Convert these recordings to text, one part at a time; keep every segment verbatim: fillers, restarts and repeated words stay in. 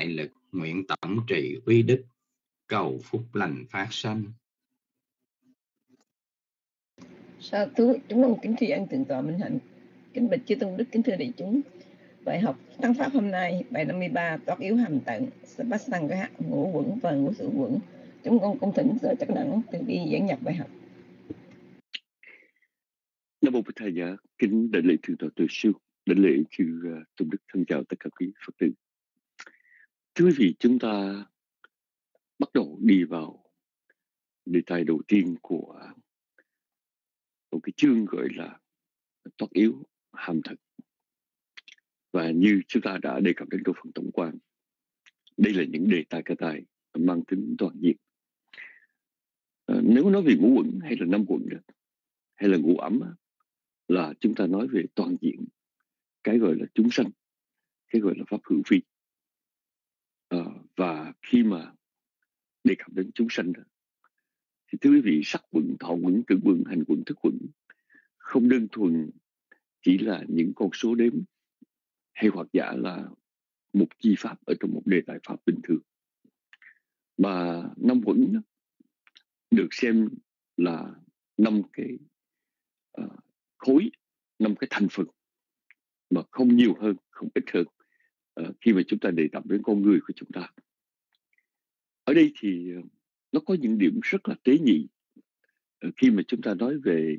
đại lực, nguyện tổng trì uy đức, cầu phúc lành phát sanh. Sa thú, chúng con kính tri ân thượng tọa Minh Hạnh, kính bạch chư tôn đức, kính thưa đại chúng. Bài học tăng pháp hôm nay, bài năm mươi ba, toát yếu hàm tận, Sapassanga, ngũ quẩn và ngũ sự quẩn. Chúng con cung thỉnh Sở Chắc Đẳng từ bi giảng nhập bài học. Nam mô Bổn Thầy Giả, kính đại lễ thượng tọa Từ Siêu, đại lễ chư uh, tôn đức, thân chào tất cả quý Phật tử. Thưa quý vị, chúng ta bắt đầu đi vào đề tài đầu tiên của một cái chương gọi là toát yếu hàm thật. Và như chúng ta đã đề cập đến trong phần tổng quan, đây là những đề tài ca tài mang tính toàn diện. À, nếu nói về ngũ uẩn hay là năm uẩn hay là ngũ ấm, là chúng ta nói về toàn diện cái gọi là chúng sanh, cái gọi là pháp hữu vi. À, và khi mà đề cập đến chúng sanh thì thưa quý vị, sắc uẩn, thọ uẩn, tưởng uẩn, hành uẩn, thức uẩn không đơn thuần chỉ là những con số đếm hay hoặc giả là một chi pháp ở trong một đề tài pháp bình thường, mà năm uẩn được xem là năm cái uh, khối, năm cái thành phần mà không nhiều hơn, không ít hơn uh, khi mà chúng ta đề cập đến con người của chúng ta. Ở đây thì uh, nó có những điểm rất là tế nhị uh, khi mà chúng ta nói về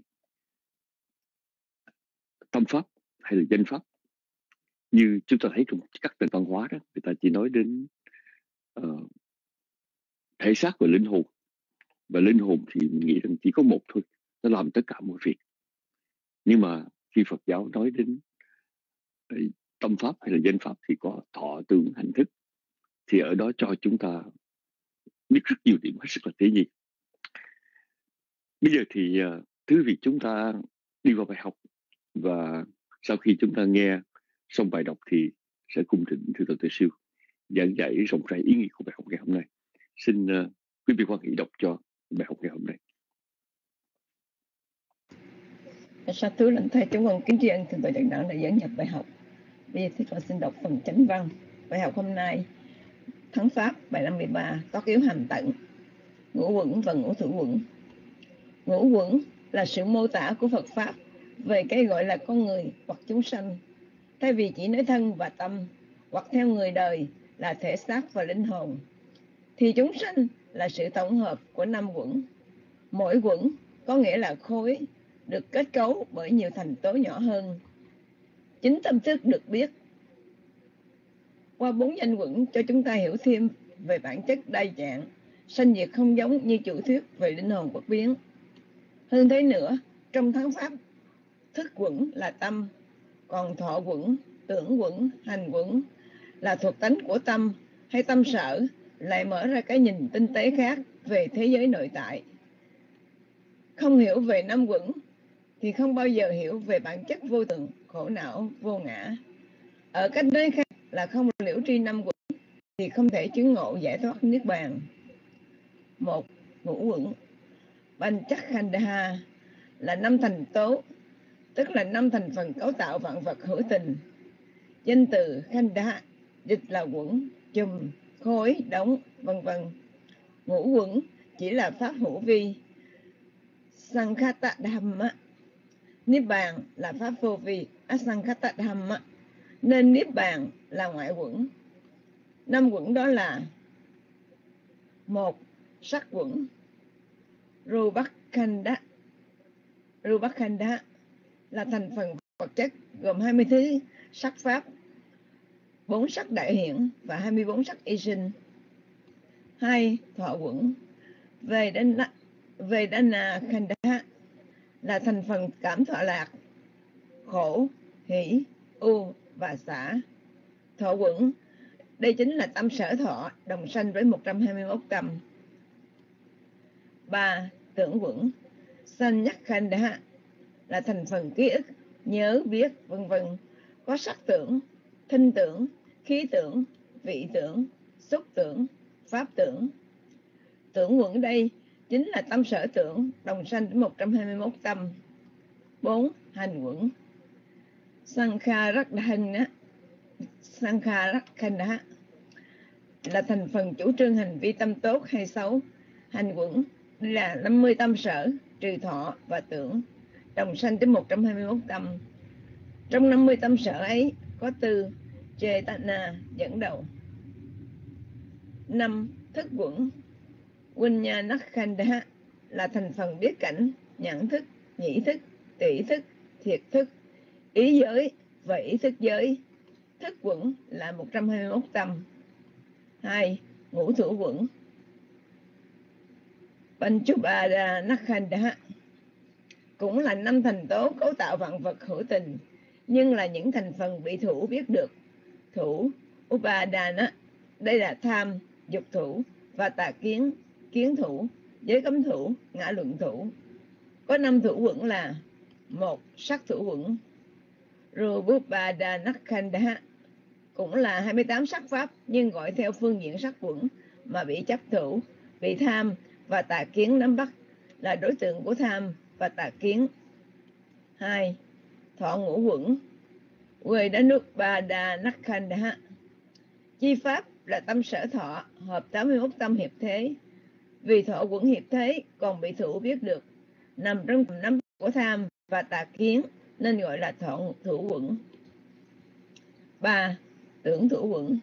tâm pháp hay là danh pháp. Như chúng ta thấy trong các nền văn hóa đó, người ta chỉ nói đến uh, thể xác và linh hồn. Và linh hồn thì mình nghĩ rằng chỉ có một thôi, nó làm tất cả mọi việc. Nhưng mà khi Phật giáo nói đến uh, tâm pháp hay là danh pháp thì có thọ, tưởng, hành, thức, thì ở đó cho chúng ta biết rất nhiều điểm hết sức là tế nhị. Bây giờ thì uh, thưa vị, chúng ta đi vào bài học, và sau khi chúng ta nghe xong bài đọc thì sẽ cung thỉnh Thượng tọa Từ Siêu giảng giải rộng rãi ý nghĩa của bài học ngày hôm nay. Xin uh, quý vị quan hệ đọc cho bài học ngày hôm nay. Sa thú lãnh thầy, chúng con kính tri ân Thượng tọa Trần Đẳng đã dẫn nhập bài học. Bây giờ thì con xin đọc phần chánh văn. Bài học hôm nay, thắng pháp, bài năm mươi ba, toát yếu hàm tận, ngũ quẩn và ngũ thử quẩn. Ngũ quẩn là sự mô tả của Phật pháp về cái gọi là con người hoặc chúng sanh, thay vì chỉ nói thân và tâm, hoặc theo người đời là thể xác và linh hồn, thì chúng sanh là sự tổng hợp của năm quẩn. Mỗi quẩn có nghĩa là khối, được kết cấu bởi nhiều thành tố nhỏ hơn. Chính tâm thức được biết qua bốn danh quẩn cho chúng ta hiểu thêm về bản chất đa dạng, sanh diệt không giống như chủ thuyết về linh hồn bất biến. Hơn thế nữa, trong thắng pháp, thức quẩn là tâm, còn thọ quẩn, tưởng quẩn, hành quẩn là thuộc tánh của tâm hay tâm sở, lại mở ra cái nhìn tinh tế khác về thế giới nội tại. Không hiểu về năm quẩn thì không bao giờ hiểu về bản chất vô thường, khổ não, vô ngã. Ở cách nói khác là không liễu tri năm quẩn thì không thể chứng ngộ giải thoát niết bàn. Một, ngũ quẩn. Panchakhanda là năm thành tố, tức là năm thành phần cấu tạo vạn vật hữu tình. Danh từ khanda dịch là quẩn, chùm, khối, đóng, vân vân. Ngũ quẩn chỉ là pháp hữu vi, Sankhata Dhamma. Niết bàn là pháp vô vi, Asankhata Dhamma, nên niết bàn là ngoại quẩn. Năm quẩn đó là: một, sắc quẩn, Rupakhanda. Rupakhanda là thành phần vật chất gồm hai mươi thứ sắc pháp, bốn sắc đại hiển và hai mươi bốn sắc y sinh. Hai, thọ quẩn, Vedana, Vedana Khanda là thành phần cảm thọ lạc, khổ, hỷ, ưu và xả. Thọ quẩn, đây chính là tâm sở thọ đồng sanh với một trăm hai mươi mốt tâm. Ba, tưởng quẩn, Sanyakhanda là thành phần ký ức, nhớ, biết, vân vân, có sắc tưởng, thinh tưởng, khí tưởng, vị tưởng, xúc tưởng, pháp tưởng. Tưởng quẩn đây chính là tâm sở tưởng đồng sanh với một trăm hai mươi mốt tâm. Bốn, hành quẩn, Sankharakhanda, Sankharakhanda là thành phần chủ trương hành vi tâm tốt hay xấu. Hành quẩn là năm mươi tâm sở, trừ thọ và tưởng, đồng sanh tới một trăm hai mươi mốt tâm. Trong năm mươi tâm sở ấy có tư Chetana dẫn đầu. Năm thức quẩn Viññānakkhandha là thành phần biết cảnh, nhãn thức, nhĩ thức, tỷ thức, thiệt thức, ý giới và ý thức giới. Thức quẩn là một trăm hai mươi mốt tâm. Hai. Ngũ thủ quẩn Panchupada-nakkhandha cũng là năm thành tố cấu tạo vạn vật hữu tình, nhưng là những thành phần bị thủ biết được. Thủ Upadana, đây là tham, dục thủ và tà kiến, kiến thủ, giới cấm thủ, ngã luận thủ. Có năm thủ quẩn là: một. Sắc thủ quẩn Rupupada-nakkhandha cũng là hai mươi tám sắc pháp, nhưng gọi theo phương diện sắc quẩn mà bị chấp thủ, bị tham và tà kiến nắm bắt, là đối tượng của tham và tà kiến. Hai. Thọ ngũ quẩn Vedanupada-nakkhandha chi pháp là tâm sở thọ, hợp tám mươi mốt tâm hiệp thế. Vì thọ quẩn hiệp thế còn bị thủ biết được, nằm trong tầm nắm của tham và tà kiến, nên gọi là thọ thủ quẩn. Ba. Tưởng thủ quẩn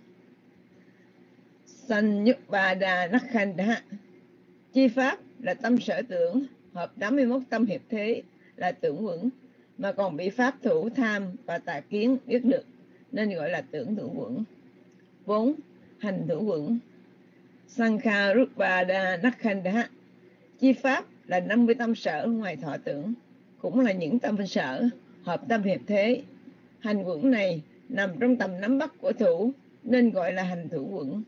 Sanyupada-nakkhandha chi pháp là tâm sở tưởng, hợp tám mươi mốt tâm hiệp thế, là tưởng quẩn, mà còn bị pháp thủ tham và tà kiến biết được, nên gọi là tưởng thủ quẩn. Bốn. Hành thủ quẩn Sankharupada-nakkhandha chi pháp là năm mươi tâm sở ngoài thọ tưởng, cũng là những tâm sở hợp tâm hiệp thế. Hành quẩn này nằm trong tầm nắm bắt của thủ, nên gọi là hành thủ quẩn.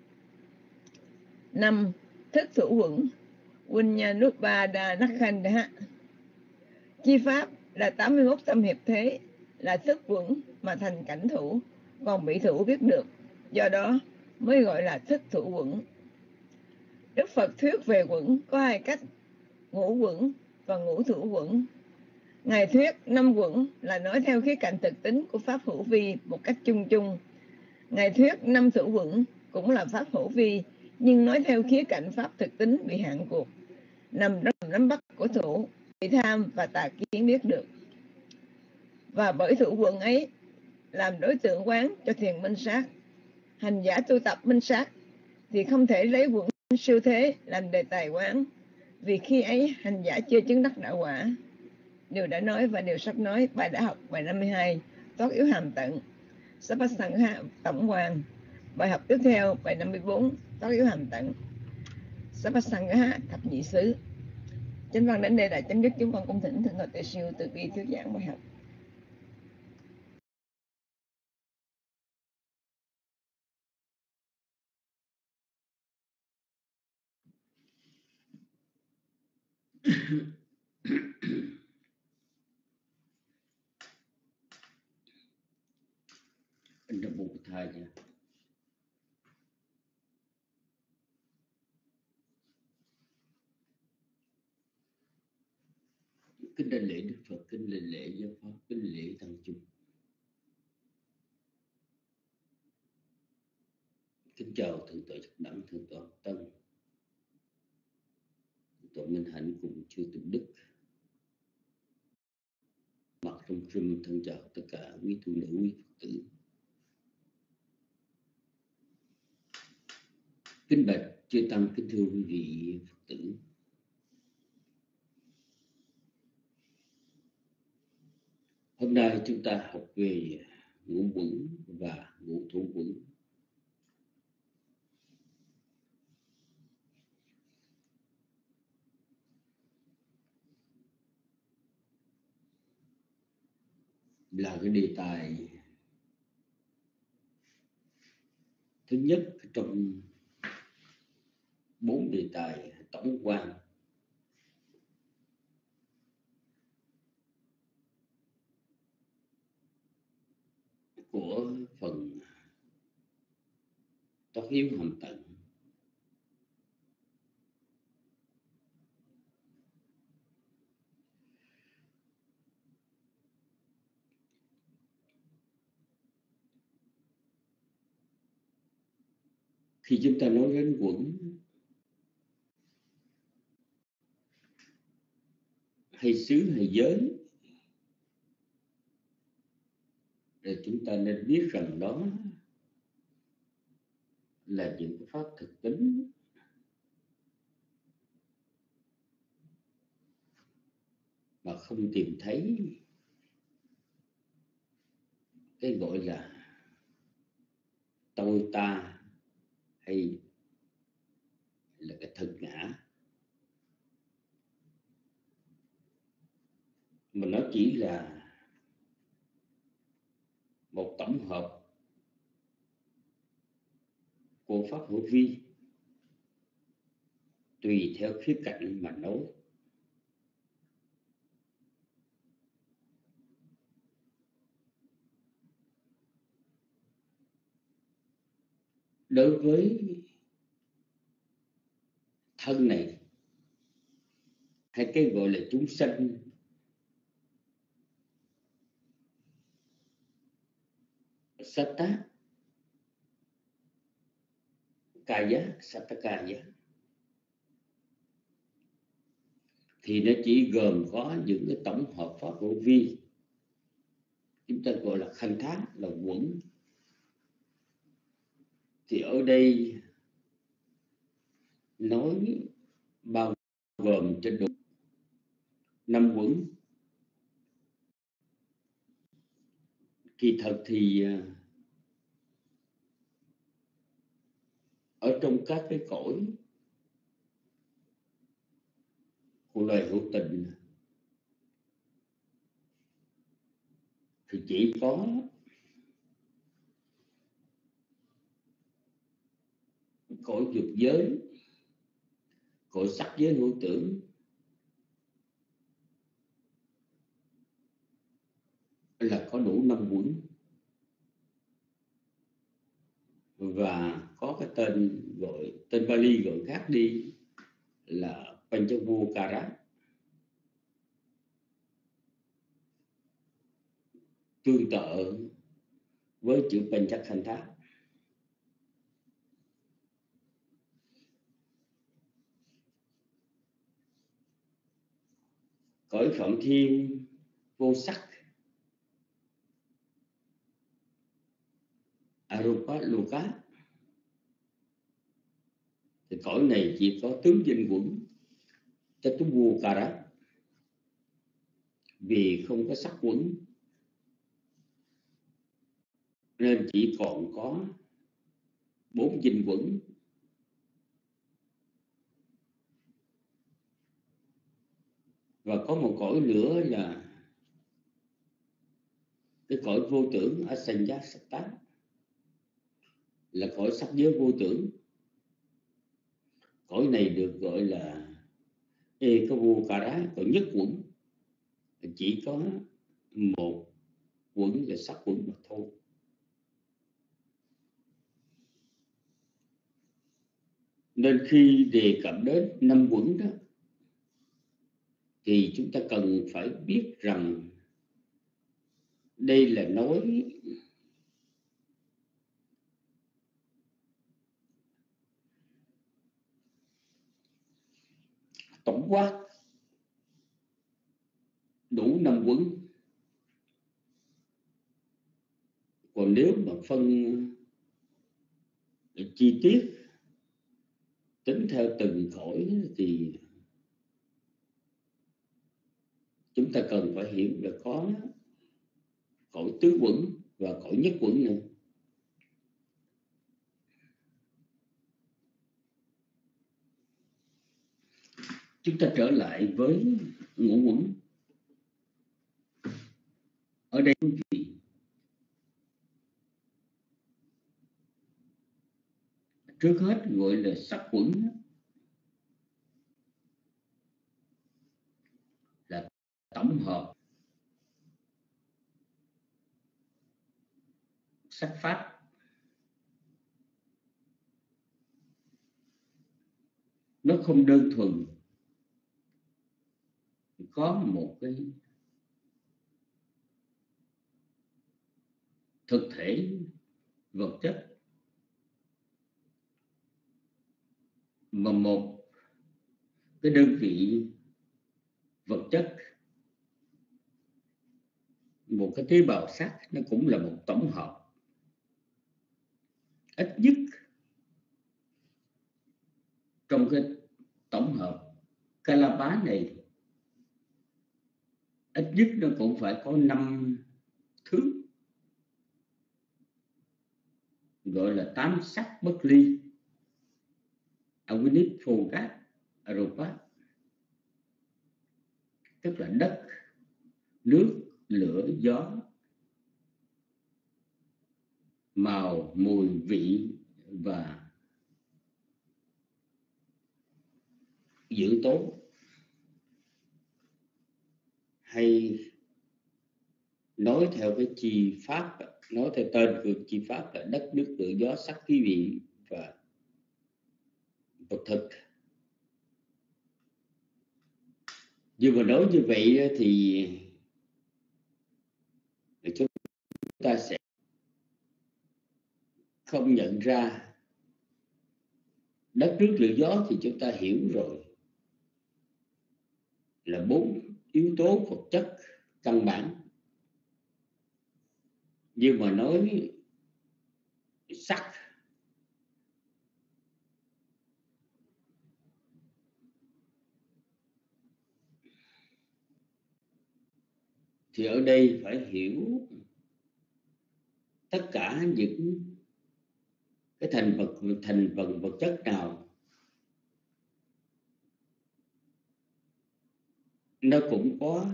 Năm. Thức thủ quẩn Viññānupada-nakkhandha chi pháp là tám mươi mốt tâm hiệp thế, là thức quẩn mà thành cảnh thủ, còn bị thủ biết được, do đó mới gọi là thức thủ quẩn. Đức Phật thuyết về quẩn có hai cách: ngũ quẩn và ngũ thủ quẩn. Ngài thuyết năm quẩn là nói theo khía cạnh thực tính của pháp hữu vi một cách chung chung. Ngài thuyết năm thủ quẩn cũng là pháp hữu vi, nhưng nói theo khía cạnh pháp thực tính bị hạn cuộc, nằm trong nắm bắt của thủ, bị tham và tà kiến biết được. Và bởi thủ quẩn ấy làm đối tượng quán cho thiền minh sát. Hành giả tu tập minh sát thì không thể lấy quẩn siêu thế làm đề tài quán, vì khi ấy hành giả chưa chứng đắc đạo quả. Điều đã nói và điều sắp nói, bài đã học, bài năm mươi hai, thoát yếu hàm tận, Sappasangha tổng quan. Bài học tiếp theo, bài năm mươi bốn, thoát yếu hàm tận, Sappasangha thập nhị xứ. Chánh văn đến đây là chấm dứt. Chúng con cung thỉnh Thượng tọa Tuệ Siêu từ bi thuyết giảng bài học. Nam mô Bụt Thầy. Kính đảnh lễ Đức Phật, kính đảnh lễ giáo pháp, kính lễ tăng chúng. Kính chào Thượng tọa Trắc Đẳng, Thượng tọa Tân, Thượng tọa Minh Hạnh cùng chư Tịnh Đức. Mặt trong rừng thân chào tất cả quý tu nữ, quý Phật tử. Kính bạch chư Tăng, kính thưa quý vị Phật tử. Hôm nay chúng ta học về ngũ quẩn và ngũ thủ quẩn. Là cái đề tài thứ nhất trong bốn đề tài tổng quan của phần thoát yếu hàm tận. Khi chúng ta nói đến quẩn hay xứ hay giới, thì chúng ta nên biết rằng đó là những cái pháp thực tính mà không tìm thấy cái gọi là tôi ta hay là cái thực ngã, mà nó chỉ là một tổng hợp của pháp hữu vi tùy theo khía cạnh mà nói. Đối với thân này hay cái gọi là chúng sanh, Satta Kaya, Sattakaya, thì nó chỉ gồm có những cái tổng hợp pháp hữu vi chúng ta gọi là khanh thác, là quẩn. Thì ở đây nói bao gồm trên đủ năm quẩn. Kỳ thật thì ở trong các cái cõi của loài hữu tình thì chỉ có cõi dục giới, cõi sắc giới hữu tưởng là có đủ năm quẩn, và có cái tên gọi, tên Bali gọi khác đi là Panchavukara, tương tự với chữ Panchakhantha. Cõi Phạm Thiên vô sắc Arupa Loka, thì cõi này chỉ có tướng danh quẩn Chattuvukara, vì không có sắc quẩn nên chỉ còn có bốn danh quẩn. Và có một cõi nữa là cái cõi vô tưởng Asaññasatta, là cõi sắc giới vô tưởng. Cõi này được gọi là Ekavukara, cõi nhất quẩn, chỉ có một quẩn là sắc quẩn mà thôi. Nên khi đề cập đến năm quẩn đó thì chúng ta cần phải biết rằng đây là nói tổng quát đủ năm quẩn. Còn nếu mà phân chi tiết tính theo từng cõi thì chúng ta cần phải hiểu là có cõi tứ quẩn và cõi nhất quẩn nữa. Chúng ta trở lại với ngũ quẩn. Ở đây trước hết gọi là sắc quẩn, là tổng hợp sắc pháp. Nó không đơn thuần có một cái thực thể vật chất, mà một cái đơn vị vật chất, một cái tế bào sắc nó cũng là một tổng hợp. Ít nhất trong cái tổng hợp Kalapa này, ít nhất nó cũng phải có năm thứ, gọi là tám sắc bất ly, Avinit Phogat Arupa, tức là đất, nước, lửa, gió, màu, mùi, vị và dưỡng tố, hay nói theo cái chi pháp, nói theo tên của chi pháp là đất, nước, lửa, gió, sắc, khí, vị và vật thực. Nhưng mà nói như vậy thì chúng ta sẽ không nhận ra đất, nước, lửa, gió thì chúng ta hiểu rồi, là bốn yếu tố vật chất căn bản. Nhưng mà nói sắc thì ở đây phải hiểu tất cả những cái thành vật thành phần vật chất nào nó cũng có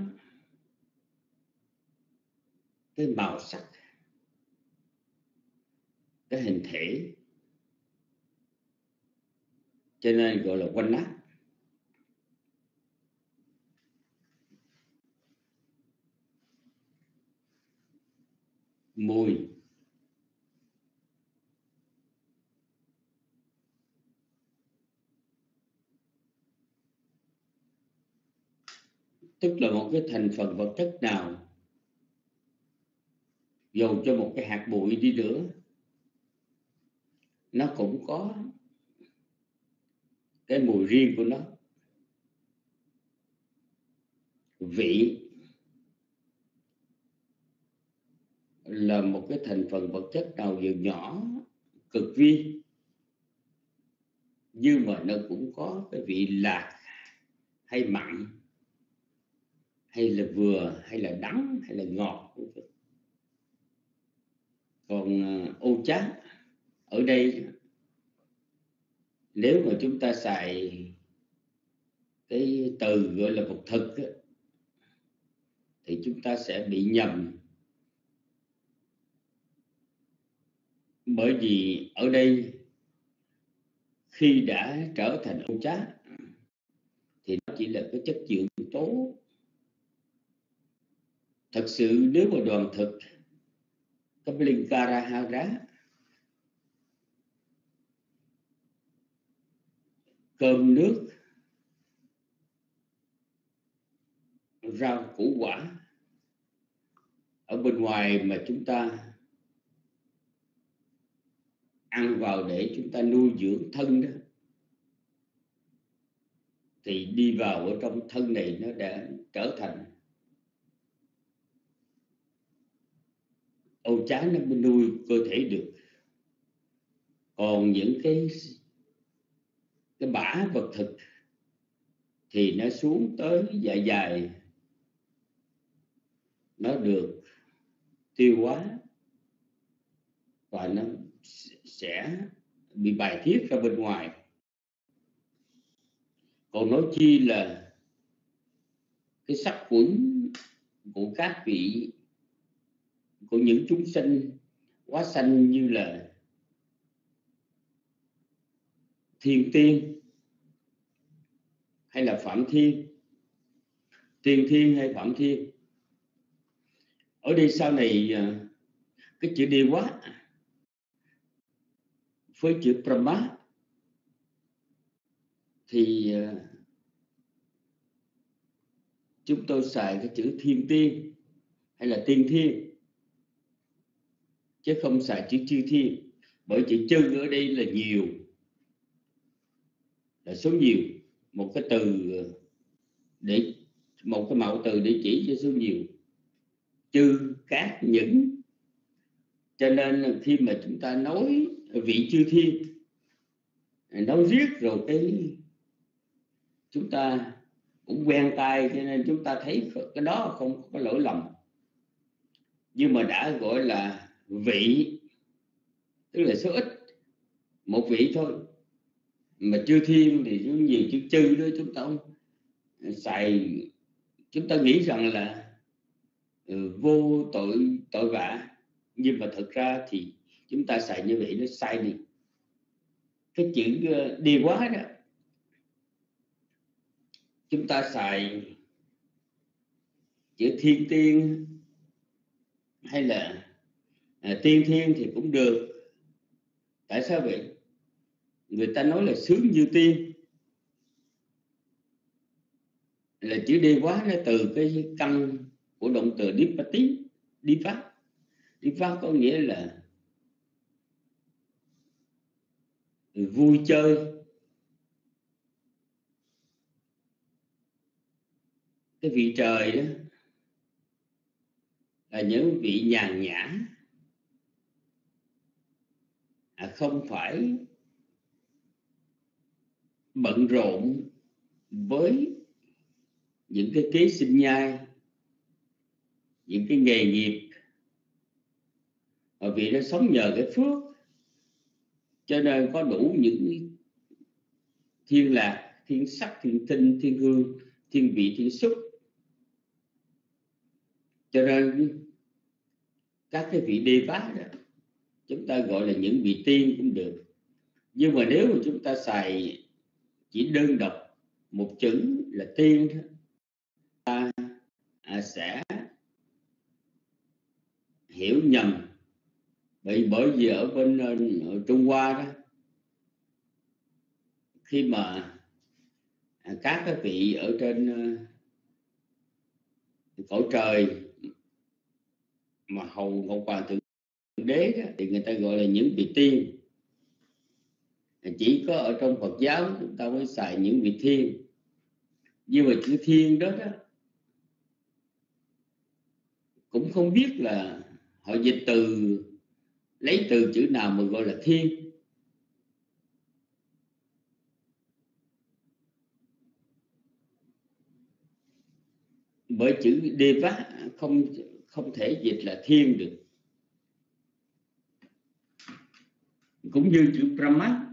cái màu sắc, cái hình thể, cho nên gọi là quanh nát. Mùi tức là một cái thành phần vật chất nào, dầu cho một cái hạt bụi đi nữa, nó cũng có cái mùi riêng của nó. Vị là một cái thành phần vật chất nào dù nhỏ, cực vi, nhưng mà nó cũng có cái vị lạc hay mặn, hay là vừa, hay là đắng, hay là ngọt. Còn ô chát ở đây, nếu mà chúng ta xài cái từ gọi là vật thực thì chúng ta sẽ bị nhầm. Bởi vì ở đây khi đã trở thành ô chát thì nó chỉ là cái chất dưỡng tố. Thật sự nếu mà đoàn thực Kapalinkara, cơm nước, rau củ quả ở bên ngoài mà chúng ta ăn vào để chúng ta nuôi dưỡng thân đó, thì đi vào ở trong thân này nó đã trở thành ô chá, nó mới nuôi cơ thể được. Còn những cái cái bã vật thực thì nó xuống tới dạ dày, nó được tiêu hóa và nó sẽ bị bài tiết ra bên ngoài. Còn nói chi là cái sắc quẩn của các vị, của những chúng sinh quá sanh như là thiên tiên hay là phạm thiên, tiên thiên hay phạm thiên. Ở đây sau này cái chữ đi quá với chữ Brahma thì chúng tôi xài cái chữ thiên tiên hay là tiên thiên, chứ không xài chữ chư thiên. Bởi chữ chư ở đây là nhiều, là số nhiều, một cái từ để một cái mẫu từ để chỉ cho số nhiều, chư, các, những. Cho nên khi mà chúng ta nói vị chư thiên, nói riết rồi cái chúng ta cũng quen tai, cho nên chúng ta thấy cái đó không có lỗi lầm. Nhưng mà đã gọi là vị, tức là số ít, một vị thôi. Mà chư thiên thì có nhiều chữ chư đó, chúng ta không xài, chúng ta nghĩ rằng là ừ, vô tội tội vạ, nhưng mà thật ra thì chúng ta xài như vậy nó sai đi. Cái chữ đi quá đó, chúng ta xài chữ thiên tiên hay là à, tiên thiên thì cũng được. Tại sao vậy? Người ta nói là sướng như tiên, là chữ đi quá nó từ cái căn của động từ dipati, đi phát. Đi phát có nghĩa là vui chơi. Cái vị trời đó là những vị nhàn nhã, à, không phải bận rộn với những cái kế sinh nhai, những cái nghề nghiệp. Bởi vì nó sống nhờ cái phước, cho nên có đủ những thiên lạc, thiên sắc, thiên tinh, thiên hương, thiên vị, thiên xúc. Cho nên các cái vị đê vát đó, chúng ta gọi là những vị tiên cũng được. Nhưng mà nếu mà chúng ta xài chỉ đơn độc một chữ là tiên đó, ta à, sẽ hiểu nhầm. Bởi, bởi vì ở bên ở Trung Hoa đó, khi mà à, các cái vị ở trên uh, cõi trời mà hầu Ngọc Hoàng Thượng Đế đó, thì người ta gọi là những vị tiên. Chỉ có ở trong Phật giáo chúng ta mới xài những vị thiên. Nhưng mà chữ thiên đó, đó cũng không biết là họ dịch từ, lấy từ chữ nào mà gọi là thiên. Bởi chữ Deva không không thể dịch là thiên được. Cũng như chữ Brahma,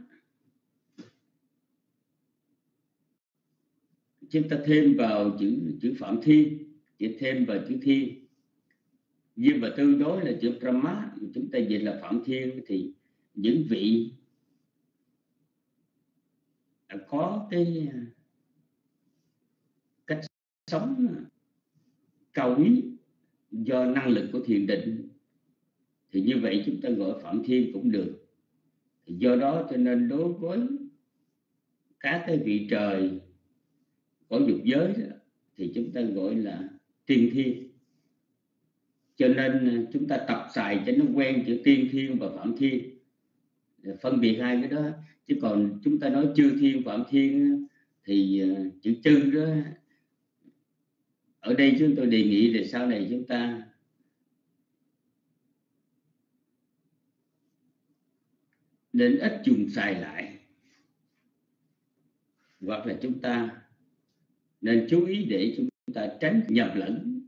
chúng ta thêm vào chữ chữ Phạm Thiên, chỉ thêm vào chữ thiên. Nhưng mà tương đối là chữ Brahma, chúng ta dịch là Phạm Thiên, thì những vị có cái cách sống cao quý do năng lực của thiền định, thì như vậy chúng ta gọi Phạm Thiên cũng được. Thì do đó cho nên đối với các cái vị trời có dục giới đó, thì chúng ta gọi là tiên thiên. Cho nên chúng ta tập xài cho nó quen chữ tiên thiên và Phạm Thiên, phân biệt hai cái đó. Chứ còn chúng ta nói chư thiên Phạm Thiên thì chữ chư đó, ở đây chúng tôi đề nghị là sau này chúng ta nên ít dùng xài lại, hoặc là chúng ta nên chú ý để chúng ta tránh nhầm lẫn.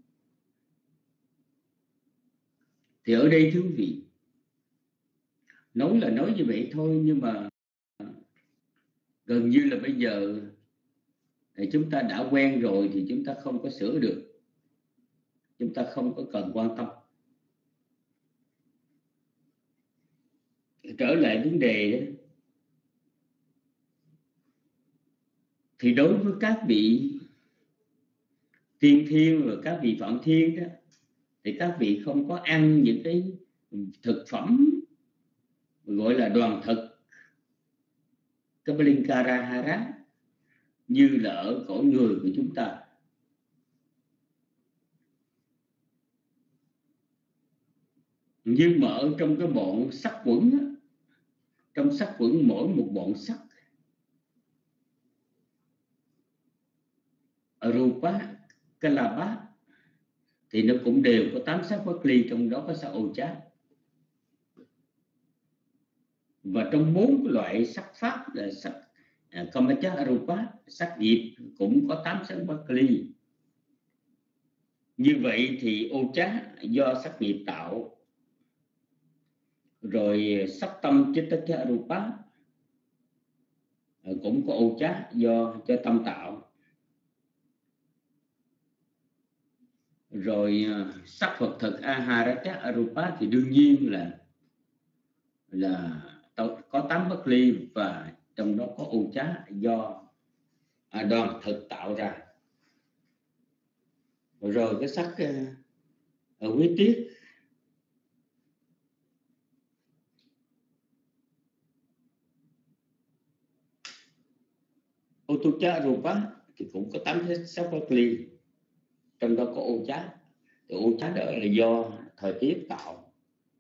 Thì ở đây thưa quý vị, nói là nói như vậy thôi, nhưng mà gần như là bây giờ thì chúng ta đã quen rồi thì chúng ta không có sửa được, chúng ta không có cần quan tâm. Trở lại vấn đề đó, thì đối với các vị tiên thiên và các vị Phạm Thiên đó, thì các vị không có ăn những cái thực phẩm gọi là đoàn thực, Kapalinkara như là ở cõi người của chúng ta. Nhưng mà ở trong cái bọn sắc quẩn á, trong sắc quẩn mỗi một bọn sắc Arupa, Kalapa thì nó cũng đều có tám sắc bất ly, trong đó có sắc ô chát. Và trong bốn loại sắc pháp là sắc à, Kamacha Arupa, sắc nghiệp cũng có tám sắc bất ly. Như vậy thì ô chát do sắc nghiệp tạo, rồi sắc tâm Chitta Arupa cũng có ô chát do cho tâm tạo. Rồi sắc vật thực Aharacha Arupa thì đương nhiên là là có tám bất ly, và trong đó có ô chát do à, đoàn thực tạo ra. Rồi cái sắc ở quý tiết Utucha Arupa thì cũng có tám sắc bất ly, trong đó có ô chát. Thì ô chát đó là do thời tiết tạo.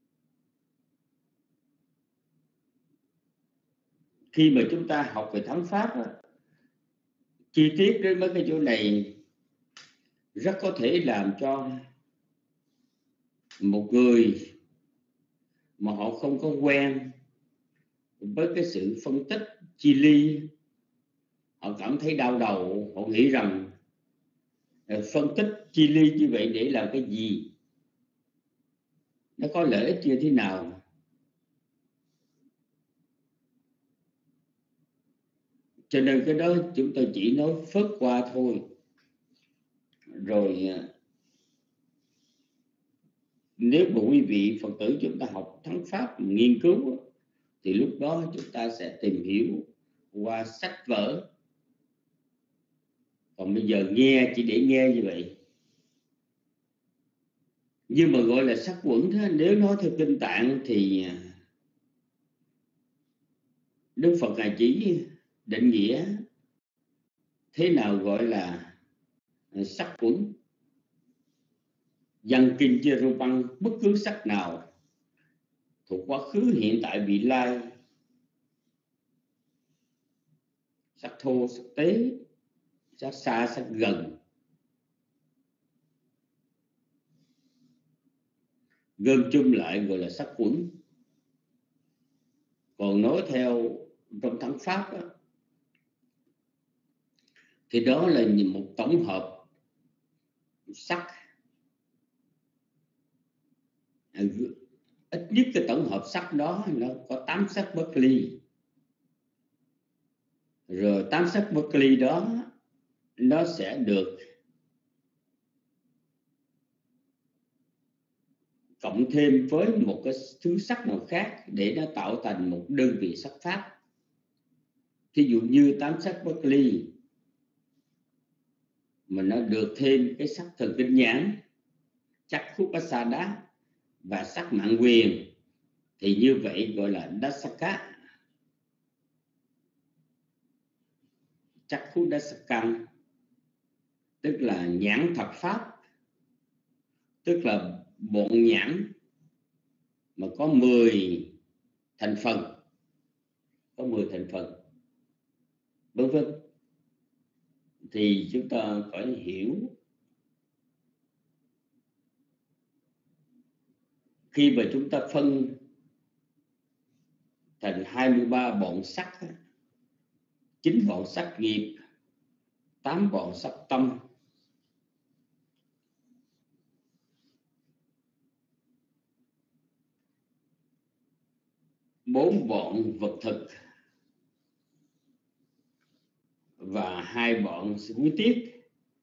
Khi mà chúng ta học về thắng pháp đó, chi tiết đến mấy cái chỗ này rất có thể làm cho một người mà họ không có quen với cái sự phân tích chi ly, họ cảm thấy đau đầu. Họ nghĩ rằng phân tích chi ly như vậy để làm cái gì, nó có lợi ích như thế nào. Cho nên cái đó chúng tôi chỉ nói phớt qua thôi. Rồi nếu mà quý vị Phật tử chúng ta học thắng pháp, nghiên cứu, thì lúc đó chúng ta sẽ tìm hiểu qua sách vở. Còn bây giờ nghe chỉ để nghe như vậy. Nhưng mà gọi là sắc quẩn thế, nếu nói theo kinh Tạng thì Đức Phật Ngài chỉ định nghĩa thế nào gọi là sắc quẩn. Dân kinh chê rô băng, bất cứ sắc nào thuộc quá khứ, hiện tại, vị lai, sắc thô, sắc tế, sắc xa, sắc gần, gom chung lại gọi là sắc quẩn. Còn nói theo trong thắng pháp đó, thì đó là một tổng hợp sắc. Ít nhất cái tổng hợp sắc đó nó có tám sắc bất ly. Rồi tám sắc bất ly đó nó sẽ được cộng thêm với một cái thứ sắc nào khác để nó tạo thành một đơn vị sắc pháp. Thí dụ như tám sắc bất ly mà nó được thêm cái sắc thần kinh nhãn, Chakkhupasada và sắc mạng quyền, thì như vậy gọi là Dasaka, Chakkhu Dasakam, tức là nhãn thập pháp, tức là bộ nhãn mà có mười thành phần, có mười thành phần, vân vân. Thì chúng ta phải hiểu khi mà chúng ta phân thành hai mươi ba bọn sắc, chín bọn sắc nghiệp, tám bọn sắc tâm, bốn bọn vật thực và hai bọn quý tiết.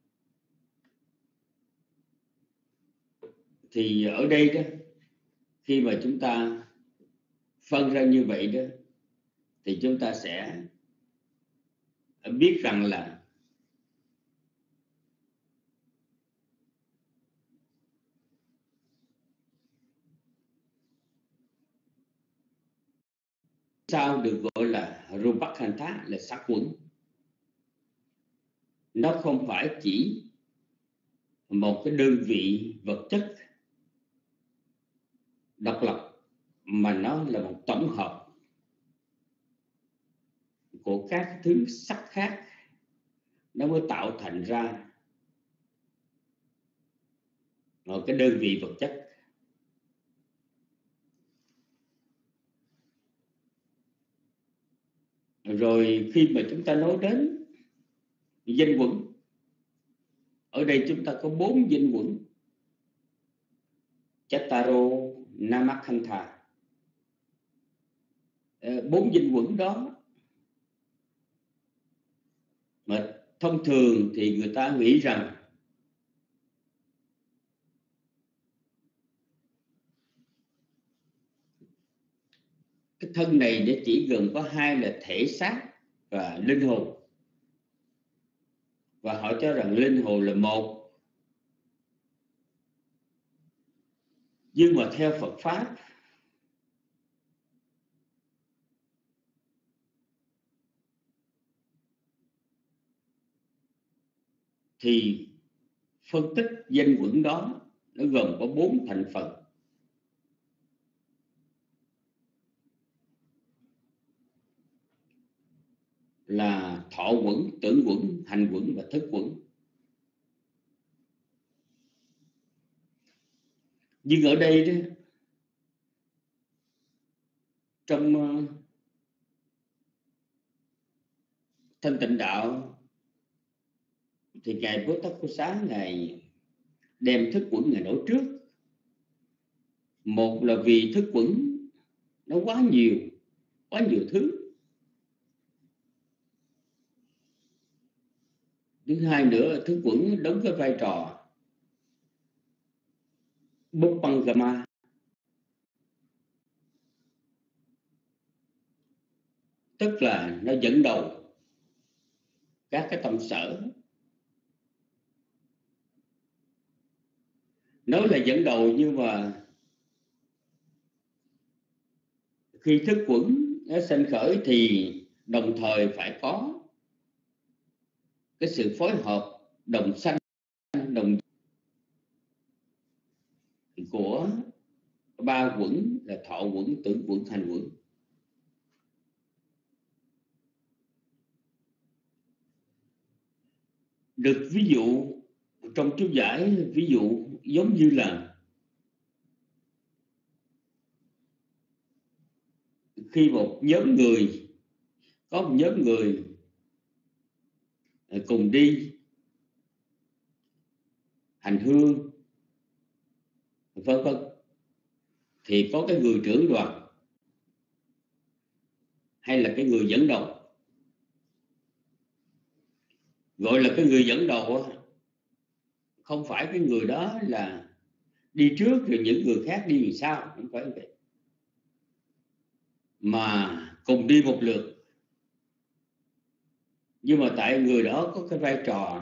Thì ở đây đó, khi mà chúng ta phân ra như vậy đó, thì chúng ta sẽ biết rằng là sao được gọi là Rupakhantha, là sắc quẩn. Nó không phải chỉ một cái đơn vị vật chất độc lập, mà nó là một tổng hợp của các thứ sắc khác, nó mới tạo thành ra một cái đơn vị vật chất. Rồi khi mà chúng ta nói đến danh quẩn, ở đây chúng ta có bốn danh quẩn: Chattaro Namakhantha. Bốn danh quẩn đó mà thông thường thì người ta nghĩ rằng cái thân này để chỉ gồm có hai là thể xác và linh hồn, và họ cho rằng linh hồn là một. Nhưng mà theo Phật pháp thì phân tích danh quẩn đó nó gồm có bốn thành phần là thọ quẩn, tưởng quẩn, hành quẩn và thức quẩn. Nhưng ở đây đó, trong uh, Thanh Tịnh Đạo thì Ngài Bố Tát Cô Xá Ngài đem thức quẩn Ngài nói trước. Một là vì thức quẩn nó quá nhiều, quá nhiều thứ. Thứ hai nữa, thức quẩn đóng cái vai trò Buppangama, tức là nó dẫn đầu các cái tâm sở. Nói là dẫn đầu, nhưng mà khi thức quẩn nó sanh khởi thì đồng thời phải có cái sự phối hợp đồng sanh đồng của ba quẩn là thọ quẩn, tưởng quẩn, hành quẩn. Được ví dụ trong chú giải, ví dụ giống như là khi một nhóm người, có một nhóm người cùng đi hành hương vân vân, thì có cái người trưởng đoàn hay là cái người dẫn đầu. Gọi là cái người dẫn đầu không phải cái người đó là đi trước rồi những người khác đi vì sao, không phải vậy, mà cùng đi một lượt. Nhưng mà tại người đó có cái vai trò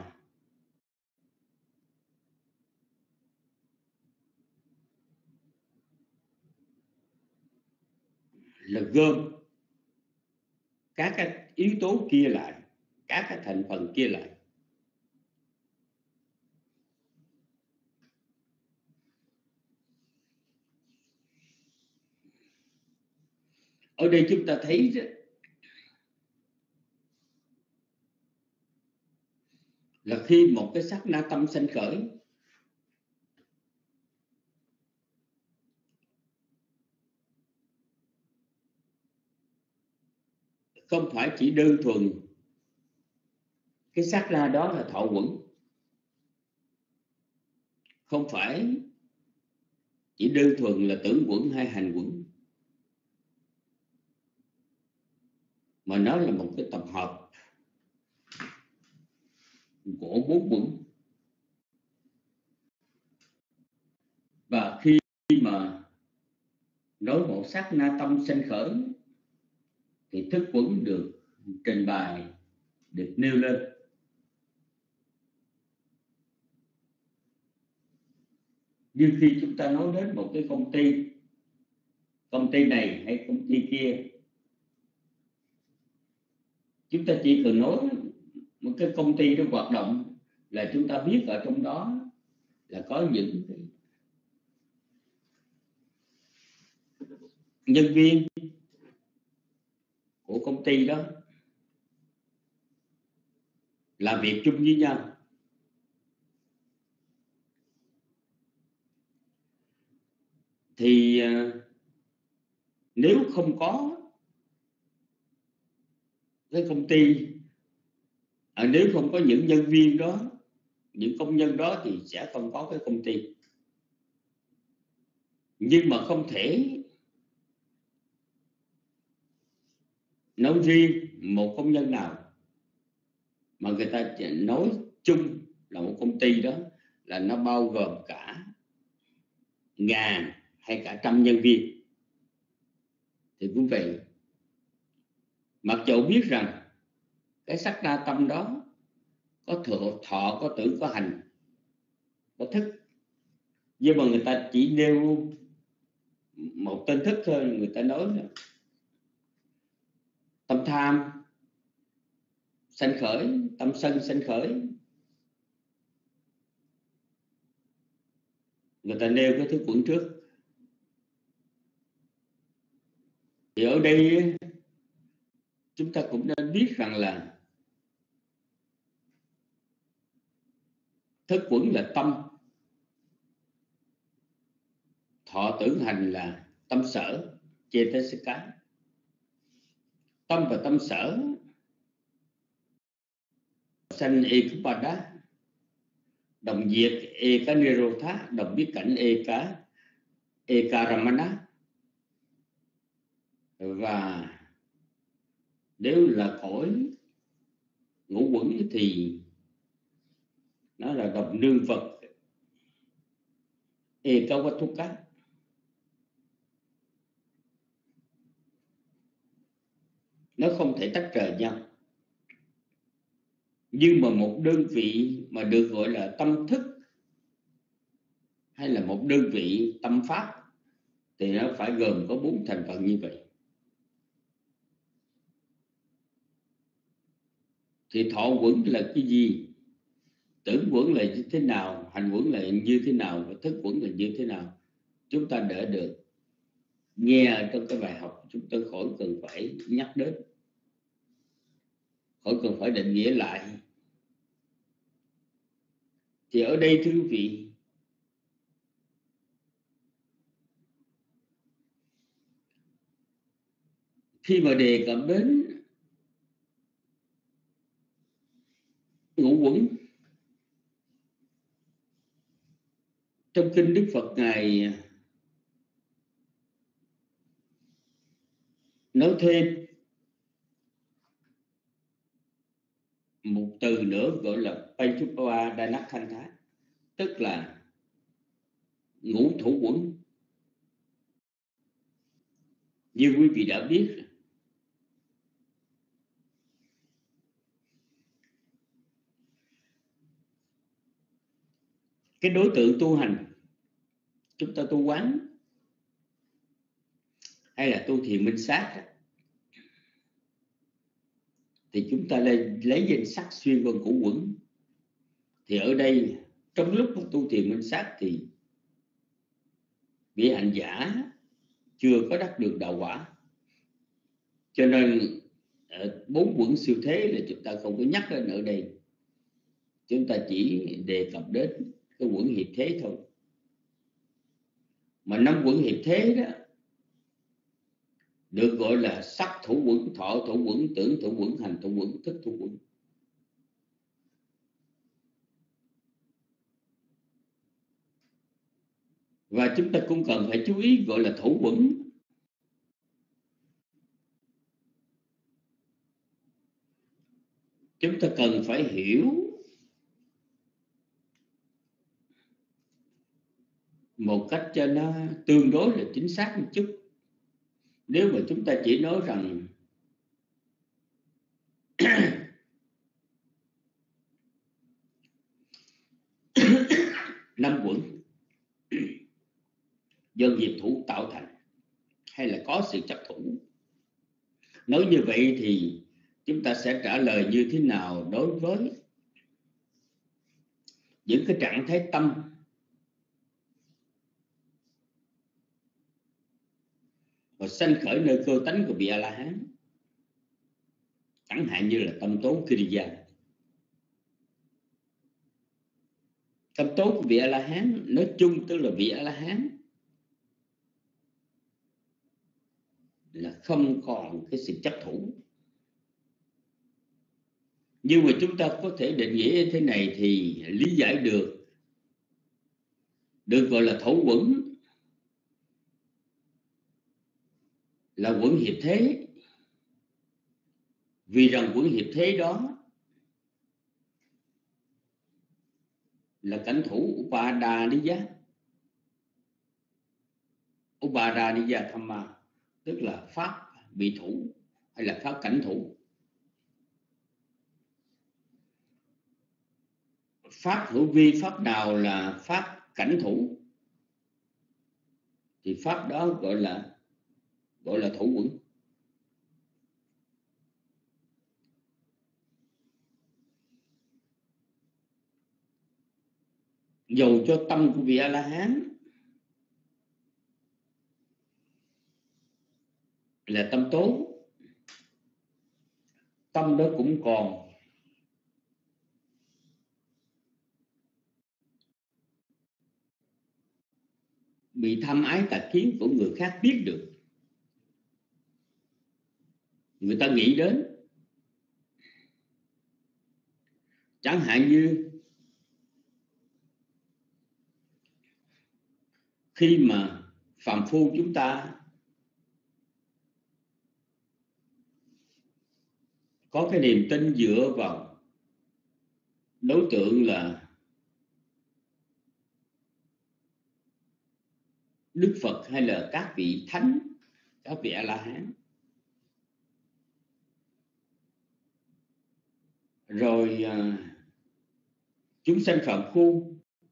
là gom các cái yếu tố kia lại, các cái thành phần kia lại. Ở đây chúng ta thấy là khi một cái sát na tâm sanh khởi, không phải chỉ đơn thuần cái sát na đó là thọ quẩn, không phải chỉ đơn thuần là tưởng quẩn hay hành quẩn, mà nó là một cái tập hợp của bốn quẩn. Và khi mà nói một sát na tâm sanh khởi thì thức quẩn được trình bày, được nêu lên. Nhưng khi chúng ta nói đến một cái công ty, công ty này hay công ty kia, chúng ta chỉ cần nói một cái công ty đó hoạt động là chúng ta biết ở trong đó là có những nhân viên của công ty đó làm việc chung với nhau. thì uh, nếu không có cái công ty, à, nếu không có những nhân viên đó, những công nhân đó thì sẽ không có cái công ty. Nhưng mà không thể nói riêng một công nhân nào, mà người ta nói chung là một công ty đó là nó bao gồm cả ngàn hay cả trăm nhân viên. Thì cũng vậy, mặc dầu biết rằng cái sắc đa tâm đó có thọ, thọ có tưởng, có hành, có thức, nhưng mà người ta chỉ nêu một tên thức thôi. Người ta nói là tâm tham sanh khởi, tâm sân sanh khởi. Người ta nêu cái thức quẩn trước. Thì ở đây chúng ta cũng nên biết rằng là thức quẩn là tâm, thọ tưởng hành là tâm sở, Cetasika. Tâm và tâm sở sanh Ekupada, đồng diệt Eka Nirotha, đồng biết cảnh Eka Ekaramana. Và nếu là cõi ngũ quẩn thì nó là đồng nương vật Ekawatuka. Nó không thể tách rời nhau. Nhưng mà một đơn vị mà được gọi là tâm thức hay là một đơn vị tâm pháp thì nó phải gồm có bốn thành phần như vậy. Thì thọ quẩn là cái gì? Tưởng quẩn là như thế nào? Hành quẩn là như thế nào? Và thức quẩn là như thế nào? Chúng ta đỡ được nghe ở trong cái bài học, chúng ta khỏi cần phải nhắc đến, khỏi cần phải định nghĩa lại. Thì ở đây thưa quý vị, khi mà đề cập đến ngũ quẩn, trong kinh Đức Phật Ngài nói thêm một từ nữa gọi là Panchupadanakkhantha, tức là ngũ thủ quẩn. Như quý vị đã biết, cái đối tượng tu hành, chúng ta tu quán hay là tu thiền minh sát, thì chúng ta lấy, lấy danh sắc xuyên qua ngũ quẩn. Thì ở đây trong lúc tu thiền minh sát thì vị hành giả chưa có đắc được đạo quả, cho nên bốn quẩn siêu thế là chúng ta không có nhắc đến ở đây. Chúng ta chỉ đề cập đến cái quẩn hiệp thế thôi. Mà năm quẩn hiệp thế đó được gọi là sắc thủ quẩn, thọ thủ quẩn, tưởng thủ quẩn, hành thủ quẩn, thức thủ quẩn. Và chúng ta cũng cần phải chú ý gọi là thủ quẩn. Chúng ta cần phải hiểu một cách cho nó tương đối là chính xác một chút. Nếu mà chúng ta chỉ nói rằng năm quẩn do nghiệp thủ tạo thành hay là có sự chấp thủ, nói như vậy thì chúng ta sẽ trả lời như thế nào đối với những cái trạng thái tâm và sanh khởi nơi cơ tánh của vị A-la-hán, chẳng hạn như là tâm tố Kriya. Tâm tố của vị A-la-hán nói chung tức là vị A-la-hán là không còn cái sự chấp thủ. Nhưng mà chúng ta có thể định nghĩa như thế này thì lý giải được. Được gọi là thổ quẩn, là quẩn hiệp thế. Vì rằng quẩn hiệp thế đó là cảnh thủ Upadaniya. Upadaniya Thamma tức là pháp bị thủ hay là pháp cảnh thủ. Pháp hữu vi, pháp nào là pháp cảnh thủ thì pháp đó gọi là gọi là thủ quẩn. Dầu cho tâm của vị A-la-hán là tâm tố, tâm đó cũng còn bị tham ái tà kiến của người khác biết được. Người ta nghĩ đến, chẳng hạn như khi mà phàm phu chúng ta có cái niềm tin dựa vào đối tượng là Đức Phật hay là các vị thánh, các vị A-la-hán, rồi à, chúng sanh phàm phu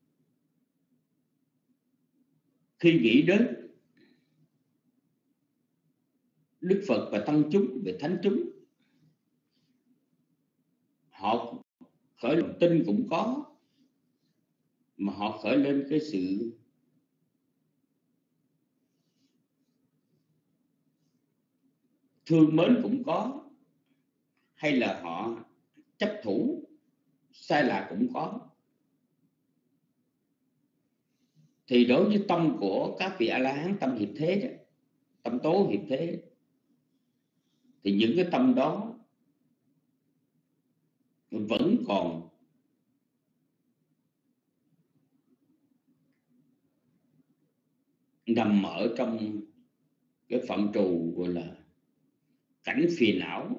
khi nghĩ đến Đức Phật và tăng chúng về thánh chúng, họ khởi lòng tin cũng có, mà họ khởi lên cái sự thương mến cũng có, hay là họ chấp thủ sai lạc cũng có. Thì đối với tâm của các vị A-la-hán, tâm hiệp thế đó, tâm tố hiệp thế, thì những cái tâm đó vẫn còn nằm ở trong cái phạm trù gọi là cảnh phiền não,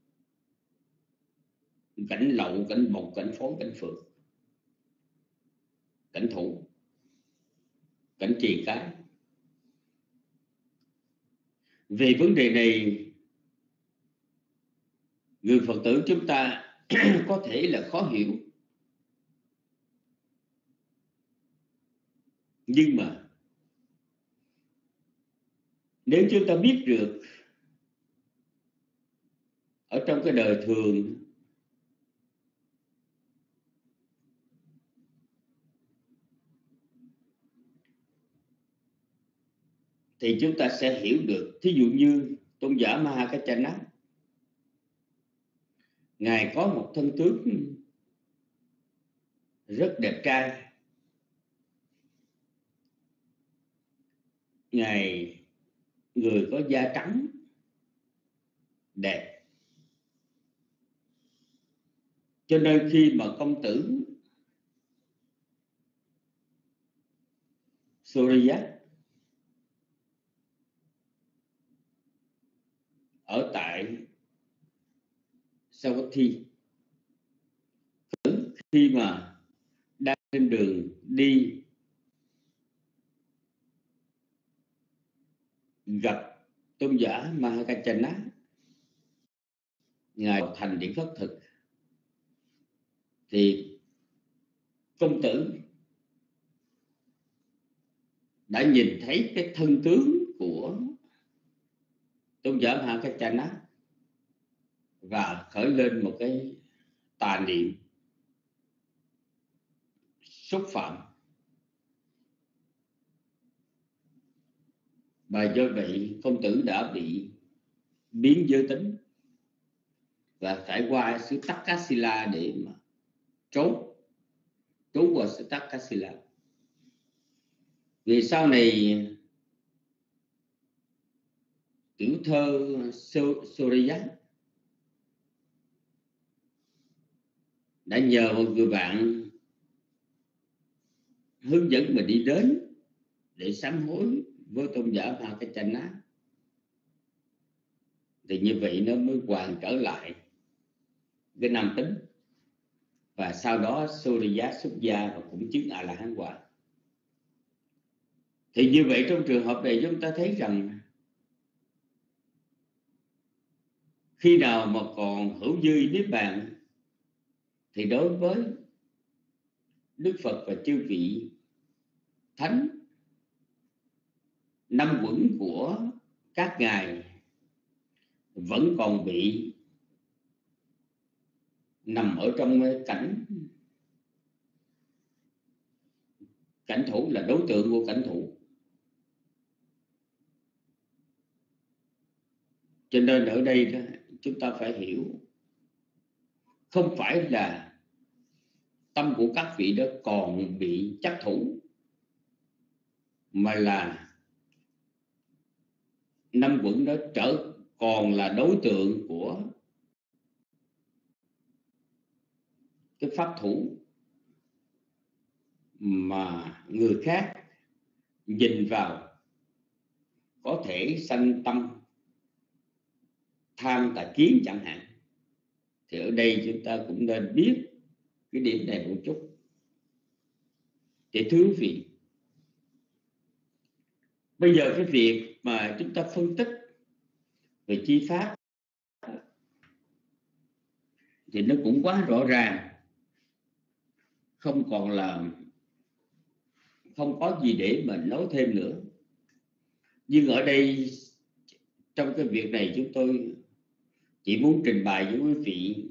cảnh lậu, cảnh bộc, cảnh phối, cảnh phược, cảnh thủ, cảnh trì cái. Về vấn đề này, người Phật tử chúng ta có thể là khó hiểu, nhưng mà nếu chúng ta biết được ở trong cái đời thường thì chúng ta sẽ hiểu được. Thí dụ như tôn giả Mahakachana, ngài có một thân tướng rất đẹp trai, ngài người có da trắng đẹp, cho nên khi mà công tử Surya ở tại Savatthi, khi mà đang trên đường đi gặp tôn giả Mahakachana, ngài thành điện khất thực, thì công tử đã nhìn thấy cái thân tướng của tôn giả Mahakachana và khởi lên một cái tà niệm xúc phạm. Và do vậy công tử đã bị biến giới tính và phải qua xứ Takasila để mà trốn trốn qua xứ Takasila. Vì sau này tiểu thơ Surya đã nhờ một người bạn hướng dẫn mình đi đến để sám hối với tôn giả Bhakachana, thì như vậy nó mới hoàn trở lại cái nam tính, và sau đó Surya xuất gia và cũng chứng A La Hán quả. Thì như vậy trong trường hợp này chúng ta thấy rằng khi nào mà còn hữu dư niết bàn thì đối với Đức Phật và chư vị thánh, năm quẩn của các ngài vẫn còn bị nằm ở trong cảnh cảnh thủ, là đối tượng của cảnh thủ. Cho nên ở đây đó, chúng ta phải hiểu, không phải là tâm của các vị đó còn bị chấp thủ, mà là năm quẩn đó trở còn là đối tượng của cái pháp thủ mà người khác nhìn vào có thể sanh tâm tham tà kiến chẳng hạn. Thì ở đây chúng ta cũng nên biết cái điểm này một chút. Để thưa quý vị, bây giờ cái việc mà chúng ta phân tích về chi pháp thì nó cũng quá rõ ràng, không còn là không có gì để mà nói thêm nữa. Nhưng ở đây trong cái việc này chúng tôi chỉ muốn trình bày với quý vị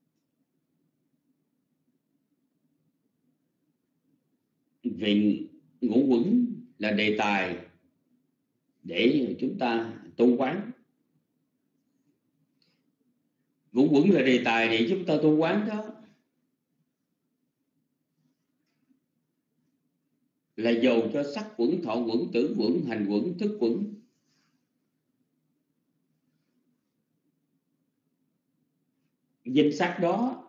về ngũ quẩn là đề tài để chúng ta tu quán. Ngũ quẩn là đề tài để chúng ta tu quán đó, là dầu cho sắc quẩn, thọ quẩn, tưởng quẩn, hành quẩn, thức quẩn. Danh sắc đó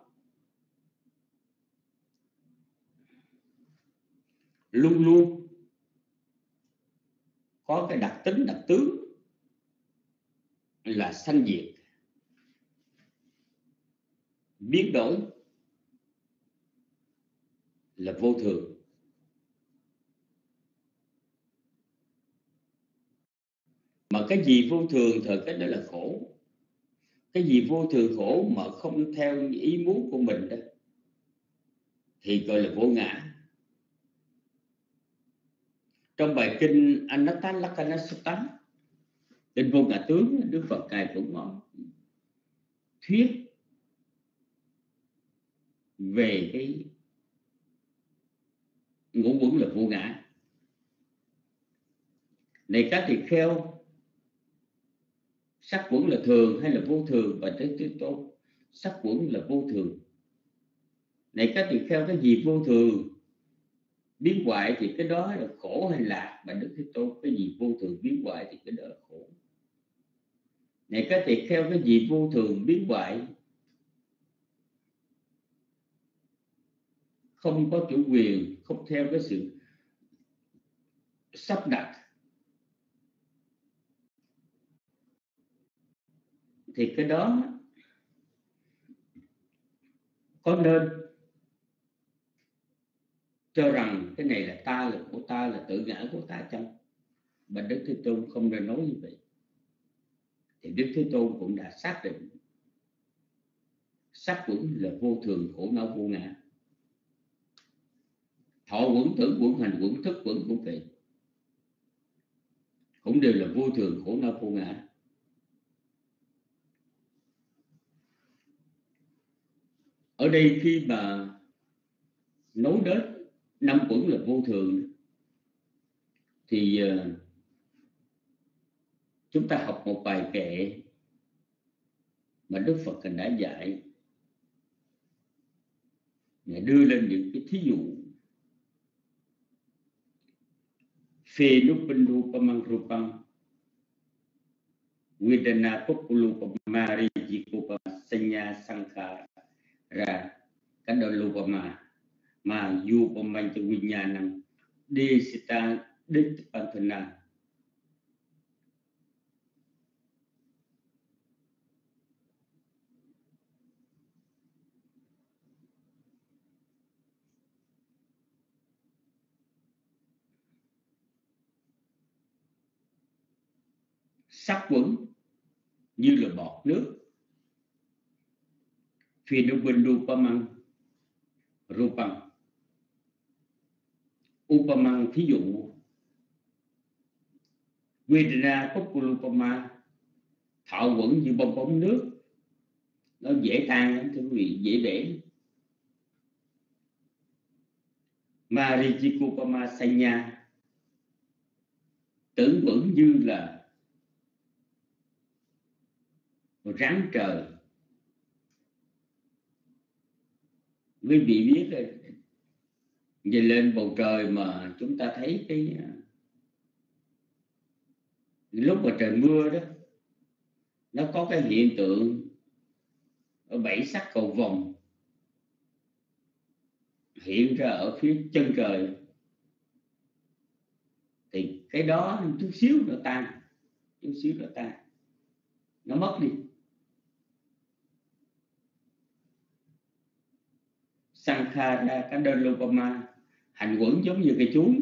luôn luôn có cái đặc tính, đặc tướng là sanh diệt, biến đổi, là vô thường. Mà cái gì vô thường thì cái đó là khổ. Cái gì vô thường khổ mà không theo ý muốn của mình đó thì gọi là vô ngã. Trong bài kinh Anatta Lakkhana Sutta, kinh vô ngã tướng, Đức Phật ngài cũng có thuyết về cái ngũ quẩn là vô ngã. Này các tỳ kheo, sắc quẩn là thường hay là vô thường? Và Thế Thế Tôn, sắc quẩn là vô thường. Này các tỳ kheo, cái gì vô thường biến hoại thì cái đó là khổ hay lạc? Và Đức Thế Tôn, cái gì vô thường biến hoại thì cái đó là khổ. Này các tỳ kheo, cái gì vô thường biến hoại không có chủ quyền, không theo cái sự sắp đặt thì cái đó có nên cho rằng cái này là ta, là của ta, là tự ngã của ta chăng? Mà Đức Thế Tôn không nên nói như vậy. Thì Đức Thế Tôn cũng đã xác định sắc quẩn là vô thường, khổ não, vô ngã. Thọ quẩn, tưởng quẩn, hành quẩn, thức quẩn cũng vậy, cũng đều là vô thường, khổ não, vô ngã. Ở đây khi mà nói đến năm quẩn là vô thường thì uh, chúng ta học một bài kệ mà Đức Phật đã dạy, Ngài đưa lên những cái thí dụ. Phê núp binh rupamang rupam Vedana Populupama Rijikupama Sanya Sankhara Kadalupama Ma Yupamanta Vinyanam Desita Ditpantana. Sắc quẩn như là bọt nước. Phinupamang Rupang Upamang thí dụ. Vedana Populupama thọ quẩn như bong bóng nước, nó dễ tan lắm thưa quý vị, dễ bể. Marijikupama Sanya tưởng vững như là rắn trời. Quý vị biết rồi, về lên bầu trời mà chúng ta thấy cái lúc mà trời mưa đó, nó có cái hiện tượng ở bảy sắc cầu vồng hiện ra ở phía chân trời, thì cái đó chút xíu nó tan, chút xíu nó tan, nó mất đi. Sankhara Kadalupama hành quẩn giống như cây chuối.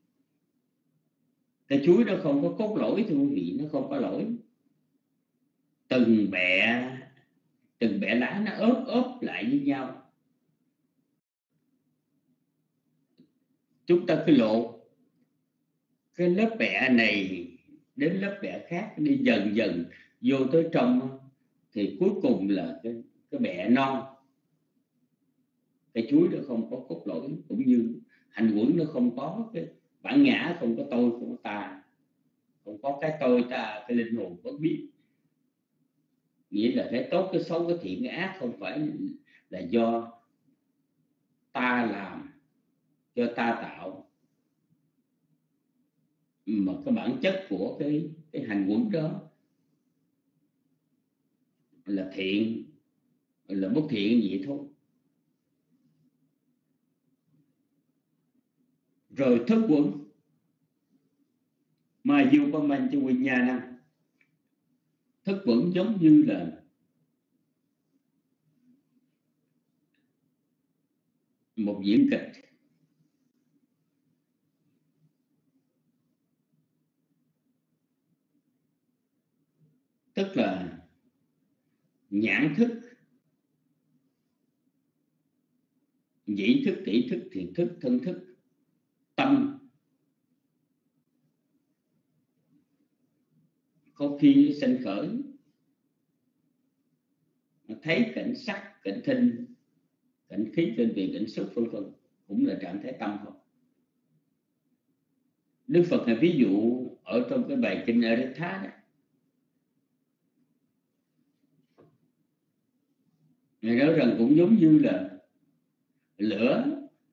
Cây chuối nó không có cốt lỗi thưa quý vị, nó không có lỗi. Từng bẹ từng bẹ lá nó ốp ốp lại với nhau. Chúng ta cứ lột cái lớp bẹ này đến lớp bẹ khác, đi dần dần vô tới trong, thì cuối cùng là cái, cái bẹ non. Cây chuối nó không có cốt lỗi, cũng như hành quẩn nó không có cái bản ngã, không có tôi, không có ta, không có cái tôi ta, cái linh hồn bất biết. Nghĩa là cái tốt, cái xấu, cái thiện, cái ác không phải là do ta làm, do ta tạo, mà cái bản chất của cái, cái hành quẩn đó là thiện, là bất thiện vậy thôi. Rồi thức quẩn mà dù có mình cho quyền nhà năng, thức quẩn giống như là một diễn kịch. Tức là nhãn thức, nhĩ thức, tỷ thức, thiệt thức, thân thức, tâm có khi sanh khởi, thấy cảnh sắc, cảnh thinh, cảnh khí, cảnh vị, cảnh xúc vân vân, cũng là trạng thái tâm không. Đức Phật này ví dụ ở trong cái bài kinh Aritha đó, Ngài nói rằng cũng giống như là lửa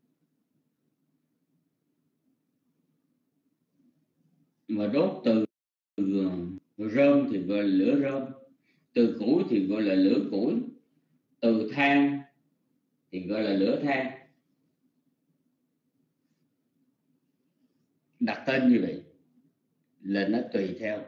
mà đốt từ, từ rơm thì gọi là lửa rơm, từ củi thì gọi là lửa củi, từ than thì gọi là lửa than. Đặt tên như vậy là nó tùy theo.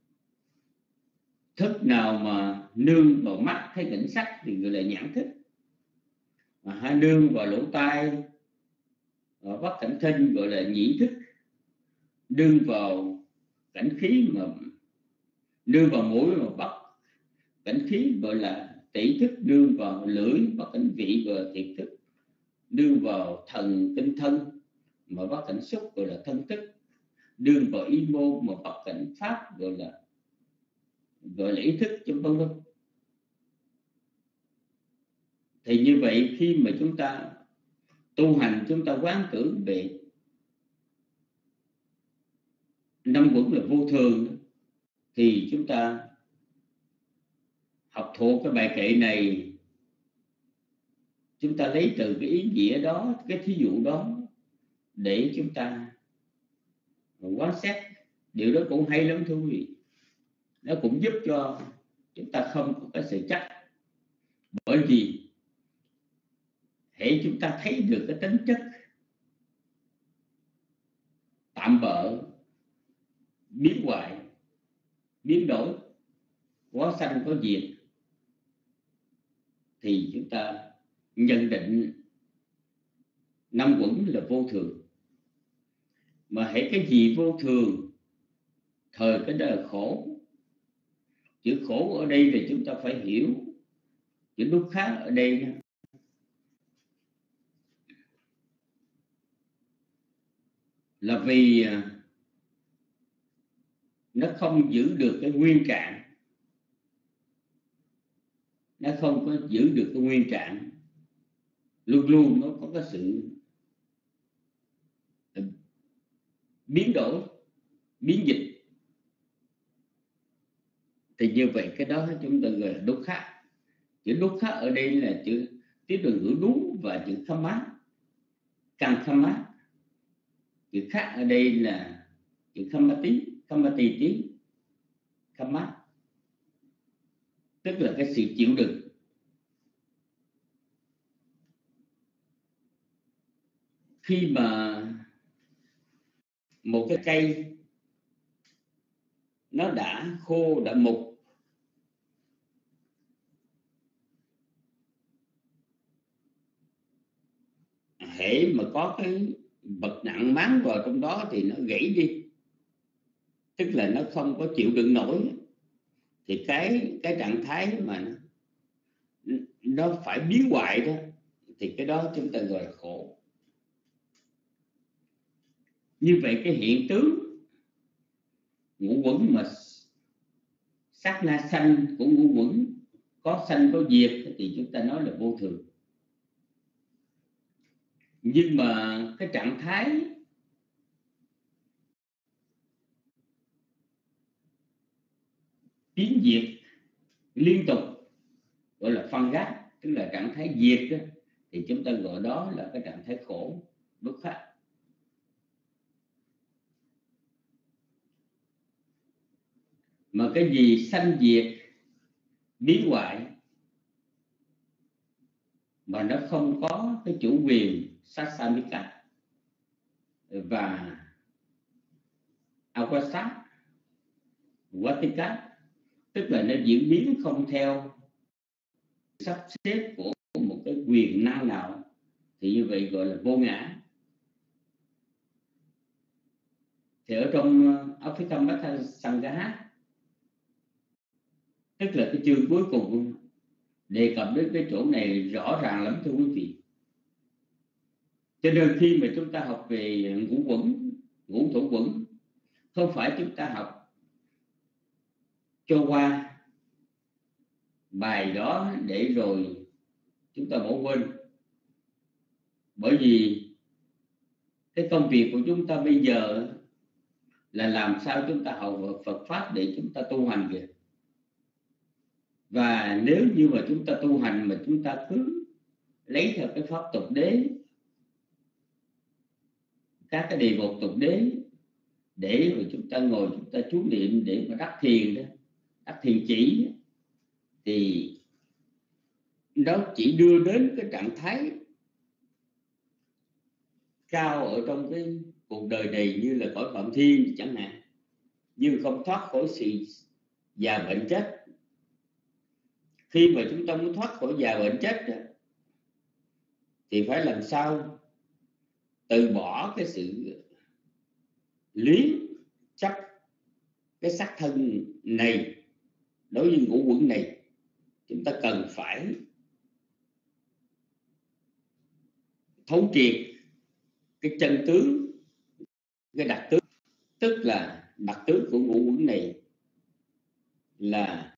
Thức nào mà nương vào mắt thấy cảnh sắc thì gọi là nhãn thức, mà hai nương vào lỗ tai và bắt cảnh thinh gọi là nhĩ thức, nương vào cảnh khí mà nương vào mũi mà bắt cảnh khí gọi là tỷ thức, nương vào lưỡi bắt cảnh vị gọi là thiệt thức, nương vào thần tinh thân mà bắt cảnh xúc gọi là thân thức, nương vào ý môn mà bắt cảnh pháp gọi là gọi là ý thức, vân vân. Thì như vậy khi mà chúng ta tu hành, chúng ta quán tưởng về năm quẩn là vô thường, thì chúng ta học thuộc cái bài kệ này, chúng ta lấy từ cái ý nghĩa đó, cái thí dụ đó để chúng ta quan sát. Điều đó cũng hay lắm thưa quý vị. nó cũng giúp cho chúng ta không có cái sự chắc. Bởi vì hễ chúng ta thấy được cái tính chất tạm bợ, biến hoại, biến đổi, có sanh có diệt, thì chúng ta nhận định năm uẩn là vô thường. Mà hễ cái gì vô thường, thời cái đó là khổ. Chữ khổ ở đây thì chúng ta phải hiểu chữ dukkha ở đây nha. Là vì nó không giữ được cái nguyên trạng, nó không có giữ được cái nguyên trạng, luôn luôn nó có cái sự biến đổi, biến dịch. Thì như vậy cái đó chúng ta gọi là dukkha. Chữ dukkha ở đây là chữ tiếng từ ngữ đúng và chữ khamma, căn khamma. Chữ khác ở đây là chữ khammati, khammati tí, khamma, tức là cái sự chịu đựng. Khi mà một cái cây nó đã khô, đã mục, hễ mà có cái vật nặng máng vào trong đó thì nó gãy đi, tức là nó không có chịu đựng nổi. Thì cái cái trạng thái mà nó, nó phải biến hoại đó, thì cái đó chúng ta gọi là khổ. Như vậy cái hiện tướng ngũ uẩn mà sát na sanh của ngũ uẩn, có sanh có diệt, thì chúng ta nói là vô thường. Nhưng mà cái trạng thái biến diệt liên tục gọi là phân gác, tức là trạng thái diệt đó, thì chúng ta gọi đó là cái trạng thái khổ, dukkha. Mà cái gì sanh diệt, biến hoại mà nó không có cái chủ quyền sasamika và awasa, vatika, tức là nó diễn biến không theo sắp xếp của một cái quyền năng nào, thì như vậy gọi là vô ngã. Thì ở trong Abhidhamma Sangha, tức là cái chương cuối cùng, đề cập đến cái chỗ này rõ ràng lắm thưa quý vị. Cho nên khi mà chúng ta học về ngũ uẩn, ngũ thổ uẩn, không phải chúng ta học cho qua bài đó để rồi chúng ta bỏ quên. Bởi vì cái công việc của chúng ta bây giờ là làm sao chúng ta học Phật Pháp để chúng ta tu hành kìa. Và nếu như mà chúng ta tu hành mà chúng ta cứ lấy theo cái pháp tục đế, các cái đề mục tục đế, để rồi chúng ta ngồi chúng ta chú niệm để mà đắc thiền đó, đắc thiền chỉ, thì nó chỉ đưa đến cái trạng thái cao ở trong cái cuộc đời này như là cõi Phạm Thiên chẳng hạn, nhưng không thoát khỏi sự già bệnh chết. Khi mà chúng ta muốn thoát khỏi già bệnh chết đó, thì phải làm sao từ bỏ cái sự luyến chấp cái xác thân này. Đối với ngũ uẩn này, chúng ta cần phải thấu triệt cái chân tướng, cái đặc tướng. Tức là đặc tướng của ngũ uẩn này là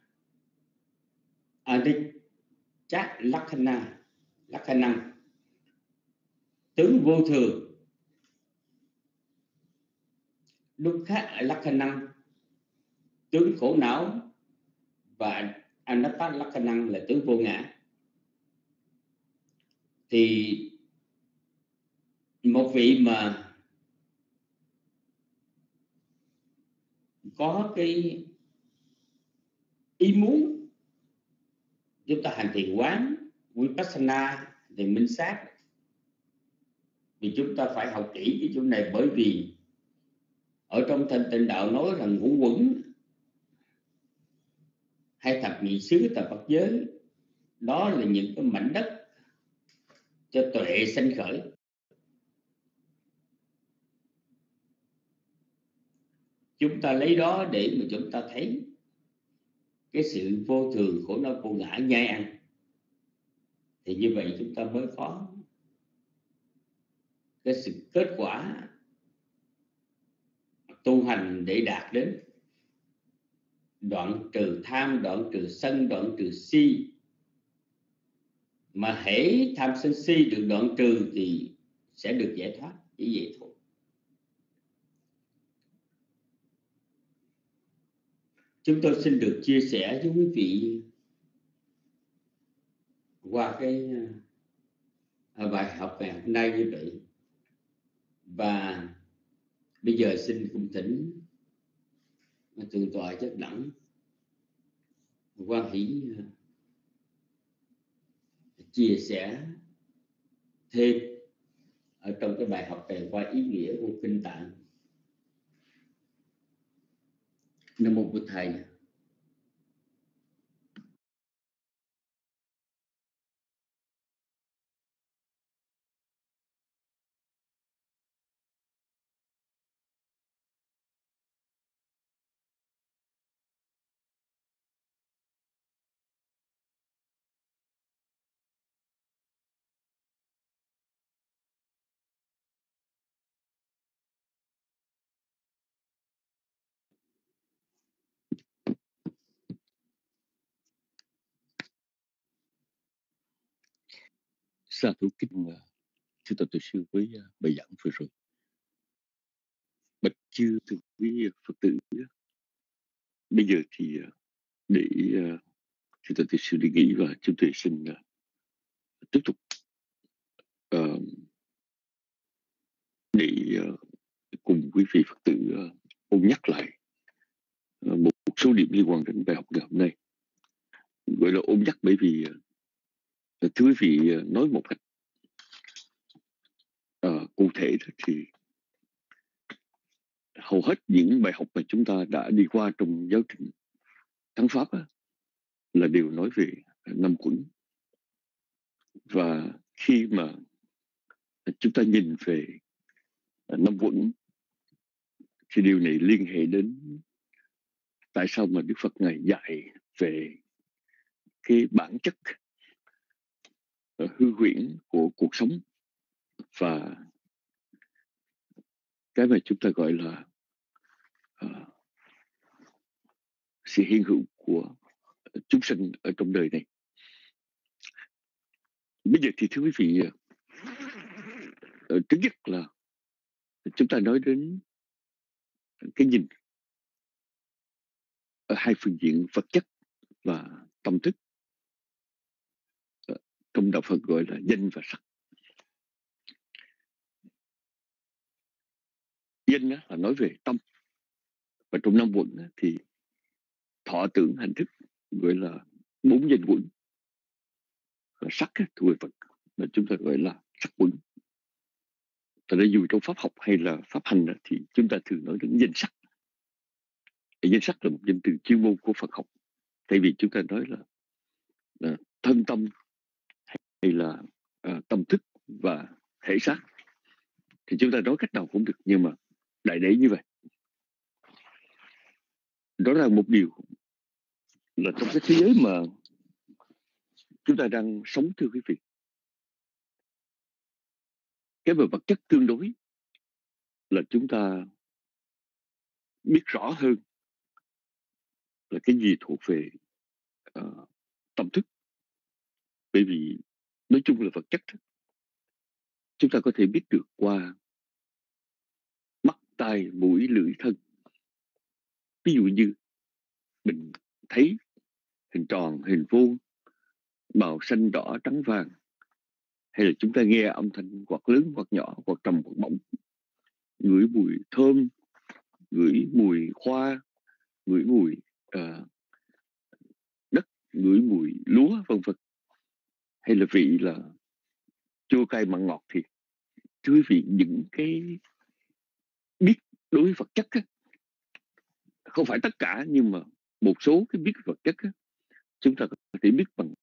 anicca lakkhana, lakkhana, tướng vô thường, dukkha lakkhana, tướng khổ não, và anatta lakkhana là tướng vô ngã. Thì một vị mà có cái ý muốn. Chúng ta hành thiền quán, Vipassana thì minh sát. Vì chúng ta phải học kỹ cái chỗ này, bởi vì ở trong thanh tịnh đạo nói rằng ngũ quẩn hay thập nhị xứ thập Phật giới, đó là những cái mảnh đất cho tuệ sanh khởi. Chúng ta lấy đó để mà chúng ta thấy cái sự vô thường, khổ đau, vô ngã, nhai ăn, thì như vậy chúng ta mới có cái sự kết quả tu hành để đạt đến đoạn trừ tham, đoạn trừ sân, đoạn trừ si. Mà hễ tham sân si được đoạn trừ thì sẽ được giải thoát, chỉ vậy thôi. Chúng tôi xin được chia sẻ với quý vị qua cái bài học ngày hôm nay như vậy. Và bây giờ xin cung thỉnh Thượng tọa Chất Đẳng Quan Hỷ chia sẻ thêm ở trong cái bài học này qua ý nghĩa của kinh Tạng. Nam mô Bụt Thầy. Sa thú kính Sư Tổ Tổ Sư với bài giảng vừa rồi. Bạch chư thượng quý Phật tử, bây giờ thì để Sư Tổ Tổ Sư đi nghỉ và chúng tôi xin tiếp tục uh, để uh, cùng quý vị Phật tử uh, ôn nhắc lại uh, một số điểm liên quan đến bài học ngày hôm nay. Gọi là ôn nhắc bởi vì uh, thưa quý vị uh, nói một cách uh, cụ thể thì hầu hết những bài học mà chúng ta đã đi qua trong giáo trình Thắng Pháp á, là đều nói về năm quẩn. Và khi mà chúng ta nhìn về năm quẩn thì điều này liên hệ đến tại sao mà Đức Phật Ngài dạy về cái bản chất hư huyễn của cuộc sống và cái mà chúng ta gọi là uh, sự hiện hữu của chúng sinh ở trong đời này. Bây giờ thì thưa quý vị, uh, thứ nhất là chúng ta nói đến cái nhìn ở hai phương diện vật chất và tâm thức. Uh, trong đạo Phật gọi là danh và sắc. Danh là nói về tâm, và trong năm quẩn thì thọ tưởng hành thức gọi là bốn danh quẩn. Sắc thuộc về Phật mà chúng ta gọi là sắc quẩn. Tại đây dù trong pháp học hay là pháp hành thì chúng ta thường nói đến danh sắc. Danh sắc là một danh từ chuyên môn của Phật học. Thay vì chúng ta nói là, là thân tâm hay là uh, tâm thức và thể xác thì chúng ta nói cách nào cũng được, nhưng mà đại để như vậy. Đó là một điều là trong cái thế giới mà chúng ta đang sống, thưa quý vị, cái về vật chất tương đối là chúng ta biết rõ hơn là cái gì thuộc về uh, tâm thức. Bởi vì nói chung là vật chất chúng ta có thể biết được qua mắt, tai, mũi, lưỡi, thân. Ví dụ như mình thấy hình tròn, hình vuông, màu xanh, đỏ, trắng, vàng, hay là chúng ta nghe âm thanh hoặc lớn hoặc nhỏ, hoặc trầm hoặc bổng, ngửi mùi thơm, ngửi mùi hoa, ngửi mùi uh, ngửi mùi lúa vân vân, hay là vị là chua cay mặn ngọt, thì thưa quý vị, những cái biết đối với vật chất á, không phải tất cả nhưng mà một số cái biết vật chất á, chúng ta có thể biết bằng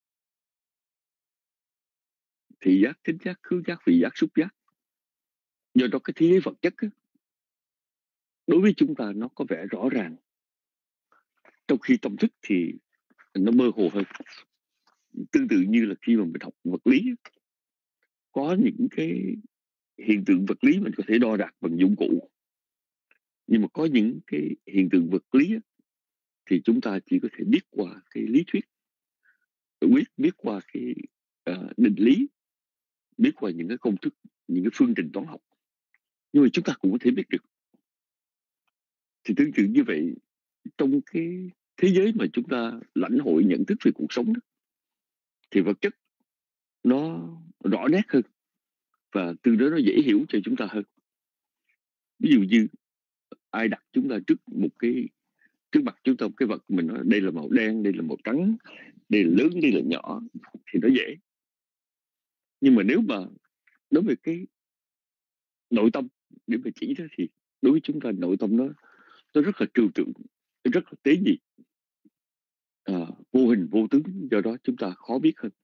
thị giác, thính giác, khứu giác, vị giác, xúc giác. Do đó cái thế giới vật chất á, đối với chúng ta nó có vẻ rõ ràng, trong khi tâm thức thì nó mơ hồ hơn. Tương tự như là khi mà mình học vật lý, có những cái hiện tượng vật lý mình có thể đo đạc bằng dụng cụ, nhưng mà có những cái hiện tượng vật lý thì chúng ta chỉ có thể biết qua cái lý thuyết, biết biết qua cái uh, định lý, biết qua những cái công thức, những cái phương trình toán học, nhưng mà chúng ta cũng có thể biết được. Thì tương tự như vậy, trong cái thế giới mà chúng ta lãnh hội nhận thức về cuộc sống đó, thì vật chất nó rõ nét hơn và từ đó nó dễ hiểu cho chúng ta hơn. Ví dụ như ai đặt chúng ta trước một cái trước mặt chúng ta một cái vật, mình nói đây là màu đen, đây là màu trắng, đây là lớn, đây là nhỏ, thì nó dễ. Nhưng mà nếu mà đối với cái nội tâm để mà chỉ đó, thì đối với chúng ta nội tâm nó nó rất là trừu tượng, rất là tế nhị, à, vô hình vô tướng, do đó chúng ta khó biết hơn.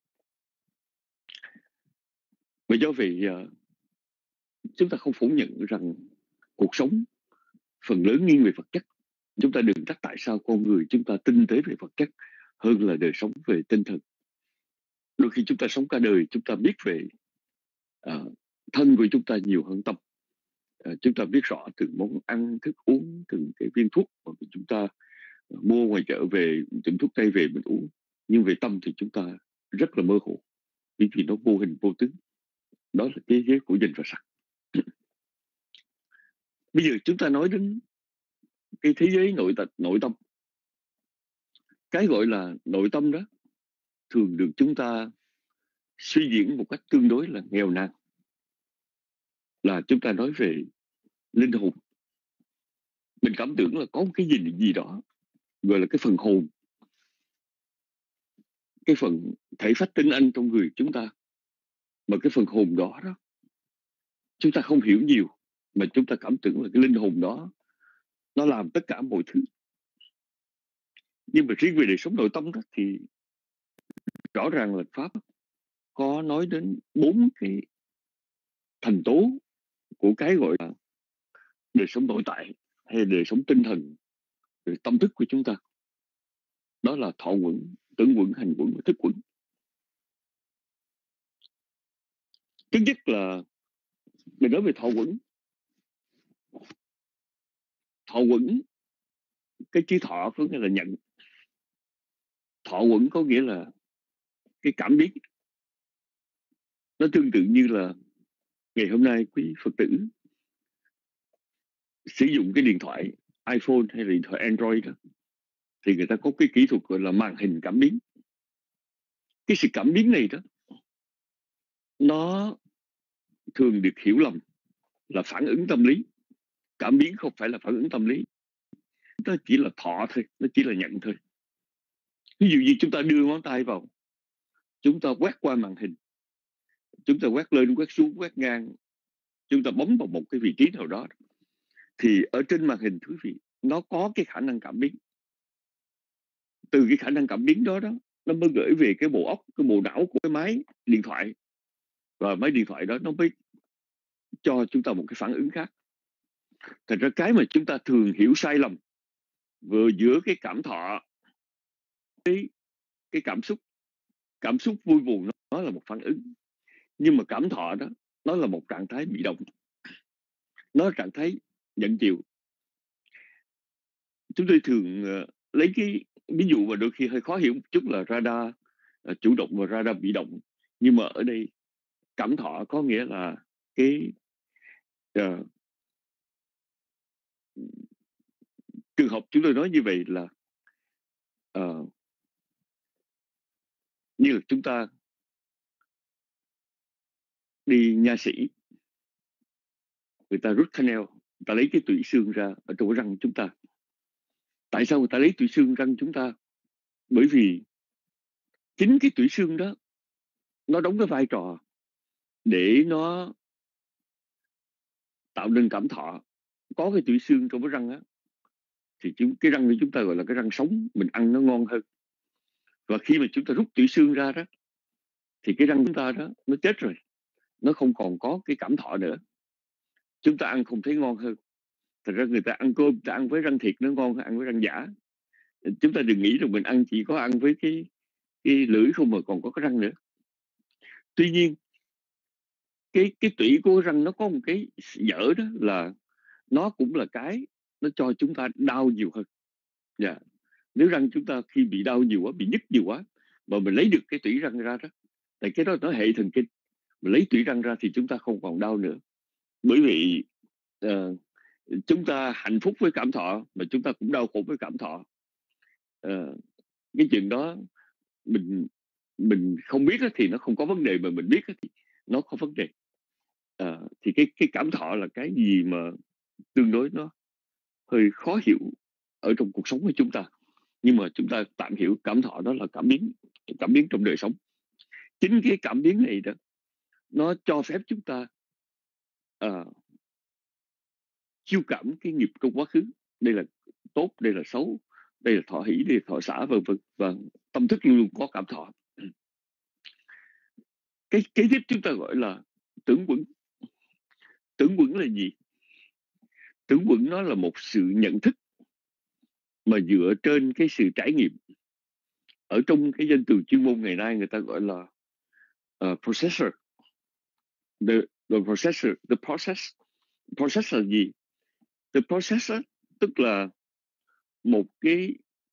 Và do vậy uh, chúng ta không phủ nhận rằng cuộc sống phần lớn nghiêng về vật chất. Chúng ta đừng trách tại sao con người chúng ta tinh tế về vật chất hơn là đời sống về tinh thần. Đôi khi chúng ta sống cả đời, chúng ta biết về uh, thân của chúng ta nhiều hơn tâm. Uh, chúng ta biết rõ từng món ăn, thức uống, từng cái viên thuốc mà chúng ta mua ngoài chợ về, tiệm thuốc tây về mình uống. Nhưng về tâm thì chúng ta rất là mơ hồ, bởi vì nó vô hình vô tướng. Đó là thế giới của danh và sắc. Bây giờ chúng ta nói đến cái thế giới nội tật, nội tâm. Cái gọi là nội tâm đó thường được chúng ta suy diễn một cách tương đối là nghèo nàn, là chúng ta nói về linh hồn. Mình cảm tưởng là có một cái gì gì đó gọi là cái phần hồn, cái phần thể phách tinh anh trong người chúng ta. Mà cái phần hồn đó đó chúng ta không hiểu nhiều, mà chúng ta cảm tưởng là cái linh hồn đó nó làm tất cả mọi thứ. Nhưng mà riêng về đời sống nội tâm đó thì rõ ràng là Pháp có nói đến bốn cái thành tố của cái gọi là đời sống nội tại hay đời sống tinh thần, tâm thức của chúng ta. Đó là thọ quẩn, tưởng quẩn, hành quẩn và thức quẩn. Thứ nhất là mình nói về thọ quẩn. Thọ quẩn, cái chữ thọ có nghĩa là nhận. Thọ quẩn có nghĩa là cái cảm biến. Nó tương tự như là ngày hôm nay quý Phật tử sử dụng cái điện thoại iPhone hay là điện thoại Android đó, thì người ta có cái kỹ thuật gọi là màn hình cảm biến. Cái sự cảm biến này đó, nó thường được hiểu lầm là phản ứng tâm lý. Cảm biến không phải là phản ứng tâm lý, nó chỉ là thọ thôi, nó chỉ là nhận thôi. Ví dụ như chúng ta đưa ngón tay vào, chúng ta quét qua màn hình, chúng ta quét lên, quét xuống, quét ngang, chúng ta bấm vào một cái vị trí nào đó, thì ở trên màn hình, quý vị, nó có cái khả năng cảm biến. Từ cái khả năng cảm biến đó đó, nó mới gửi về cái bộ óc, cái bộ não của cái máy điện thoại, và máy điện thoại đó nó mới cho chúng ta một cái phản ứng khác. Thành ra cái mà chúng ta thường hiểu sai lầm vừa giữa cái cảm thọ, cái, cái cảm xúc, cảm xúc vui buồn nó, nó là một phản ứng, nhưng mà cảm thọ đó nó là một trạng thái bị động, nó là trạng thái nhận chịu. Chúng tôi thường uh, lấy cái ví dụ mà đôi khi hơi khó hiểu một chút là radar uh, chủ động và radar bị động. Nhưng mà ở đây cảm thọ có nghĩa là cái uh, trường hợp chúng tôi nói như vậy là uh, như là chúng ta đi nha sĩ, người ta rút canal, người ta lấy cái tủy xương ra ở trong răng chúng ta. Tại sao người ta lấy tủy xương răng chúng ta? Bởi vì chính cái tủy xương đó nó đóng cái vai trò để nó tạo nên cảm thọ. Có cái tủy xương trong cái răng á, thì chúng, cái răng của chúng ta gọi là cái răng sống, mình ăn nó ngon hơn. Và khi mà chúng ta rút tủy xương ra đó, thì cái răng chúng ta đó nó chết rồi, nó không còn có cái cảm thọ nữa, chúng ta ăn không thấy ngon hơn. Thật ra người ta ăn cơm, người ta ăn với răng thịt nó ngon hơn ăn với răng giả. Chúng ta đừng nghĩ rằng mình ăn chỉ có ăn với cái, cái lưỡi không mà còn có cái răng nữa. Tuy nhiên cái cái tủy của răng nó có một cái dở đó là nó cũng là cái nó cho chúng ta đau nhiều hơn. Dạ. Yeah. Nếu răng chúng ta khi bị đau nhiều quá, bị nhức nhiều quá mà mình lấy được cái tủy răng ra đó, tại cái đó nó hệ thần kinh, mình lấy tủy răng ra thì chúng ta không còn đau nữa. Bởi vì uh, chúng ta hạnh phúc với cảm thọ mà chúng ta cũng đau khổ với cảm thọ. Uh, cái chuyện đó mình mình không biết thì nó không có vấn đề, mà mình biết thì nó có vấn đề. Uh, thì cái cái cảm thọ là cái gì mà tương đối nó hơi khó hiểu ở trong cuộc sống của chúng ta, nhưng mà chúng ta tạm hiểu cảm thọ đó là cảm biến, cảm biến trong đời sống. Chính cái cảm biến này đó nó cho phép chúng ta uh, chiêu cảm cái nghiệp trong quá khứ, đây là tốt, đây là xấu, đây là thọ hỷ, đây là thọ xả, vân vân, và tâm thức luôn luôn có cảm thọ. Cái kế tiếp chúng ta gọi là tưởng quẩn. Tưởng quẩn là gì? Tưởng quẩn nó là một sự nhận thức mà dựa trên cái sự trải nghiệm. Ở trong cái danh từ chuyên môn ngày nay người ta gọi là uh, processor. The, the processor, the process. Process là gì? The processor tức là một cái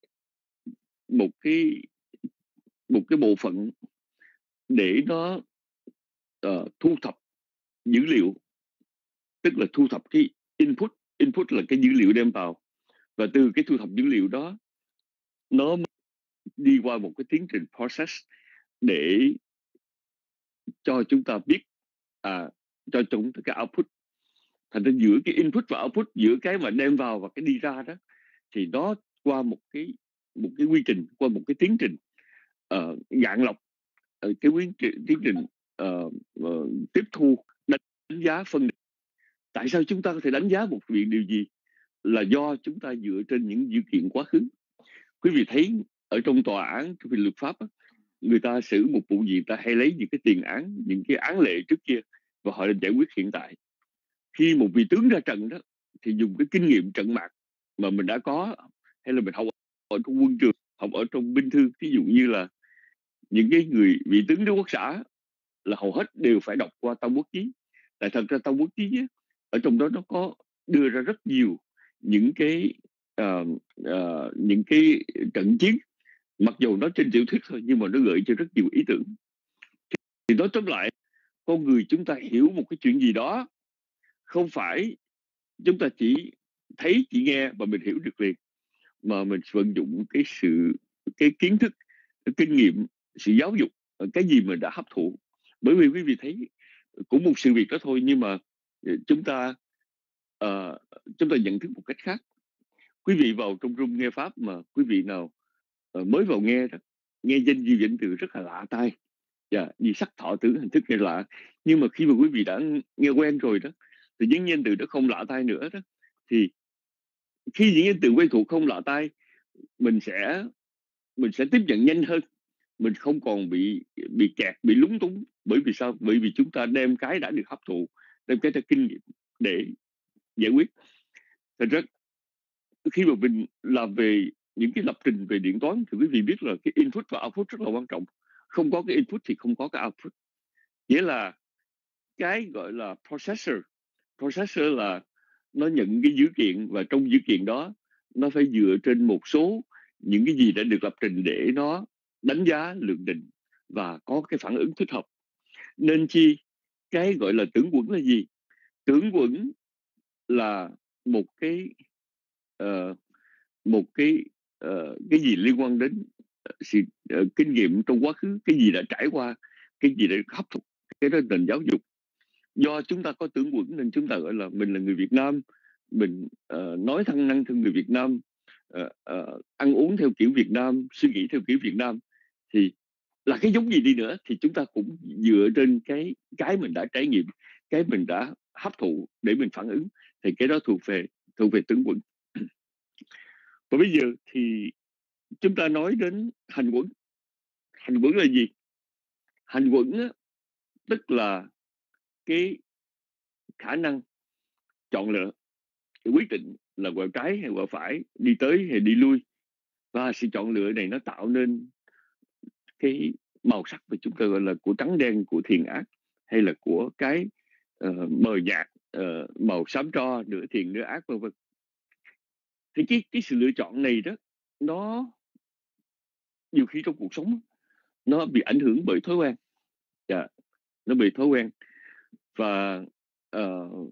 một cái một cái bộ phận để nó uh, thu thập dữ liệu, tức là thu thập cái input. Input là cái dữ liệu đem vào, và từ cái thu thập dữ liệu đó nó đi qua một cái tiến trình process để cho chúng ta biết, à, cho chúng ta cái output. Thành ra giữa cái input và output, giữa cái mà đem vào và cái đi ra đó, thì nó qua một cái một cái quy trình, qua một cái tiến trình uh, gạn lọc, uh, cái quy, tiến trình uh, uh, tiếp thu, đánh giá, phân định. Tại sao chúng ta có thể đánh giá một việc điều gì? Là do chúng ta dựa trên những dữ kiện quá khứ. Quý vị thấy ở trong tòa án, trong luật pháp, người ta xử một vụ gì, ta hay lấy những cái tiền án, những cái án lệ trước kia và họ giải quyết hiện tại. Khi một vị tướng ra trận đó, thì dùng cái kinh nghiệm trận mạc mà mình đã có, hay là mình học ở trong quân trường, học ở trong binh thư. Ví dụ như là những cái người vị tướng đế quốc xã là hầu hết đều phải đọc qua Tam Quốc Chí. Tại thật ra Tam Quốc Chí ấy, ở trong đó nó có đưa ra rất nhiều những cái uh, uh, những cái trận chiến, mặc dù nó trên tiểu thuyết thôi nhưng mà nó gợi cho rất nhiều ý tưởng. Thì nói tóm lại, con người chúng ta hiểu một cái chuyện gì đó, không phải chúng ta chỉ thấy, chỉ nghe và mình hiểu được liền, mà mình vận dụng cái sự cái kiến thức, cái kinh nghiệm, sự giáo dục, cái gì mình đã hấp thụ. Bởi vì quý vị thấy cũng một sự việc đó thôi, nhưng mà chúng ta uh, chúng ta nhận thức một cách khác. Quý vị vào trong room nghe pháp mà quý vị nào uh, mới vào nghe đó, nghe danh di danh từ rất là lạ tai, yeah, vì sắc thọ tưởng hình thức nghe lạ. Nhưng mà khi mà quý vị đã nghe quen rồi đó, thì những danh từ đó không lạ tai nữa đó, thì khi những danh từ quen thuộc không lạ tai, mình sẽ mình sẽ tiếp nhận nhanh hơn, mình không còn bị bị kẹt, bị lúng túng. Bởi vì sao? Bởi vì chúng ta đem cái đã được hấp thụ, đem cái đã kinh nghiệm để giải quyết. Thật ra khi mà mình làm về những cái lập trình về điện toán thì quý vị biết là cái input và output rất là quan trọng. Không có cái input thì không có cái output. Nghĩa là cái gọi là processor. Processor là nó nhận cái dữ kiện, và trong dữ kiện đó nó phải dựa trên một số những cái gì đã được lập trình để nó đánh giá, lượng định và có cái phản ứng thích hợp. Nên chi cái gọi là tưởng quẩn là gì? Tưởng quẩn là một cái uh, một cái uh, cái gì liên quan đến sự uh, kinh nghiệm trong quá khứ, cái gì đã trải qua, cái gì đã hấp thụ, cái đó là giáo dục. Do chúng ta có tưởng quẩn nên chúng ta gọi là mình là người Việt Nam, mình uh, nói thân năng theo người Việt Nam, uh, uh, ăn uống theo kiểu Việt Nam, suy nghĩ theo kiểu Việt Nam. Thì là cái giống gì đi nữa thì chúng ta cũng dựa trên cái cái mình đã trải nghiệm, cái mình đã hấp thụ để mình phản ứng, thì cái đó thuộc về thuộc về tướng quẩn. Và bây giờ thì chúng ta nói đến hành quẩn. Hành quẩn là gì? Hành quẩn á, tức là cái khả năng chọn lựa, cái quyết định là quẹo trái hay quẹo phải, đi tới hay đi lui. Và sự chọn lựa này nó tạo nên cái màu sắc mà chúng ta gọi là của trắng đen, của thiện ác, hay là của cái uh, mờ nhạt, uh, màu xám tro, nửa thiện nửa ác, vân vân. Thì cái cái sự lựa chọn này đó, nó nhiều khi trong cuộc sống nó bị ảnh hưởng bởi thói quen. Yeah, nó bị thói quen. Và uh,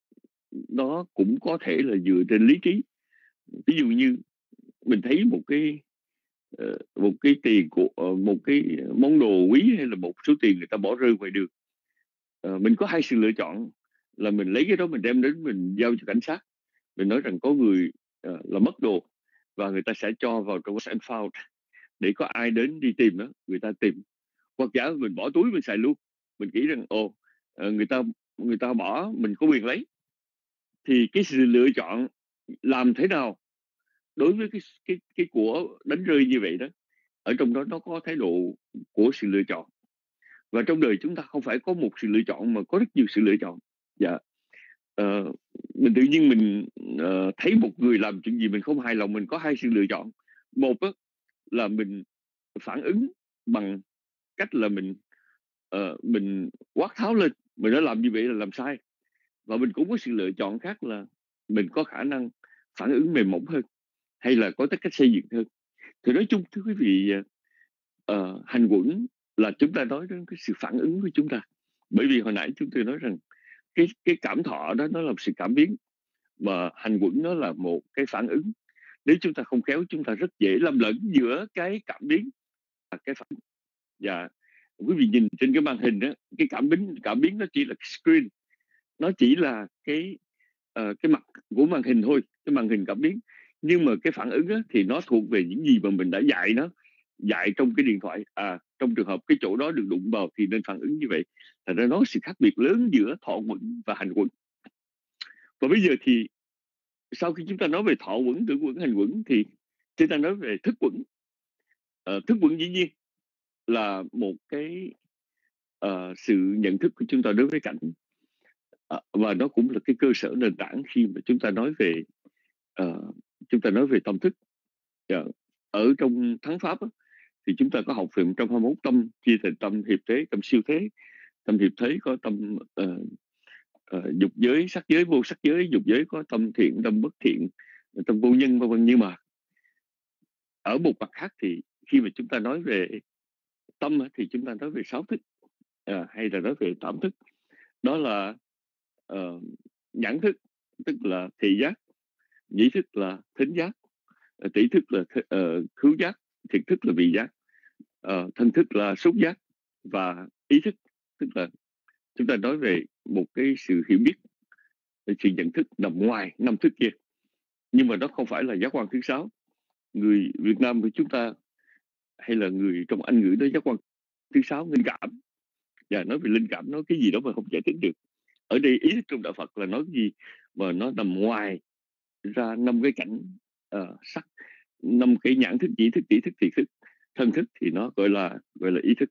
nó cũng có thể là dựa trên lý trí. Ví dụ như mình thấy một cái uh, một cái tiền của uh, một cái món đồ quý, hay là một số tiền người ta bỏ rơi ngoài đường, uh, mình có hai sự lựa chọn, là mình lấy cái đó mình đem đến mình giao cho cảnh sát, mình nói rằng có người uh, là mất đồ, và người ta sẽ cho vào trong lost and found để có ai đến đi tìm đó, người ta tìm. Hoặc giả mình bỏ túi mình xài luôn, mình nghĩ rằng ồ uh, người ta người ta bỏ, mình có quyền lấy. Thì cái sự lựa chọn làm thế nào đối với cái cái cái của đánh rơi như vậy đó, ở trong đó nó có thái độ của sự lựa chọn. Và trong đời chúng ta không phải có một sự lựa chọn mà có rất nhiều sự lựa chọn. Dạ. Uh, mình tự nhiên mình uh, thấy một người làm chuyện gì mình không hài lòng, mình có hai sự lựa chọn. Một đó, là mình phản ứng bằng cách là mình uh, mình quát tháo lên, mình đã làm như vậy là làm sai. Và mình cũng có sự lựa chọn khác là mình có khả năng phản ứng mềm mỏng hơn, hay là có tính cách xây dựng hơn. Thì nói chung thưa quý vị, uh, hành quẩn là chúng ta nói đến cái sự phản ứng của chúng ta. Bởi vì hồi nãy chúng tôi nói rằng cái cái cảm thọ đó nó là một sự cảm biến, mà hành quẩn nó là một cái phản ứng. Nếu chúng ta không khéo, chúng ta rất dễ lầm lẫn giữa cái cảm biến và cái phản ứng. Và quý vị nhìn trên cái màn hình đó, cái cảm biến cảm biến nó chỉ là screen, nó chỉ là cái uh, cái mặt của màn hình thôi, cái màn hình cảm biến. Nhưng mà cái phản ứng đó, thì nó thuộc về những gì mà mình đã dạy nó, dạy trong cái điện thoại. À, trong trường hợp cái chỗ đó được đụng vào thì nên phản ứng như vậy. Thành ra nó sự khác biệt lớn giữa thọ quẩn và hành quẩn. Và bây giờ thì sau khi chúng ta nói về thọ quẩn, tưởng quẩn, hành quẩn, thì chúng ta nói về thức quẩn. Uh, thức quẩn dĩ nhiên là một cái uh, sự nhận thức của chúng ta đối với cảnh. À, và nó cũng là cái cơ sở nền tảng khi mà chúng ta nói về uh, chúng ta nói về tâm thức. Yeah. Ở trong Thắng Pháp á, thì chúng ta có học về một trăm hai mươi mốt tâm, chia thành tâm hiệp thế, tâm siêu thế. Tâm hiệp thế có tâm uh, uh, dục giới, sắc giới, vô sắc giới. Dục giới có tâm thiện, tâm bất thiện, tâm vô nhân, vân vân. Nhưng mà ở một mặt khác thì khi mà chúng ta nói về tâm thì chúng ta nói về sáu thức, uh, hay là nói về tám thức. Đó là uh, nhãn thức, tức là thị giác; nhĩ thức là thính giác; tỷ thức là uh, khứu giác; thiệt thức là vị giác; uh, thân thức là xúc giác; và ý thức, tức là chúng ta nói về một cái sự hiểu biết, sự nhận thức nằm ngoài năm thức kia. Nhưng mà nó không phải là giác quan thứ sáu. Người Việt Nam của chúng ta, hay là người trong Anh ngữ nói giác quan thứ sáu, linh cảm. Và nói về linh cảm, nói cái gì đó mà không giải thích được. Ở đây ý thức trong đạo Phật là nói cái gì mà nó nằm ngoài ra năm cái cảnh uh, sắc, năm cái nhãn thức, nhĩ thức, tỷ thức, thiệt thức, thân thức, thì nó gọi là gọi là ý thức.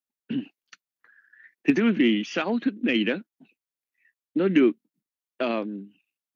Thì thưa quý vị, sáu thức này đó, nó được um,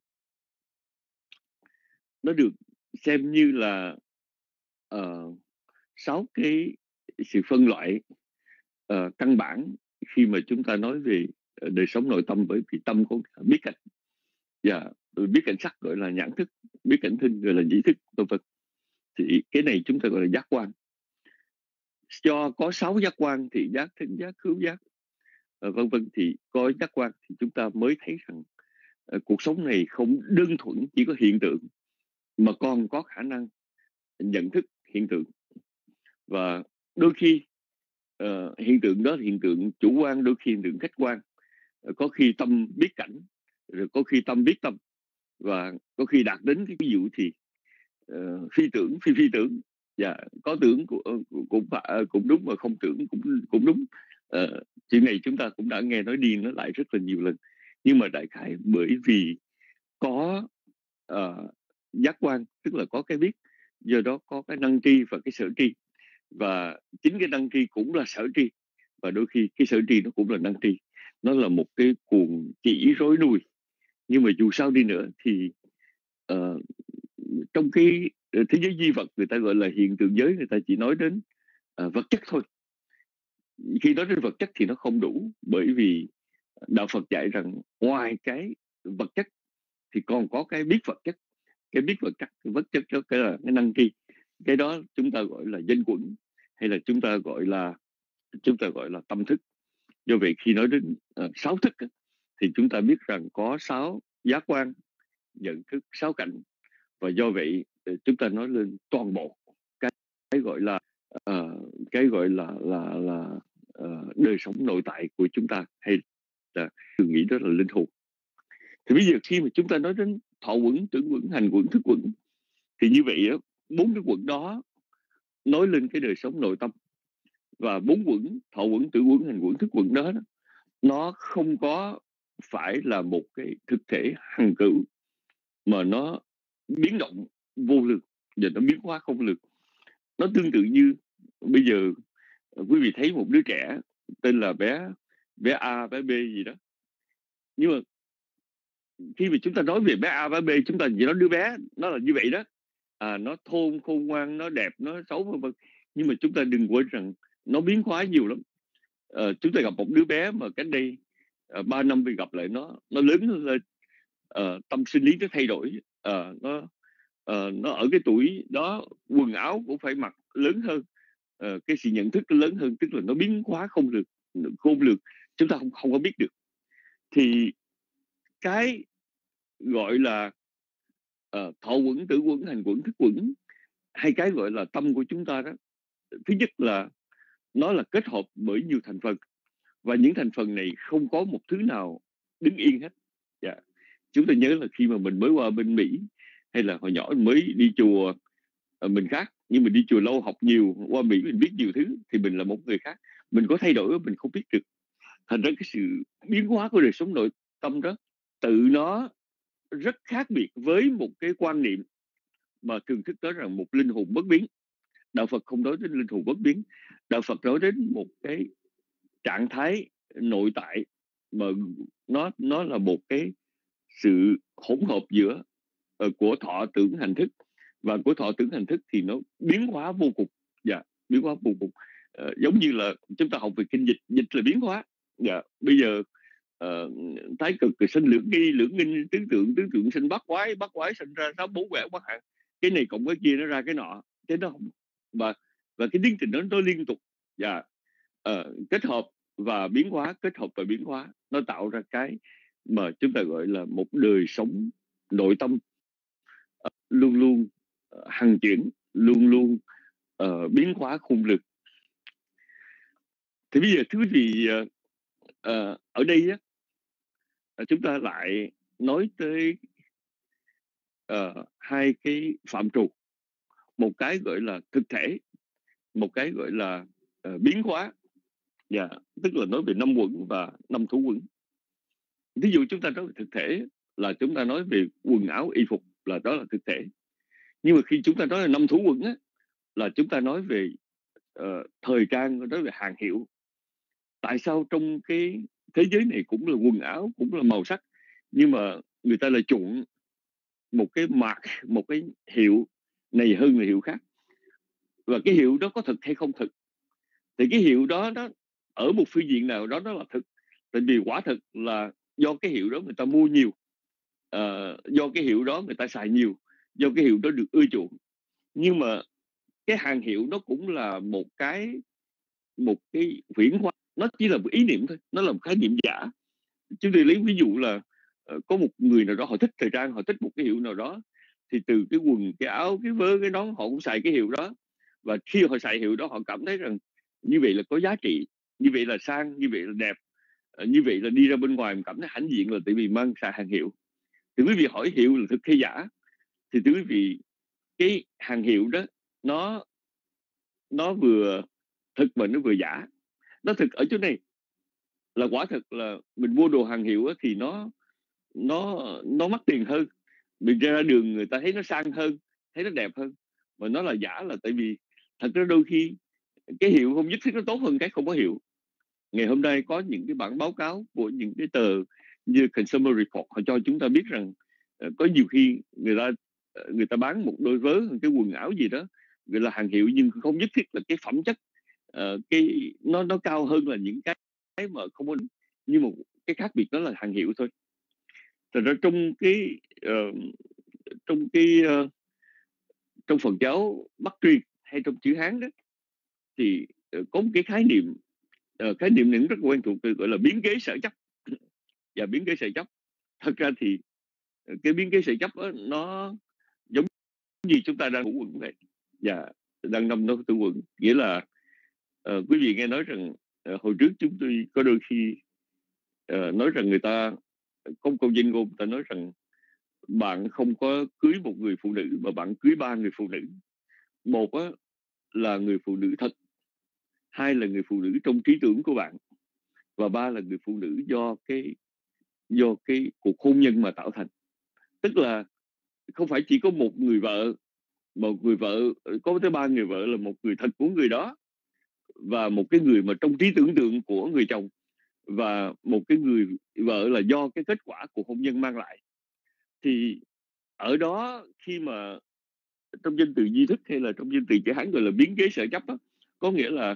nó được xem như là uh, sáu cái sự phân loại uh, căn bản khi mà chúng ta nói về uh, đời sống nội tâm. Bởi vì tâm có biết cảnh, và biết cảnh sắc gọi là nhãn thức, biết cảnh thinh gọi là nhĩ thức, vân vân. Thì cái này chúng ta gọi là giác quan. Do có sáu giác quan, thị giác, thính giác, khứu giác, uh, vân vân, thì có giác quan thì chúng ta mới thấy rằng uh, cuộc sống này không đơn thuần chỉ có hiện tượng, mà còn có khả năng nhận thức hiện tượng. Và đôi khi uh, hiện tượng đó là hiện tượng chủ quan, đôi khi hiện tượng khách quan. Uh, có khi tâm biết cảnh, rồi có khi tâm biết tâm, và có khi đạt đến cái ví dụ thì uh, phi tưởng, phi phi tưởng. Dạ, có tưởng cũng, cũng phải cũng đúng mà không tưởng cũng cũng đúng. Ờ, chuyện này chúng ta cũng đã nghe nói đi nói lại rất là nhiều lần. Nhưng mà đại khái bởi vì có uh, giác quan, tức là có cái biết, do đó có cái năng tri và cái sở tri, và chính cái năng tri cũng là sở tri, và đôi khi cái sở tri nó cũng là năng tri. Nó là một cái cuồng chỉ rối nuôi. Nhưng mà dù sao đi nữa thì uh, trong cái thế giới di vật, người ta gọi là hiện tượng giới, người ta chỉ nói đến uh, vật chất thôi. Khi nói đến vật chất thì nó không đủ, bởi vì đạo Phật dạy rằng ngoài cái vật chất thì còn có cái biết vật chất. Cái biết vật chất, vật chất đó cái là cái năng tri. Cái đó chúng ta gọi là danh quẩn, hay là chúng ta gọi là chúng ta gọi là tâm thức. Do vậy khi nói đến uh, sáu thức thì chúng ta biết rằng có sáu giác quan, nhận thức, sáu cảnh, và do vậy chúng ta nói lên toàn bộ cái, cái gọi là uh, cái gọi là là là uh, đời sống nội tại của chúng ta, hay là thường nghĩ đó là linh hồn. Thì bây giờ khi mà chúng ta nói đến thọ quẩn, tưởng quẩn, hành quẩn, thức quẩn, thì như vậy bốn cái quẩn đó nói lên cái đời sống nội tâm, và bốn quẩn thọ quẩn, tưởng quẩn, hành quẩn, thức quẩn đó, đó nó không có phải là một cái thực thể hằng cửu, mà nó biến động vô lượng và nó biến hóa không lượng. Nó tương tự như bây giờ quý vị thấy một đứa trẻ tên là bé bé A, bé B gì đó, nhưng mà khi mà chúng ta nói về bé A, bé B, chúng ta chỉ nói đứa bé nó là như vậy đó, à, nó thôn, khôn ngoan, nó đẹp, nó xấu, vân vân. Nhưng mà chúng ta đừng quên rằng nó biến hóa nhiều lắm. À, chúng ta gặp một đứa bé mà cách đây à, ba năm bị gặp lại nó, nó lớn lên, à, tâm sinh lý nó thay đổi, à, nó à, nó ở cái tuổi đó quần áo cũng phải mặc lớn hơn, à, cái sự nhận thức nó lớn hơn, tức là nó biến hóa không được, khôn lường, chúng ta không không có biết được. Thì cái gọi là uh, thọ quẩn, tử quẩn, hành quẩn, thức quẩn, hay cái gọi là tâm của chúng ta đó, thứ nhất là nó là kết hợp bởi nhiều thành phần, và những thành phần này không có một thứ nào đứng yên hết. Yeah. Chúng ta nhớ là khi mà mình mới qua bên Mỹ, hay là hồi nhỏ mình mới đi chùa, mình khác, nhưng mình đi chùa lâu, học nhiều, qua Mỹ mình biết nhiều thứ, thì mình là một người khác. Mình có thay đổi mình không biết được. Thành ra cái sự biến hóa của đời sống nội tâm đó tự nó rất khác biệt với một cái quan niệm mà thường thức nói rằng một linh hồn bất biến. Đạo Phật không nói đến linh hồn bất biến. Đạo Phật nói đến một cái trạng thái nội tại mà nó nó là một cái sự hỗn hợp giữa uh, của thọ tưởng hành thức, và của thọ tưởng hành thức thì nó biến hóa vô cùng. Dạ, biến hóa vô cùng. Uh, giống như là chúng ta học về kinh dịch, dịch là biến hóa. Dạ, bây giờ uh, thái cực sinh lưỡng nghi, lưỡng nghinh tứ tượng, tứ tượng sinh bát quái, bát quái sinh ra sáu bốn quẻ bát hạng. Cái này cộng cái kia nó ra cái nọ, cái đó không. Và và cái tiến trình đó nó liên tục. Dạ, uh, kết hợp và biến hóa, kết hợp và biến hóa, nó tạo ra cái mà chúng ta gọi là một đời sống nội tâm uh, luôn luôn uh, hằng chuyển, luôn luôn uh, biến hóa khung lực. Thì bây giờ thưa quý vị, uh, uh, ở đây á, uh, chúng ta lại nói tới uh, hai cái phạm trù, một cái gọi là thực thể, một cái gọi là uh, biến hóa. Dạ, tức là nói về năm quẩn và năm thủ quẩn. Ví dụ chúng ta nói về thực thể là chúng ta nói về quần áo y phục, là đó là thực thể. Nhưng mà khi chúng ta nói là năm thủ quẩn á, là chúng ta nói về uh, thời trang, nói về hàng hiệu. Tại sao trong cái thế giới này cũng là quần áo, cũng là màu sắc, nhưng mà người ta lại chuộng một cái mạc, một cái hiệu này hơn là hiệu khác? Và cái hiệu đó có thực hay không thực? Thì cái hiệu đó, đó ở một phương diện nào đó nó là thực. Tại vì quả thực là do cái hiệu đó người ta mua nhiều, uh, do cái hiệu đó người ta xài nhiều, do cái hiệu đó được ưa chuộng. Nhưng mà cái hàng hiệu nó cũng là một cái một cái huyễn hóa, nó chỉ là một ý niệm thôi, nó là một khái niệm giả. Chúng tôi lấy ví dụ là uh, có một người nào đó họ thích thời trang, họ thích một cái hiệu nào đó, thì từ cái quần, cái áo, cái vớ, cái nón họ cũng xài cái hiệu đó. Và khi họ xài hiệu đó họ cảm thấy rằng như vậy là có giá trị, như vậy là sang, như vậy là đẹp, uh, như vậy là đi ra bên ngoài mình cảm thấy hãnh diện, là tại vì mang xài hàng hiệu. Thì quý vị hỏi hiệu là thực hay giả? Thì thưa quý vị, cái hàng hiệu đó nó nó vừa thực mà nó vừa giả. Nó thực ở chỗ này là quả thực là mình mua đồ hàng hiệu thì nó nó nó mắc tiền hơn, mình ra đường người ta thấy nó sang hơn, thấy nó đẹp hơn. Mà nó là giả là tại vì thật ra đôi khi cái hiệu không nhất thiết nó tốt hơn cái không có hiệu. Ngày hôm nay có những cái bản báo cáo của những cái tờ như Consumer Report, họ cho chúng ta biết rằng uh, có nhiều khi người ta uh, người ta bán một đôi vớ, cái quần áo gì đó gọi là hàng hiệu, nhưng không nhất thiết là cái phẩm chất uh, cái nó nó cao hơn là những cái cái mà không có, nhưng mà cái khác biệt đó là hàng hiệu thôi. Thật ra trong cái uh, trong cái uh, trong Phật giáo Bắc truyền hay trong chữ Hán đó thì uh, có một cái khái niệm, uh, khái niệm này rất quen thuộc, gọi là biến kế sở chấp. Và biến kế sở chấp thật ra thì uh, cái biến kế sở chấp đó, nó giống như chúng ta đang ngủ quẩn vậy, và đang nằm trong tủ quần. Nghĩa là uh, quý vị nghe nói rằng uh, hồi trước chúng tôi có đôi khi uh, nói rằng người ta có một câu danh ngôn, người ta nói rằng bạn không có cưới một người phụ nữ mà bạn cưới ba người phụ nữ. Một á, là người phụ nữ thật, hai là người phụ nữ trong trí tưởng của bạn, và ba là người phụ nữ do cái do cái cuộc hôn nhân mà tạo thành. Tức là không phải chỉ có một người vợ, một người vợ có tới ba người vợ, là một người thật của người đó, và một cái người mà trong trí tưởng tượng của người chồng, và một cái người vợ là do cái kết quả của hôn nhân mang lại. Thì ở đó khi mà trong danh từ duy thức hay là trong danh từ chữ Hán gọi là biến kế sở chấp đó, có nghĩa là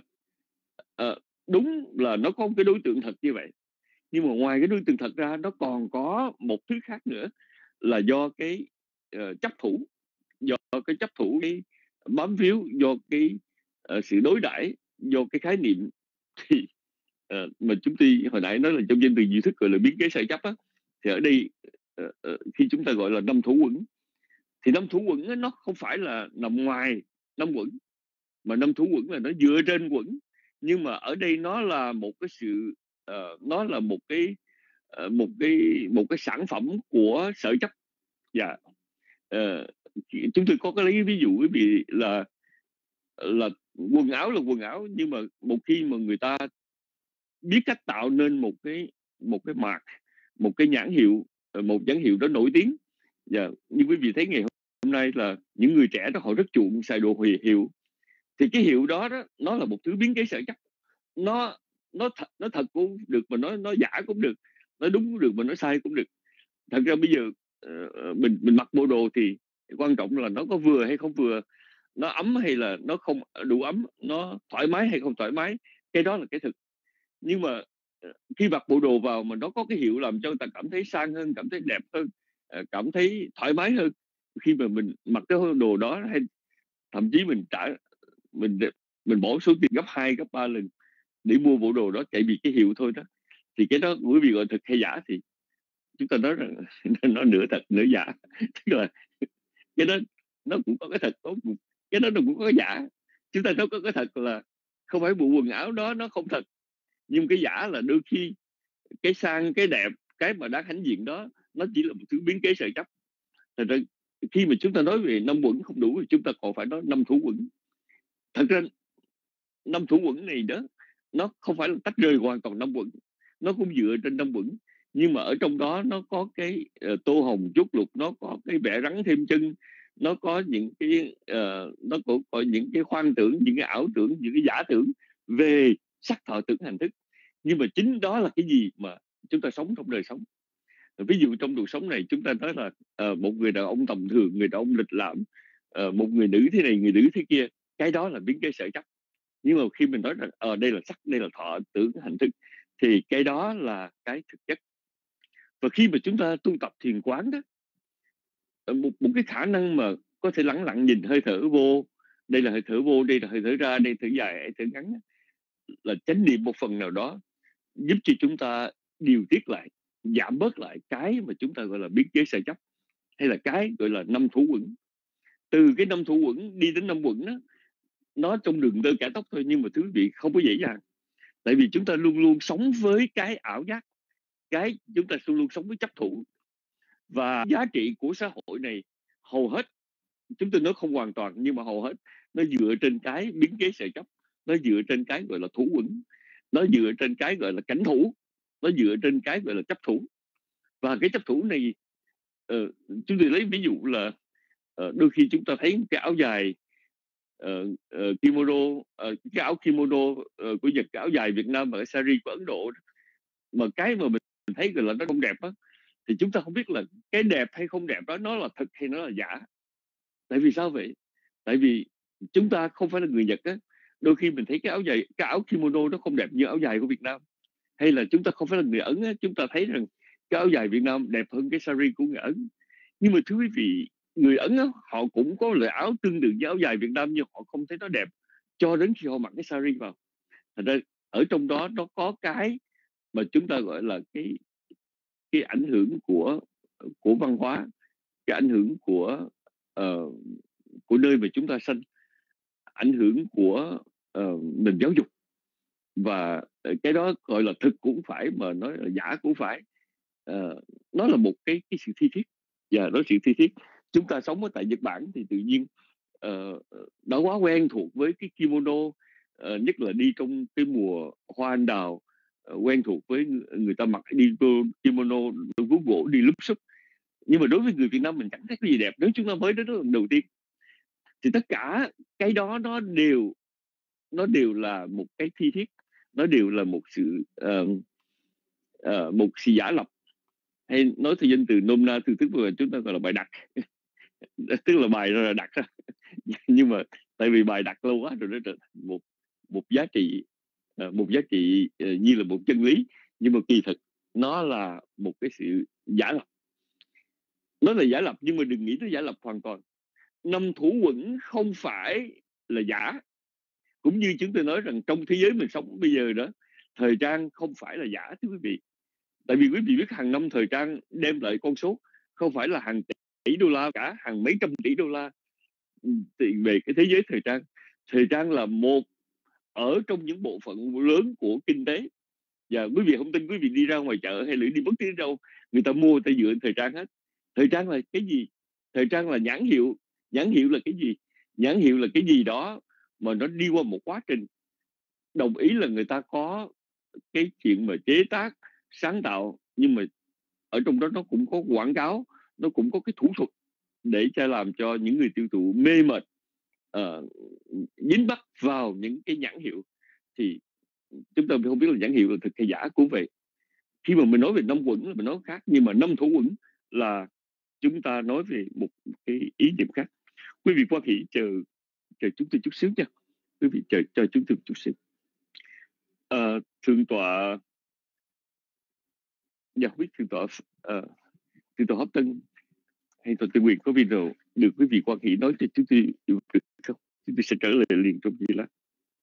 uh, đúng là nó có một cái đối tượng thật như vậy, nhưng mà ngoài cái đối tượng thật ra nó còn có một thứ khác nữa, là do cái uh, chấp thủ, do cái chấp thủ, cái bám víu, do cái uh, sự đối đãi, do cái khái niệm. Thì uh, mà chúng tôi hồi nãy nói là trong danh từ duy thức gọi là biến kế sở chấp á, thì ở đây uh, uh, khi chúng ta gọi là năm thủ quẩn, thì năm thủ quẩn ấy, nó không phải là nằm ngoài năm quẩn, mà năm thủ quẩn là nó dựa trên quẩn. Nhưng mà ở đây nó là một cái sự uh, nó là một cái uh, một cái một cái sản phẩm của sở chấp. Dạ, uh, chúng tôi có cái lấy ví dụ quý vị là là quần áo là quần áo, nhưng mà một khi mà người ta biết cách tạo nên một cái một cái mạc, một cái nhãn hiệu, một nhãn hiệu đó nổi tiếng. Dạ, như quý vị thấy ngày hôm nay là những người trẻ đó họ rất chuộng xài đồ hiệu, thì cái hiệu đó đó nó là một thứ biến kế sở chấp. Nó nó thật, nó thật cũng được, mà nó nó giả cũng được, nó đúng cũng được mà nó sai cũng được. Thật ra bây giờ uh, mình mình mặc bộ đồ thì quan trọng là nó có vừa hay không vừa, nó ấm hay là nó không đủ ấm, nó thoải mái hay không thoải mái, cái đó là cái thực. Nhưng mà uh, khi mặc bộ đồ vào mà nó có cái hiệu làm cho người ta cảm thấy sang hơn, cảm thấy đẹp hơn, uh, cảm thấy thoải mái hơn, khi mà mình mặc cái đồ đó, hay thậm chí mình trả mình mình bỏ số tiền gấp hai gấp ba lần để mua bộ đồ đó chạy vì cái hiệu thôi đó, thì cái đó quý vị gọi thực hay giả thì chúng ta nói rằng nó nửa thật nửa giả. Tức là cái đó nó cũng có cái thật, có cái đó nó cũng có cái giả. Chúng ta nói có cái thật là không phải bộ quần áo đó nó không thật, nhưng cái giả là đôi khi cái sang, cái đẹp, cái mà đáng hãnh diện đó nó chỉ là một thứ biến kế sở chấp. Thật ra khi mà chúng ta nói về năm quẩn không đủ thì chúng ta còn phải nói năm thủ quẩn. Thật ra năm thủ quẩn này đó nó không phải là tách rời hoàn toàn năm quẩn, nó cũng dựa trên năm quẩn, nhưng mà ở trong đó nó có cái uh, tô hồng chốt lục, nó có cái vẽ rắn thêm chân, nó có những cái uh, nó có, có những cái khoan tưởng, những cái ảo tưởng, những cái giả tưởng về sắc thọ tưởng hành thức. Nhưng mà chính đó là cái gì mà chúng ta sống trong đời sống. Ví dụ trong cuộc sống này chúng ta nói là uh, một người đàn ông tầm thường, người đàn ông lịch lãm, uh, một người nữ thế này, người nữ thế kia, cái đó là biến cái sở chấp. Nhưng mà khi mình nói rằng ở uh, đây là sắc, đây là thọ tưởng hành thức, thì cái đó là cái thực chất. Và khi mà chúng ta tu tập thiền quán đó, một, một cái khả năng mà có thể lẳng lặng nhìn hơi thở vô, đây là hơi thở vô, đây là hơi thở ra, đây thở dài, hơi thở ngắn, là chánh niệm một phần nào đó giúp cho chúng ta điều tiết lại, giảm bớt lại cái mà chúng ta gọi là biến chế sở chấp, hay là cái gọi là năm thủ quẩn. Từ cái năm thủ quẩn đi đến năm quẩn đó, nó trong đường tơ cả tóc thôi, nhưng mà thứ vị không có dễ dàng. Tại vì chúng ta luôn luôn sống với cái ảo giác, cái chúng ta luôn luôn sống với chấp thủ. Và giá trị của xã hội này hầu hết chúng tôi nói không hoàn toàn nhưng mà hầu hết nó dựa trên cái biến kế sợi chấp, nó dựa trên cái gọi là thủ quẩn, nó dựa trên cái gọi là cảnh thủ, nó dựa trên cái gọi là chấp thủ. Và cái chấp thủ này uh, chúng tôi lấy ví dụ là uh, đôi khi chúng ta thấy cái áo dài uh, uh, kimono, uh, cái áo kimono uh, của Nhật, cái áo dài Việt Nam và cái sari của Ấn Độ, mà cái mà mình thấy gọi là nó không đẹp á, thì chúng ta không biết là cái đẹp hay không đẹp đó nó là thật hay nó là giả. Tại vì sao vậy? Tại vì chúng ta không phải là người Nhật á, đôi khi mình thấy cái áo dài, cái áo kimono nó không đẹp như áo dài của Việt Nam. Hay là chúng ta không phải là người Ấn á, chúng ta thấy rằng cái áo dài Việt Nam đẹp hơn cái sari của người Ấn. Nhưng mà thưa quý vị, người Ấn á, họ cũng có loại áo tương tự với áo dài Việt Nam nhưng họ không thấy nó đẹp cho đến khi họ mặc cái sari vào. Thành ra ở trong đó nó có cái mà chúng ta gọi là cái cái ảnh hưởng của của văn hóa, cái ảnh hưởng của uh, của nơi mà chúng ta sinh, ảnh hưởng của uh, nền giáo dục, và cái đó gọi là thực cũng phải mà nói là giả cũng phải. Uh, nó là một cái cái sự thi thiết, và nó sự thi thiết. Chúng ta sống ở tại Nhật Bản thì tự nhiên uh, đã quá quen thuộc với cái kimono, uh, nhất là đi trong cái mùa hoa anh đào, uh, quen thuộc với người, người ta mặc đi kimono vú gỗ đi lúc xúc. Nhưng mà đối với người Việt Nam mình chẳng thấy cái gì đẹp nếu chúng ta mới đến đó lần đầu tiên. Thì tất cả cái đó nó đều nó đều là một cái thi thiết, nó đều là một sự uh, uh, một sự giả lập, hay nói theo danh từ nôm na từ tức là chúng ta gọi là bài đặt tức là bài ra là đặt ra. Nhưng mà tại vì bài đặt lâu quá rồi nó trở thành một một giá trị, uh, một giá trị uh, như là một chân lý, nhưng mà kỳ thực nó là một cái sự giả lập. Nó là giả lập nhưng mà đừng nghĩ nó giả lập hoàn toàn. Năm thủ quẩn không phải là giả. Cũng như chúng tôi nói rằng trong thế giới mình sống bây giờ đó, thời trang không phải là giả thưa quý vị. Tại vì quý vị biết hàng năm thời trang đem lại con số không phải là hàng tỷ đô la cả, hàng mấy trăm tỷ đô la về cái thế giới thời trang. Thời trang là một ở trong những bộ phận lớn của kinh tế. Và quý vị không tin, quý vị đi ra ngoài chợ hay là đi bất cứ đâu, người ta mua người ta dựa thời trang hết. Thời trang là cái gì? Thời trang là nhãn hiệu. Nhãn hiệu là cái gì? Nhãn hiệu là cái gì đó mà nó đi qua một quá trình. Đồng ý là người ta có cái chuyện mà chế tác, sáng tạo, nhưng mà ở trong đó nó cũng có quảng cáo, nó cũng có cái thủ thuật để cho làm cho những người tiêu thụ mê mệt, uh, dính bắt vào những cái nhãn hiệu. Thì chúng ta không biết là nhãn hiệu là thực hay giả cũng vậy. Khi mà mình nói về năm quẩn là mình nói khác, nhưng mà năm thủ quẩn là chúng ta nói về một cái ý niệm khác. Quý vị quan hỷ chờ chờ chúng tôi chút xíu nha. Quý vị chờ chờ chúng tôi chút xíu. À, thượng tọa, dạ biết thượng tọa, uh, thượng tọa Pháp Tân hay tọa Tư Quyền có video được quý vị quan hỷ nói cho chúng tôi được không? Chúng tôi sẽ trả lời liền trong giây lát.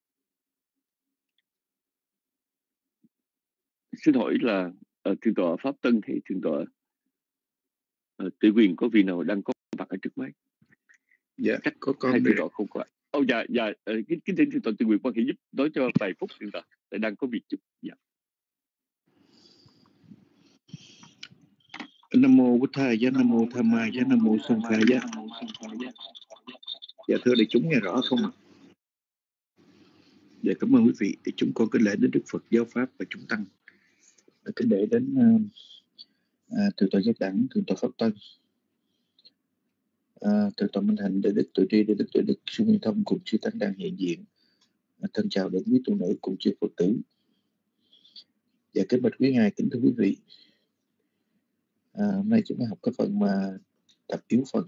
Xin hỏi là uh, thượng tọa Pháp Tân hay thượng tọa uh, Tư Quyền có vị nào đang có mặt ở trước máy? Dạ, chắc có con hai thượng tọa không có. Ô dạ dạ, kính kính thỉnh thượng tọa Tư Quyền quan hỷ giúp nói cho vài phút thượng tọa, tại đang có việc chút. Dạ. Nam mô Bụt Thầy giá, Nam mô Tham Ma giá, Nam mô Sanh Kha giá. Dạ thưa đại chúng nghe rõ không ạ? Dạ cảm ơn quý vị. Thì chúng con kính lễ đến Đức Phật giáo pháp và chúng tăng, kính lễ đến uh, uh, thượng tọa Giác Đẳng, thượng tọa Pháp Tân, uh, thượng tọa Minh Hạnh, đại đức Tuệ Tri, đại đức Tuệ Đức, sư Nguyên Thông cùng chư tăng đang hiện diện. Uh, thân chào đến quý tu nữ cùng chư Phật tử. Dạ kính bạch quý ngài, kính thưa quý vị. À, hôm nay chúng ta học cái phần mà tập yếu phần.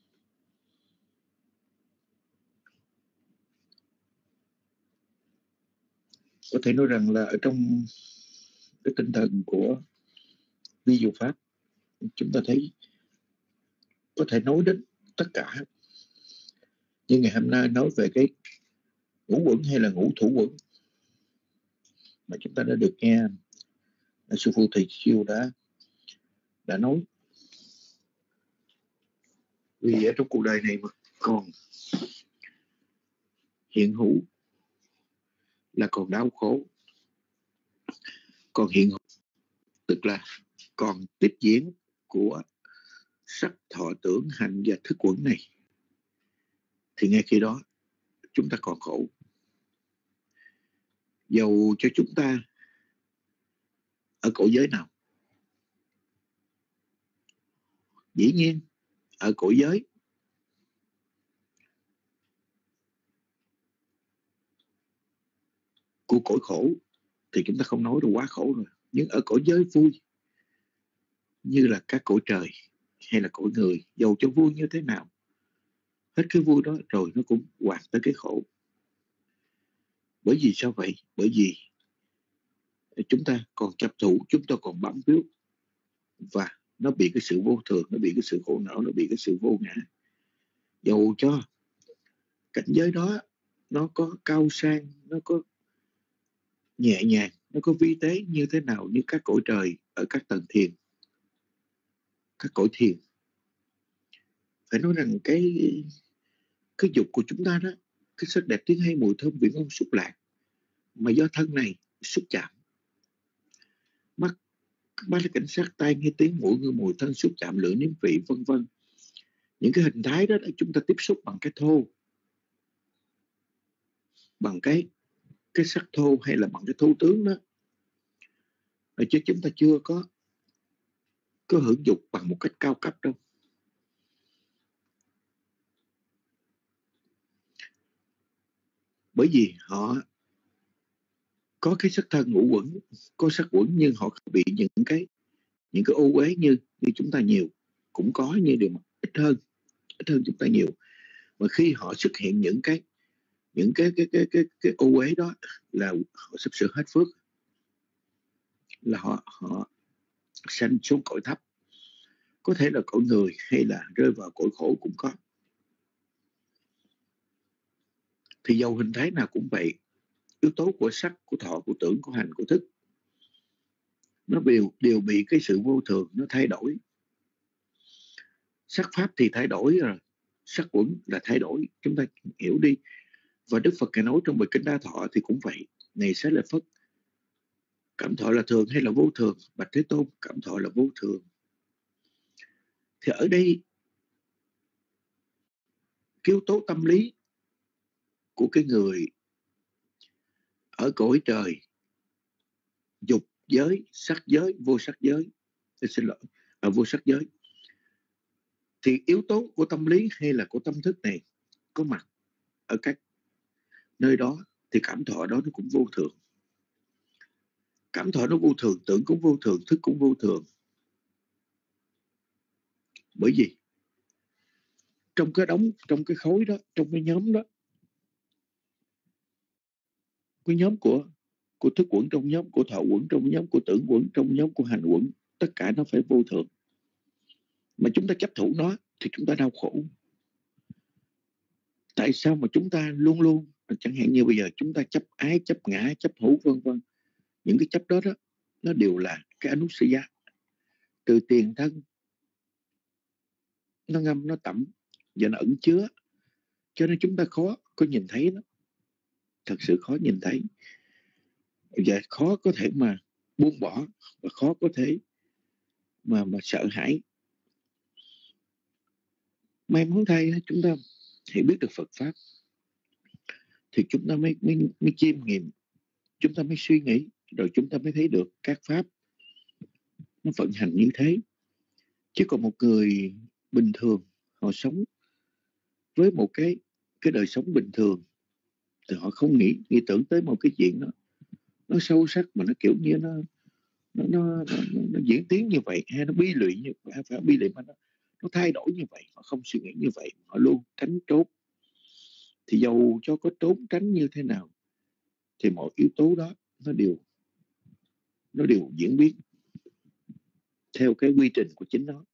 Có thể nói rằng là ở trong cái tinh thần của vi diệu pháp, chúng ta thấy có thể nói đến tất cả. Nhưng ngày hôm nay nói về cái ngũ quẩn hay là ngũ thủ quẩn mà chúng ta đã được nghe sư phụ thầy siêu đã đã nói. Vì ở trong cuộc đời này mà còn hiện hữu là còn đau khổ, còn hiện hữu tức là còn tiếp diễn của sắc thọ tưởng hành và thức quẩn này. thì ngay khi đó chúng ta còn khổ. Dầu cho chúng ta ở cõi giới nào, dĩ nhiên ở cõi giới của cõi khổ thì chúng ta không nói đâu, quá khổ rồi. Nhưng ở cõi giới vui như là các cõi trời hay là cõi người, dầu cho vui như thế nào, hết cái vui đó rồi nó cũng hoạt tới cái khổ. Bởi vì sao vậy? Bởi vì chúng ta còn chấp thủ, chúng ta còn bám víu, và nó bị cái sự vô thường, nó bị cái sự khổ não, nó bị cái sự vô ngã. Dầu cho cảnh giới đó nó có cao sang, nó có nhẹ nhàng, nó có vi tế như thế nào, như các cõi trời ở các tầng thiền, các cõi thiền, phải nói rằng cái cái dục của chúng ta đó, cái sắc đẹp tiếng hay mùi thơm vị ngon xúc lạc, mà do thân này xúc chạm, mắt ba cái cảnh sát, tai nghe tiếng, mũi ngửi mùi, thân xúc chạm, lưỡi nếm vị, vân vân. Những cái hình thái đó chúng ta tiếp xúc bằng cái thô, bằng cái cái sắc thô hay là bằng cái thô tướng đó, rồi chứ chúng ta chưa có có hưởng dục bằng một cách cao cấp đâu. Bởi vì họ có cái sắc thân ngũ quẩn, có sắc quẩn, nhưng họ bị những cái những cái ô uế như như chúng ta nhiều, cũng có, như điều mà ít hơn ít hơn chúng ta nhiều. Mà khi họ xuất hiện những cái những cái cái cái cái cái ô uế đó là họ sắp sửa hết phước, là họ họ sanh xuống cõi thấp, có thể là cõi người hay là rơi vào cõi khổ cũng có. Thì dầu hình thái nào cũng vậy, yếu tố của sắc, của thọ, của tưởng, của hành, của thức, nó đều đều bị cái sự vô thường nó thay đổi. Sắc pháp thì thay đổi rồi, sắc quẩn là thay đổi, chúng ta hiểu đi. Và Đức Phật Ngài nói trong bài Kinh Đa Thọ thì cũng vậy. Này Xá Lợi Phất, cảm thọ là thường hay là vô thường? Bạch Thế Tôn, cảm thọ là vô thường. Thì ở đây cái yếu tố tâm lý của cái người ở cõi trời, dục giới, sắc giới, vô sắc giới, tôi xin lỗi, ở vô sắc giới, thì yếu tố của tâm lý hay là của tâm thức này có mặt ở các nơi đó, thì cảm thọ đó nó cũng vô thường. Cảm thọ nó vô thường, tưởng cũng vô thường, thức cũng vô thường. Bởi vì trong cái đống, trong cái khối đó, trong cái nhóm đó, cái nhóm của của thức quẩn, trong nhóm của thọ quẩn, trong nhóm của tưởng quẩn, trong nhóm của hành quẩn, tất cả nó phải vô thường. Mà chúng ta chấp thủ nó thì chúng ta đau khổ. Tại sao mà chúng ta luôn luôn, chẳng hạn như bây giờ chúng ta chấp ái, chấp ngã, chấp hữu, vân vân, những cái chấp đó đó nó đều là cái anussaya, từ tiền thân nó ngâm, nó tẩm và nó ẩn chứa, cho nên chúng ta khó có nhìn thấy nó, thật sự khó nhìn thấy, và khó có thể mà buông bỏ, và khó có thể mà mà sợ hãi. May mắn thay chúng ta hiểu biết được Phật pháp thì chúng ta mới mới mới chiêm nghiệm, chúng ta mới suy nghĩ, rồi chúng ta mới thấy được các pháp nó vận hành như thế. Chứ còn một người bình thường, họ sống với một cái cái đời sống bình thường thì họ không nghĩ nghĩ tưởng tới một cái chuyện đó nó sâu sắc, mà nó kiểu như nó nó nó, nó, nó, nó diễn tiến như vậy, hay nó bi lụy như vậy, phải bi lụy mà nó nó thay đổi như vậy. Họ không suy nghĩ như vậy, họ luôn tránh trốn. Thì dầu cho có trốn tránh như thế nào thì mọi yếu tố đó nó đều nó đều diễn biến theo cái quy trình của chính nó.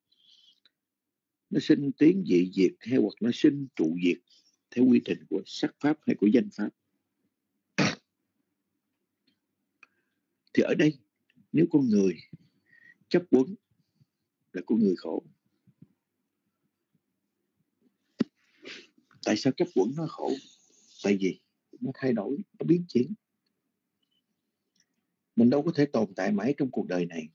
Nó sinh tiến dị diệt, hay hoặc nó sinh trụ diệt theo quy trình của sắc pháp hay của danh pháp. Thì ở đây nếu con người chấp quấn là con người khổ. Tại sao chấp quấn nó khổ? Tại vì nó thay đổi, nó biến chuyển. Mình đâu có thể tồn tại mãi trong cuộc đời này.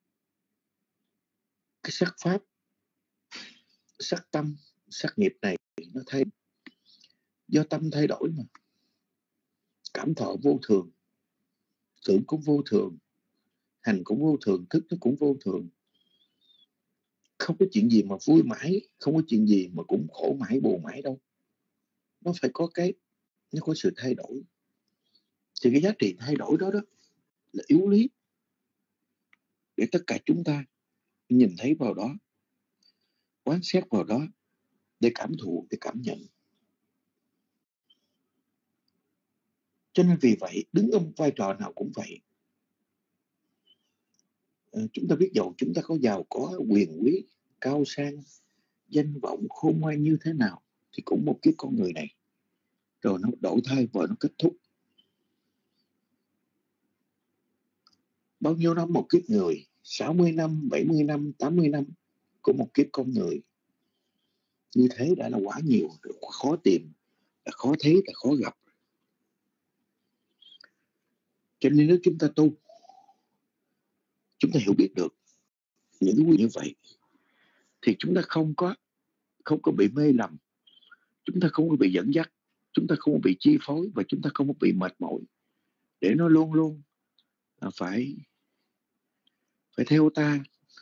Cái sắc pháp, sắc tâm, sắc nghiệp này nó thay, do tâm thay đổi mà. Cảm thọ vô thường, tưởng cũng vô thường, hành cũng vô thường, thức nó cũng vô thường. Không có chuyện gì mà vui mãi, không có chuyện gì mà cũng khổ mãi, buồn mãi đâu. Nó phải có cái, nó có sự thay đổi. Thì cái giá trị thay đổi đó đó là yếu lý để tất cả chúng ta nhìn thấy vào đó, quán xét vào đó, để cảm thụ, để cảm nhận. Cho nên vì vậy, đứng ở một vai trò nào cũng vậy. À, chúng ta biết dầu chúng ta có giàu có, quyền quý, cao sang, danh vọng, khôn ngoan như thế nào, thì cũng một kiếp con người này. Rồi nó đổi thay và nó kết thúc. Bao nhiêu năm một kiếp người? sáu mươi năm, bảy mươi năm, tám mươi năm của một kiếp con người. Như thế đã là quá nhiều, khó tìm, là khó thấy, là khó gặp. Cho nên nếu chúng ta tu, chúng ta hiểu biết được những cái như vậy, thì chúng ta không có không có bị mê lầm, chúng ta không có bị dẫn dắt, chúng ta không có bị chi phối, và chúng ta không có bị mệt mỏi để nó luôn luôn là phải phải theo ta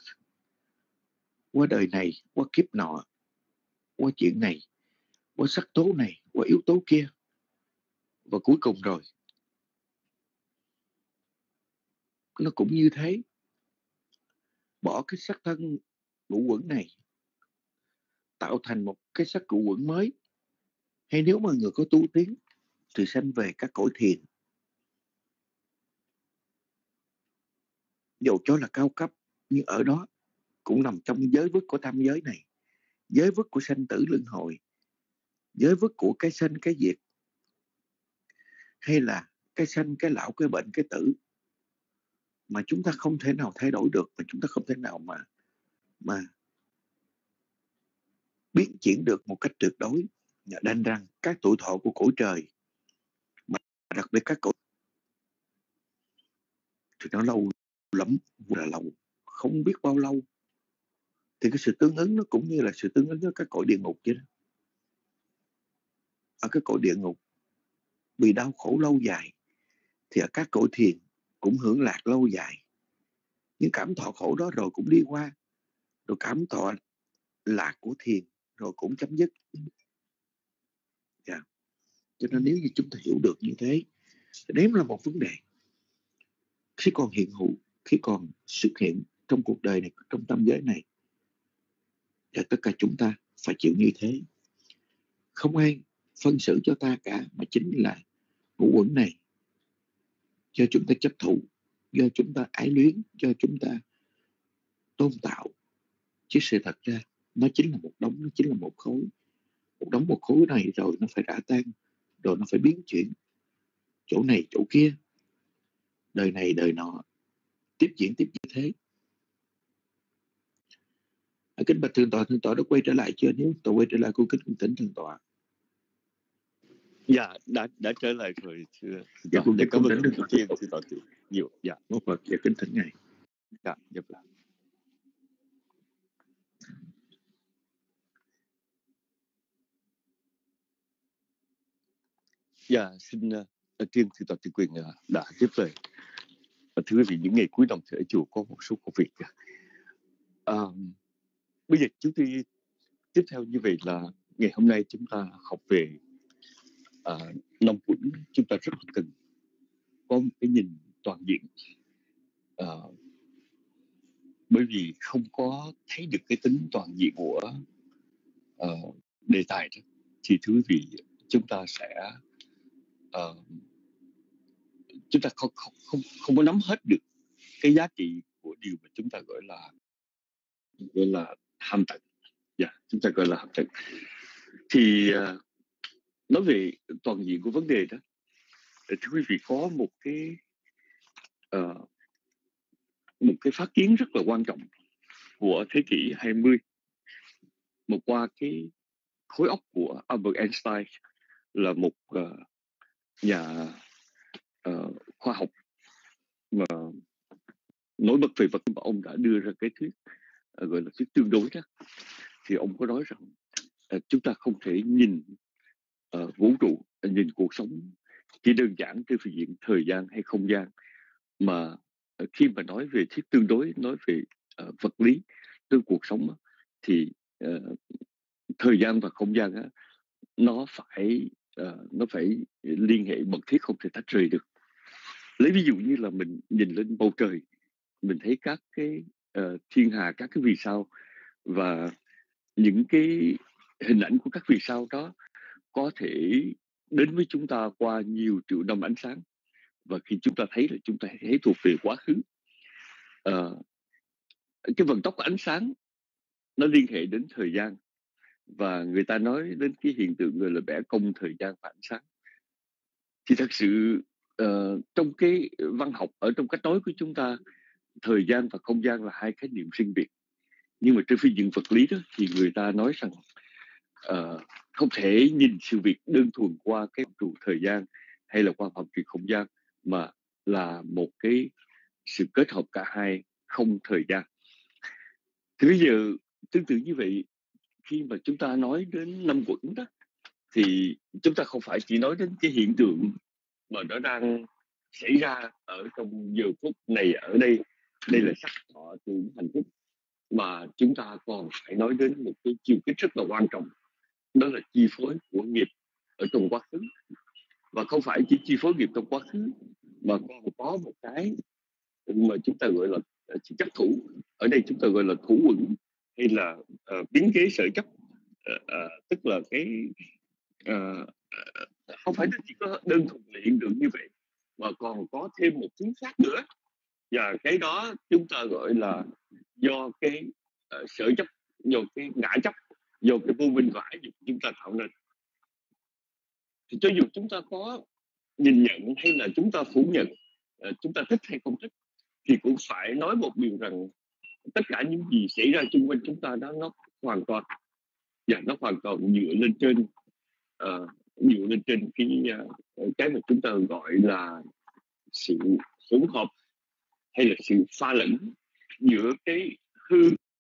qua đời này, qua kiếp nọ, qua chuyện này, qua sắc tố này, qua yếu tố kia. Và cuối cùng rồi nó cũng như thế, bỏ cái sắc thân ngũ quẩn này, tạo thành một cái sắc ngũ quẩn mới. Hay nếu mà người có tu tiến thì sanh về các cõi thiền, dầu cho là cao cấp, nhưng ở đó cũng nằm trong giới vức của tam giới này, giới vức của sanh tử luân hồi, giới vức của cái sanh cái diệt, hay là cái sanh cái lão cái bệnh cái tử, mà chúng ta không thể nào thay đổi được, mà chúng ta không thể nào mà mà biến chuyển được một cách tuyệt đối. Đành rằng các tuổi thọ của cõi trời, mà đặc biệt các cõi thì nó lâu lắm, là lâu, không biết bao lâu. Thì cái sự tương ứng nó cũng như là sự tương ứng với các cõi địa ngục vậy đó. Ở các cõi địa ngục vì đau khổ lâu dài, thì ở các cõi thiền cũng hưởng lạc lâu dài. Nhưng cảm thọ khổ đó rồi cũng đi qua, rồi cảm thọ lạc của thiền rồi cũng chấm dứt. Yeah. Cho nên nếu như chúng ta hiểu được như thế, thì đấy là một vấn đề khi còn hiện hữu, khi còn xuất hiện trong cuộc đời này, trong tâm giới này, và tất cả chúng ta phải chịu như thế. Không ai phân xử cho ta cả, mà chính là ngũ uẩn này, do chúng ta chấp thụ, do chúng ta ái luyến, do chúng ta tôn tạo. Chứ sự thật ra nó chính là một đống, nó chính là một khối. Một đống một khối này rồi nó phải rã tan, rồi nó phải biến chuyển chỗ này chỗ kia, đời này đời nọ, tiếp diễn tiếp như thế. À, kính bạch thượng tọa, thượng tọa đã quay trở lại chưa? Nếu tôi quay trở lại, cô kính cung thỉnh thượng tọa. Dạ, đã đã trở lại rồi thưa. Dạ, cô kính cung thỉnh thượng tọa thượng tọa nhiều. Dạ, một Phật, dạ kính thỉnh ngài. dạ, dạ. Dạ, xin uh, tiên thượng tọa Tịnh Quyền uh, đã tiếp lời. Uh, thưa quý vị, những ngày cuối năm thì ở chùa có một số công việc. Uh, bây giờ chúng tôi tiếp theo như vậy là ngày hôm nay chúng ta học về uh, năm quẩn. Chúng ta rất là cần có một cái nhìn toàn diện, uh, bởi vì không có thấy được cái tính toàn diện của uh, đề tài đó, thì thưa quý vị, chúng ta sẽ uh, chúng ta không không không không có nắm hết được cái giá trị của điều mà chúng ta gọi là gọi là hàm tận. Dạ, yeah, chúng ta gọi là hàm tận. Thì uh, nói về toàn diện của vấn đề đó, thưa quý vị, có một cái uh, một cái phát kiến rất là quan trọng của thế kỷ hai mươi, mà qua cái khối óc của Albert Einstein, là một uh, nhà uh, khoa học mà nổi bật về vật, mà ông đã đưa ra cái thuyết uh, gọi là thuyết tương đối đó. Thì ông có nói rằng uh, chúng ta không thể nhìn uh, vũ trụ, uh, nhìn cuộc sống chỉ đơn giản trên phương diện thời gian hay không gian, mà uh, khi mà nói về thuyết tương đối, nói về uh, vật lý trong cuộc sống uh, thì uh, thời gian và không gian uh, nó phải uh, nó phải liên hệ mật thiết, không thể tách rời được. Lấy ví dụ như là mình nhìn lên bầu trời, mình thấy các cái uh, thiên hà, các cái vì sao, và những cái hình ảnh của các vì sao đó có thể đến với chúng ta qua nhiều triệu năm ánh sáng, và khi chúng ta thấy là chúng ta thấy thuộc về quá khứ. Uh, cái vận tốc của ánh sáng nó liên hệ đến thời gian, và người ta nói đến cái hiện tượng gọi là bẻ cong thời gian và ánh sáng. Thì thật sự uh, trong cái văn học, ở trong cách nói của chúng ta, thời gian và không gian là hai khái niệm riêng biệt. Nhưng mà trên phương diện vật lý đó thì người ta nói rằng uh, không thể nhìn sự việc đơn thuần qua cái trụ thời gian hay là qua phạm vi không gian, mà là một cái sự kết hợp cả hai, không thời gian. Thì bây giờ tương tự như vậy, khi mà chúng ta nói đến năm quẩn đó, thì chúng ta không phải chỉ nói đến cái hiện tượng mà nó đang xảy ra ở trong giờ phút này ở đây, đây là sắc thọ tưởng hạnh phúc, mà chúng ta còn phải nói đến một cái chiều kích rất là quan trọng, đó là chi phối của nghiệp ở trong quá khứ. Và không phải chỉ chi phối nghiệp trong quá khứ, mà còn có một cái mà chúng ta gọi là chấp thủ, ở đây chúng ta gọi là thủ quẩn, hay là uh, biến kế sở chấp, uh, uh, tức là cái uh, uh, không phải chỉ có đơn thuần là hiện tượng như vậy, mà còn có thêm một thứ khác nữa, và cái đó chúng ta gọi là do cái uh, sở chấp, do cái ngã chấp, do cái vô minh và ái dục chúng ta tạo nên. Thì cho dù chúng ta có nhìn nhận hay là chúng ta phủ nhận, uh, chúng ta thích hay không thích, thì cũng phải nói một điều rằng tất cả những gì xảy ra xung quanh chúng ta đó, nó hoàn toàn và nó hoàn toàn dựa lên trên uh, dựa lên trên cái uh, cái mà chúng ta gọi là sự hỗn hợp hay là sự pha lẫn giữa cái hư,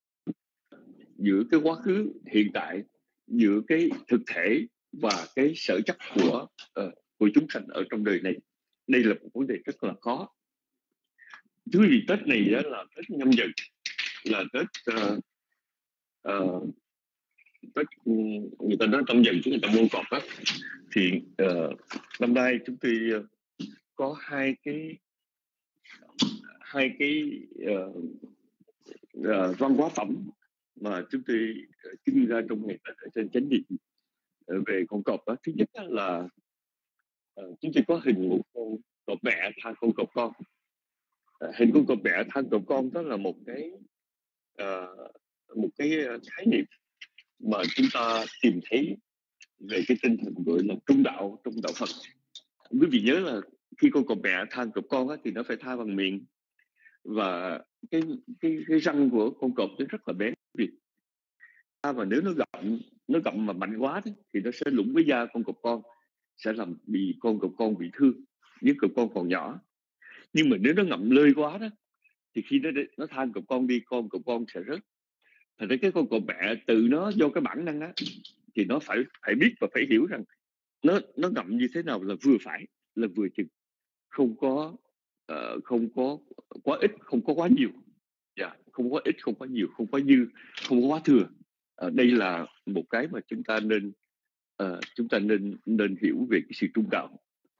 giữa cái quá khứ, hiện tại, giữa cái thực thể và cái sở chấp của uh, của chúng sanh ở trong đời này. Đây là một vấn đề rất là khó. Thứ vì Tết này đó là Tết Nhâm Dần, là Tết uh, uh, Tết người ta nói Tâm Dần chứ người ta Môn Cọp á. Thì uh, năm nay chúng tôi uh, có hai cái hai cái uh, uh, văn hóa phẩm mà chúng tôi trưng ra trong ngày Tết ở trên chánh điện uh, về con cọp á. Thứ nhất là uh, chúng tôi có hình một con cọp mẹ tha con cọp con. Uh, hình con cọp mẹ tha cọp con đó là một cái uh, một cái khái niệm mà chúng ta tìm thấy về cái tinh thần gọi là trung đạo trong đạo Phật. Quý vị nhớ là khi con cọp mẹ tha cọp con á, thì nó phải tha bằng miệng, và cái cái cái răng của con cọp nó rất là bén. À, mà nếu nó gặm nó gặm mà mạnh quá đó, thì nó sẽ lủng với da con cọp con, sẽ làm bị con cọp con bị thương, nếu cọp con còn nhỏ. Nhưng mà nếu nó ngậm lơi quá đó, thì khi nó nó than cọp con đi, con cọp con sẽ rớt. Thành ra cái con cọp mẹ tự nó do cái bản năng á, thì nó phải phải biết và phải hiểu rằng nó nó ngậm như thế nào là vừa phải, là vừa chừng, không có uh, không có quá ít, không có quá nhiều, yeah, không có ít, không có nhiều, không có dư, không có quá thừa. Uh, đây là một cái mà chúng ta nên uh, chúng ta nên nên hiểu về cái sự trung đạo.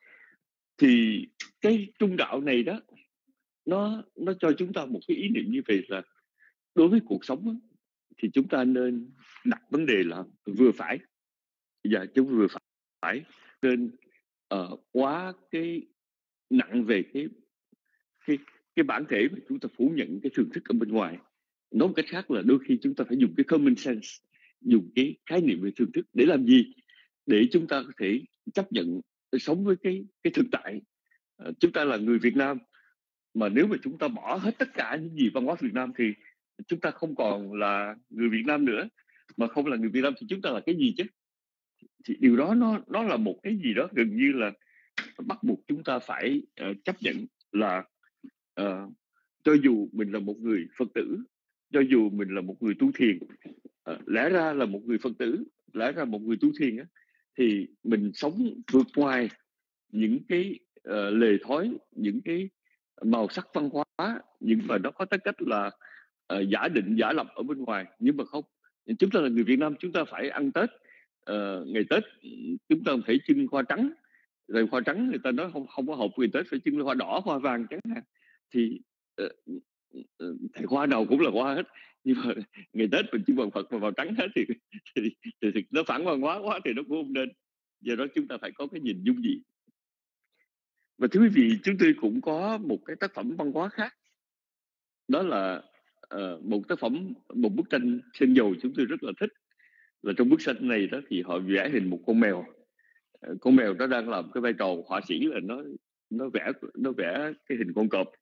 Thì cái trung đạo này đó, nó nó cho chúng ta một cái ý niệm như vậy là đối với cuộc sống đó, thì chúng ta nên đặt vấn đề là vừa phải, và yeah, chúng vừa phải, nên uh, quá cái nặng về cái cái cái bản thể mà chúng ta phủ nhận cái thường thức ở bên ngoài. Nói một cách khác là đôi khi chúng ta phải dùng cái common sense, dùng cái khái niệm về thường thức để làm gì? Để chúng ta có thể chấp nhận sống với cái cái thực tại. Uh, chúng ta là người Việt Nam, mà nếu mà chúng ta bỏ hết tất cả những gì văn hóa Việt Nam thì chúng ta không còn là người Việt Nam nữa. Mà không là người Việt Nam thì chúng ta là cái gì chứ? Thì điều đó nó nó là một cái gì đó gần như là bắt buộc chúng ta phải uh, chấp nhận là uh, cho dù mình là một người Phật tử, cho dù mình là một người tu thiền, uh, lẽ ra là một người Phật tử, lẽ ra một người tu thiền á, thì mình sống vượt ngoài những cái uh, lề thói, những cái màu sắc văn hóa, những mà nó có tính cách là uh, giả định, giả lập ở bên ngoài. Nhưng mà không, chúng ta là người Việt Nam, chúng ta phải ăn Tết. Uh, ngày Tết chúng ta phải trưng hoa trắng, rồi hoa trắng người ta nói không không có hợp ngày Tết, phải trưng hoa đỏ, hoa vàng chẳng hạn. Thì uh, uh, thì hoa nào cũng là hoa hết, nhưng mà ngày Tết mình trưng bằng Phật mà vào trắng hết thì, thì, thì, thì nó phản văn hóa quá thì nó cũng không nên. Do đó chúng ta phải có cái nhìn dung dị. Và thưa quý vị, chúng tôi cũng có một cái tác phẩm văn hóa khác, đó là uh, một tác phẩm, một bức tranh sơn dầu chúng tôi rất là thích. Là trong bức tranh này đó thì họ vẽ hình một con mèo. Uh, con mèo đó đang làm cái vai trò họa sĩ, là nó nó vẽ nó vẽ cái hình con cọp.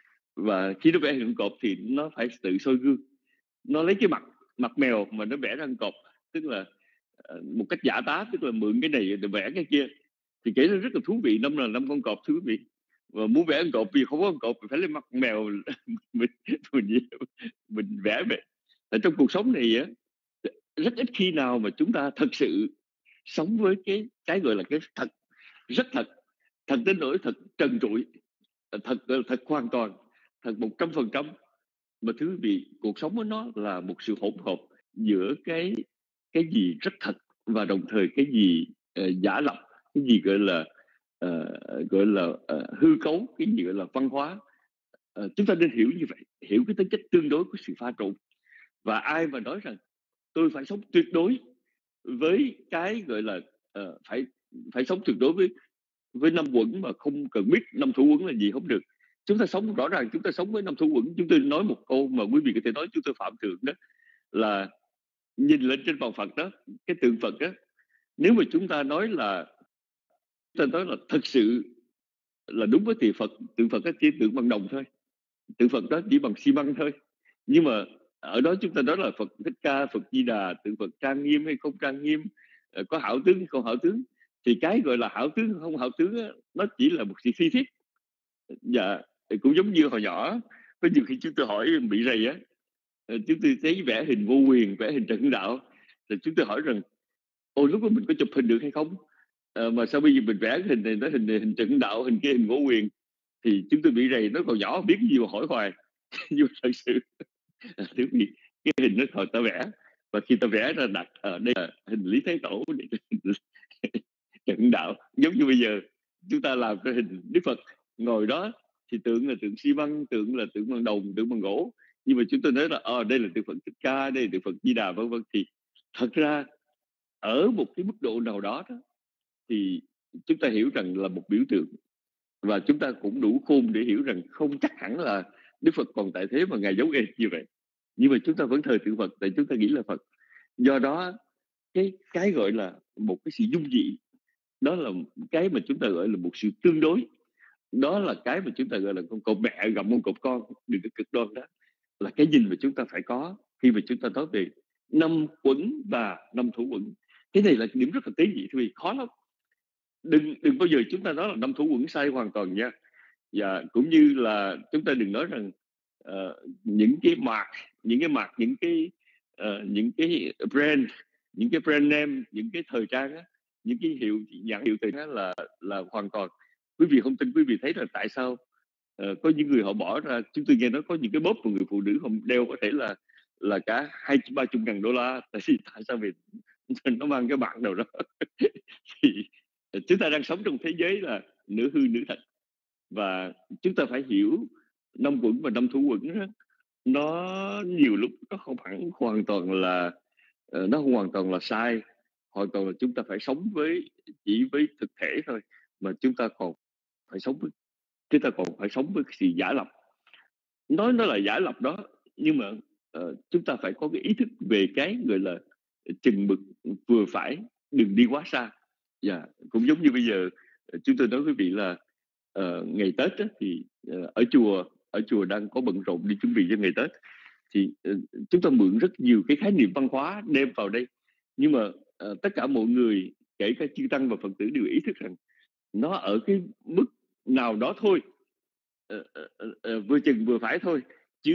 Và khi nó vẽ hình con cọp thì nó phải tự soi gương, nó lấy cái mặt mặt mèo mà nó vẽ ra con cọp, tức là uh, một cách giả tá, tức là mượn cái này để vẽ cái kia. Thì kể ra rất là thú vị, năm là năm con cọp thưa quý vị. Và muốn vẽ con cọp vì không có con cọp phải lấy mặt mèo mình, mình mình vẽ về. Ở trong cuộc sống này á, rất ít khi nào mà chúng ta thật sự sống với cái cái gọi là cái thật, rất thật, thật đến nỗi thật trần trụi, thật thật hoàn toàn, thật một trăm phần trăm. Mà thứ vị, cuộc sống của nó là một sự hỗn hợp giữa cái cái gì rất thật và đồng thời cái gì uh, giả lập, cái gì gọi là uh, gọi là uh, hư cấu, cái gì gọi là văn hóa. Uh, chúng ta nên hiểu như vậy, hiểu cái tính chất tương đối của sự pha trộn. Và ai mà nói rằng tôi phải sống tuyệt đối với cái gọi là uh, phải phải sống tuyệt đối với với năm quẩn mà không cần biết năm thủ quẩn là gì, không được. Chúng ta sống rõ ràng, chúng ta sống với năm thủ quẩn. Chúng tôi nói một câu mà quý vị có thể nói chúng tôi phạm thượng, đó là nhìn lên trên bàn Phật đó, cái tượng Phật đó, nếu mà chúng ta nói là chúng ta nói là thật sự là đúng với tượng Phật, tượng Phật đó chỉ tượng bằng đồng thôi, tượng Phật đó chỉ bằng xi măng thôi. Nhưng mà ở đó chúng ta nói là Phật Thích Ca, Phật Di Đà, tượng Phật trang nghiêm hay không trang nghiêm, có hảo tướng hay không hảo tướng, thì cái gọi là hảo tướng không hảo tướng đó, nó chỉ là một sự phi thiết. Dạ, cũng giống như hồi nhỏ có nhiều khi chúng tôi hỏi bị rầy á, chúng tôi thấy vẽ hình Vô Quyền, vẽ hình Trần Hưng Đạo, thì chúng tôi hỏi rằng ôi lúc đó mình có chụp hình được hay không, à, mà sao bây giờ mình vẽ cái hình này, nó hình hình Trần Hưng Đạo, hình kia hình Vô Quyền, thì chúng tôi bị rầy. Nó còn nhỏ biết gì mà hỏi hoài. Nhưng mà thật sự thứ gì cái hình nó hồi ta vẽ, và khi ta vẽ ra đặt ở đây là hình Lý Thái Tổ, Trần Hưng Đạo. Giống như bây giờ chúng ta làm cái hình Đức Phật ngồi đó thì tượng là tượng xi măng, tượng là tượng bằng đồng, tượng bằng gỗ. Nhưng mà chúng tôi nói là ờ, đây là tượng Phật Thích Ca, đây là tượng Phật Di Đà, vân vân. Thì thật ra ở một cái mức độ nào đó, đó thì chúng ta hiểu rằng là một biểu tượng, và chúng ta cũng đủ khôn để hiểu rằng không chắc hẳn là Đức Phật còn tại thế mà ngài giấu ê như vậy. Nhưng mà chúng ta vẫn thờ tượng Phật tại chúng ta nghĩ là Phật. Do đó cái cái gọi là một cái sự dung dị, đó là cái mà chúng ta gọi là một sự tương đối. Đó là cái mà chúng ta gọi là con cọp mẹ gặm con cọp con, đừng có cực đoan. Đó là cái nhìn mà chúng ta phải có khi mà chúng ta nói về năm quẩn và năm thủ quẩn. Cái này là điểm rất là tế nhị, vì khó lắm. Đừng đừng bao giờ chúng ta nói là năm thủ quẩn sai hoàn toàn nha. Và cũng như là chúng ta đừng nói rằng uh, những cái mạc, những cái mạc, những cái uh, những cái brand, những cái brand name, những cái thời trang á, những cái hiệu nhãn hiệu từ đó là là hoàn toàn. Quý vị không tin, quý vị thấy là tại sao uh, có những người họ bỏ ra, chúng tôi nghe nói có những cái bóp của người phụ nữ họ đeo có thể là là cả hai ba chục ngàn đô la. Tại vì tại sao vì nó mang cái bạc nào đó. Thì chúng ta đang sống trong thế giới là nửa hư nửa thật, và chúng ta phải hiểu năm quẩn và năm thủ quẩn đó, nó nhiều lúc nó không hẳn hoàn toàn là nó không hoàn toàn là sai, hoàn toàn là chúng ta phải sống với chỉ với thực thể thôi, mà chúng ta còn phải sống với chúng ta còn phải sống với sự giả lập. Nói nó là giả lập đó, nhưng mà uh, chúng ta phải có cái ý thức về cái gọi là chừng mực vừa phải, đừng đi quá xa. Dạ, yeah. Cũng giống như bây giờ chúng tôi nói với quý vị là uh, ngày Tết á, thì uh, ở chùa ở chùa đang có bận rộn đi chuẩn bị cho ngày Tết, thì uh, chúng ta mượn rất nhiều cái khái niệm văn hóa đem vào đây, nhưng mà uh, tất cả mọi người, kể cả chư tăng và Phật tử đều ý thức rằng nó ở cái mức nào đó thôi, uh, uh, uh, vừa chừng vừa phải thôi, chứ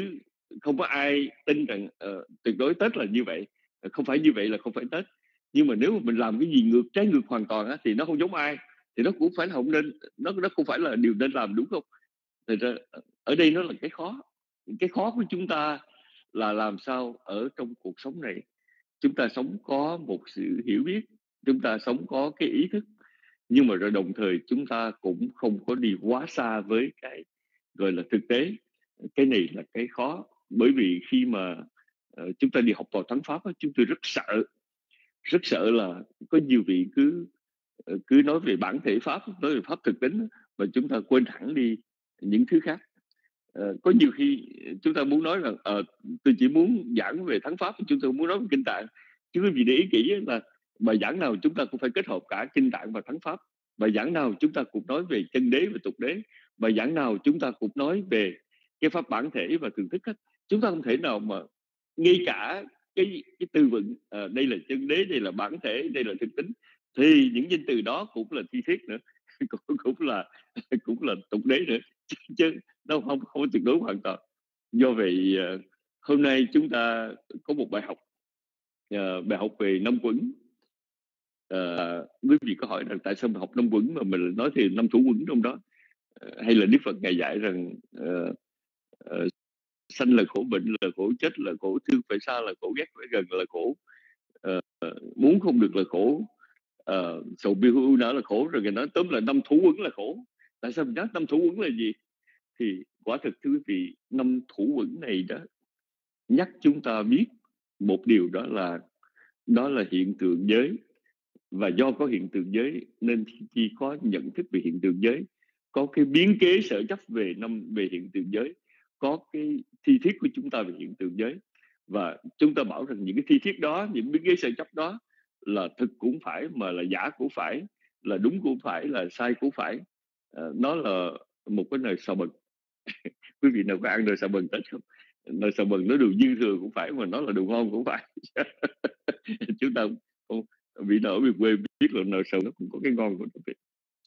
không có ai tin rằng uh, tuyệt đối Tết là như vậy, không phải như vậy là không phải Tết. Nhưng mà nếu mà mình làm cái gì ngược trái ngược hoàn toàn á, thì nó không giống ai, thì nó cũng phải là không nên, nó nó không phải là điều nên làm, đúng không? Thật ra ở đây nó là cái khó. Cái khó của chúng ta là làm sao ở trong cuộc sống này chúng ta sống có một sự hiểu biết, chúng ta sống có cái ý thức, nhưng mà rồi đồng thời chúng ta cũng không có đi quá xa với cái gọi là thực tế. Cái này là cái khó, bởi vì khi mà uh, chúng ta đi học vào thánh pháp, chúng tôi rất sợ, rất sợ là có nhiều vị cứ uh, cứ nói về bản thể pháp, nói về pháp thực tính, mà chúng ta quên hẳn đi những thứ khác. Uh, có nhiều khi chúng ta muốn nói rằng uh, tôi chỉ muốn giảng về thánh pháp, chúng tôi muốn nói về kinh tạng, chứ quý vị để ý kỹ là bài giảng nào chúng ta cũng phải kết hợp cả kinh tạng và thánh pháp. Bài giảng nào chúng ta cũng nói về chân đế và tục đế. Bài giảng nào chúng ta cũng nói về cái pháp bản thể và thường thức hết. Chúng ta không thể nào mà ngay cả cái cái từ vựng à, đây là chân đế, đây là bản thể, đây là thực tính, thì những danh từ đó cũng là thi thiết nữa, cũng, cũng là cũng là tục đế nữa, chứ nó không không tuyệt đối hoàn toàn. Do vậy hôm nay chúng ta có một bài học, uh, bài học về năm quẩn. Uh, quý vị có hỏi rằng tại sao mình học năm quẩn mà mình nói thì năm thủ quẩn trong đó, uh, hay là Đức Phật ngài dạy rằng uh, uh, sanh là khổ, bệnh là khổ, chết là khổ, thương phải xa là khổ, ghét phải gần là khổ, uh, muốn không được là khổ, uh, sầu bi ưu não là khổ, rồi ngài nói tóm là năm thủ quẩn là khổ. Tại sao mình nhắc năm thủ quẩn là gì? Thì quả thực thưa quý vị, năm thủ quẩn này đó nhắc chúng ta biết một điều, đó là đó là hiện tượng giới. Và do có hiện tượng giới nên chỉ có nhận thức về hiện tượng giới, có cái biến kế sở chấp về năm về hiện tượng giới, có cái thi thiết của chúng ta về hiện tượng giới. Và chúng ta bảo rằng những cái thi thiết đó, những biến kế sở chấp đó là thực cũng phải, mà là giả cũng phải, là đúng cũng phải, là sai cũng phải. À, nó là một cái nồi xào bần. Quý vị nào có ăn nồi xào bần Tết không? Nồi xào bần nó đồ dư thừa cũng phải, mà nó là đồ ngon cũng phải. Chúng ta không, vị nào ở miền quê biết là nồi xào nó cũng có cái ngon của nó.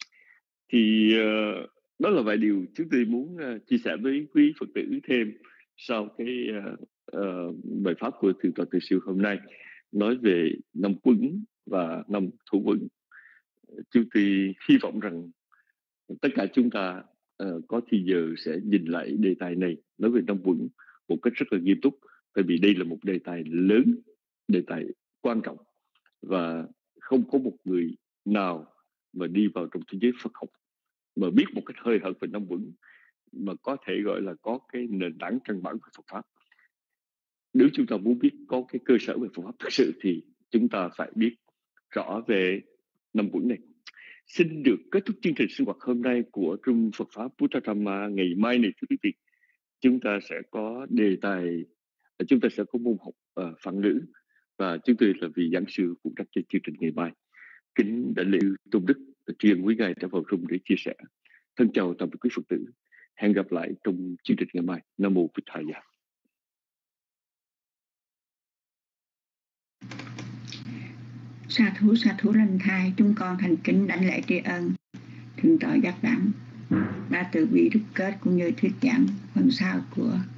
Thì uh, đó là vài điều chúng tôi muốn uh, chia sẻ với quý Phật tử thêm sau cái uh, uh, bài pháp của Thượng tọa Từ Siêu hôm nay, nói về năm quẩn và năm thủ quẩn. Chúng tôi hy vọng rằng tất cả chúng ta uh, có thì giờ sẽ nhìn lại đề tài này, nói về năm quẩn một cách rất là nghiêm túc, tại vì đây là một đề tài lớn, đề tài quan trọng, và không có một người nào mà đi vào trong thế giới Phật học mà biết một cách hơi hợt về năm quẩn mà có thể gọi là có cái nền tảng căn bản của Phật pháp. Nếu chúng ta muốn biết có cái cơ sở về Phật pháp thực sự thì chúng ta phải biết rõ về năm quẩn này. Xin được kết thúc chương trình sinh hoạt hôm nay của Trung Phật pháp Puttadhamma. Ngày mai này thưa quý vị, chúng ta sẽ có đề tài, chúng ta sẽ có môn học uh, Phạn ngữ, và chúng tôi là vị giảng sư phụ trách cho chương trình ngày mai. Kính đại lễ Tôn Đức truyền quý ngài đã vào room để chia sẻ. Thân chào tạm biệt quý Phật tử. Hẹn gặp lại trong chương trình ngày mai. Nam mô Bích Thầy. Sa thú sa thú lành thai, chúng con thành kính đảnh lễ tri ân Thượng tọa Giác Đẳng đã từ bi đúc kết cũng như thuyết giảng phần sau của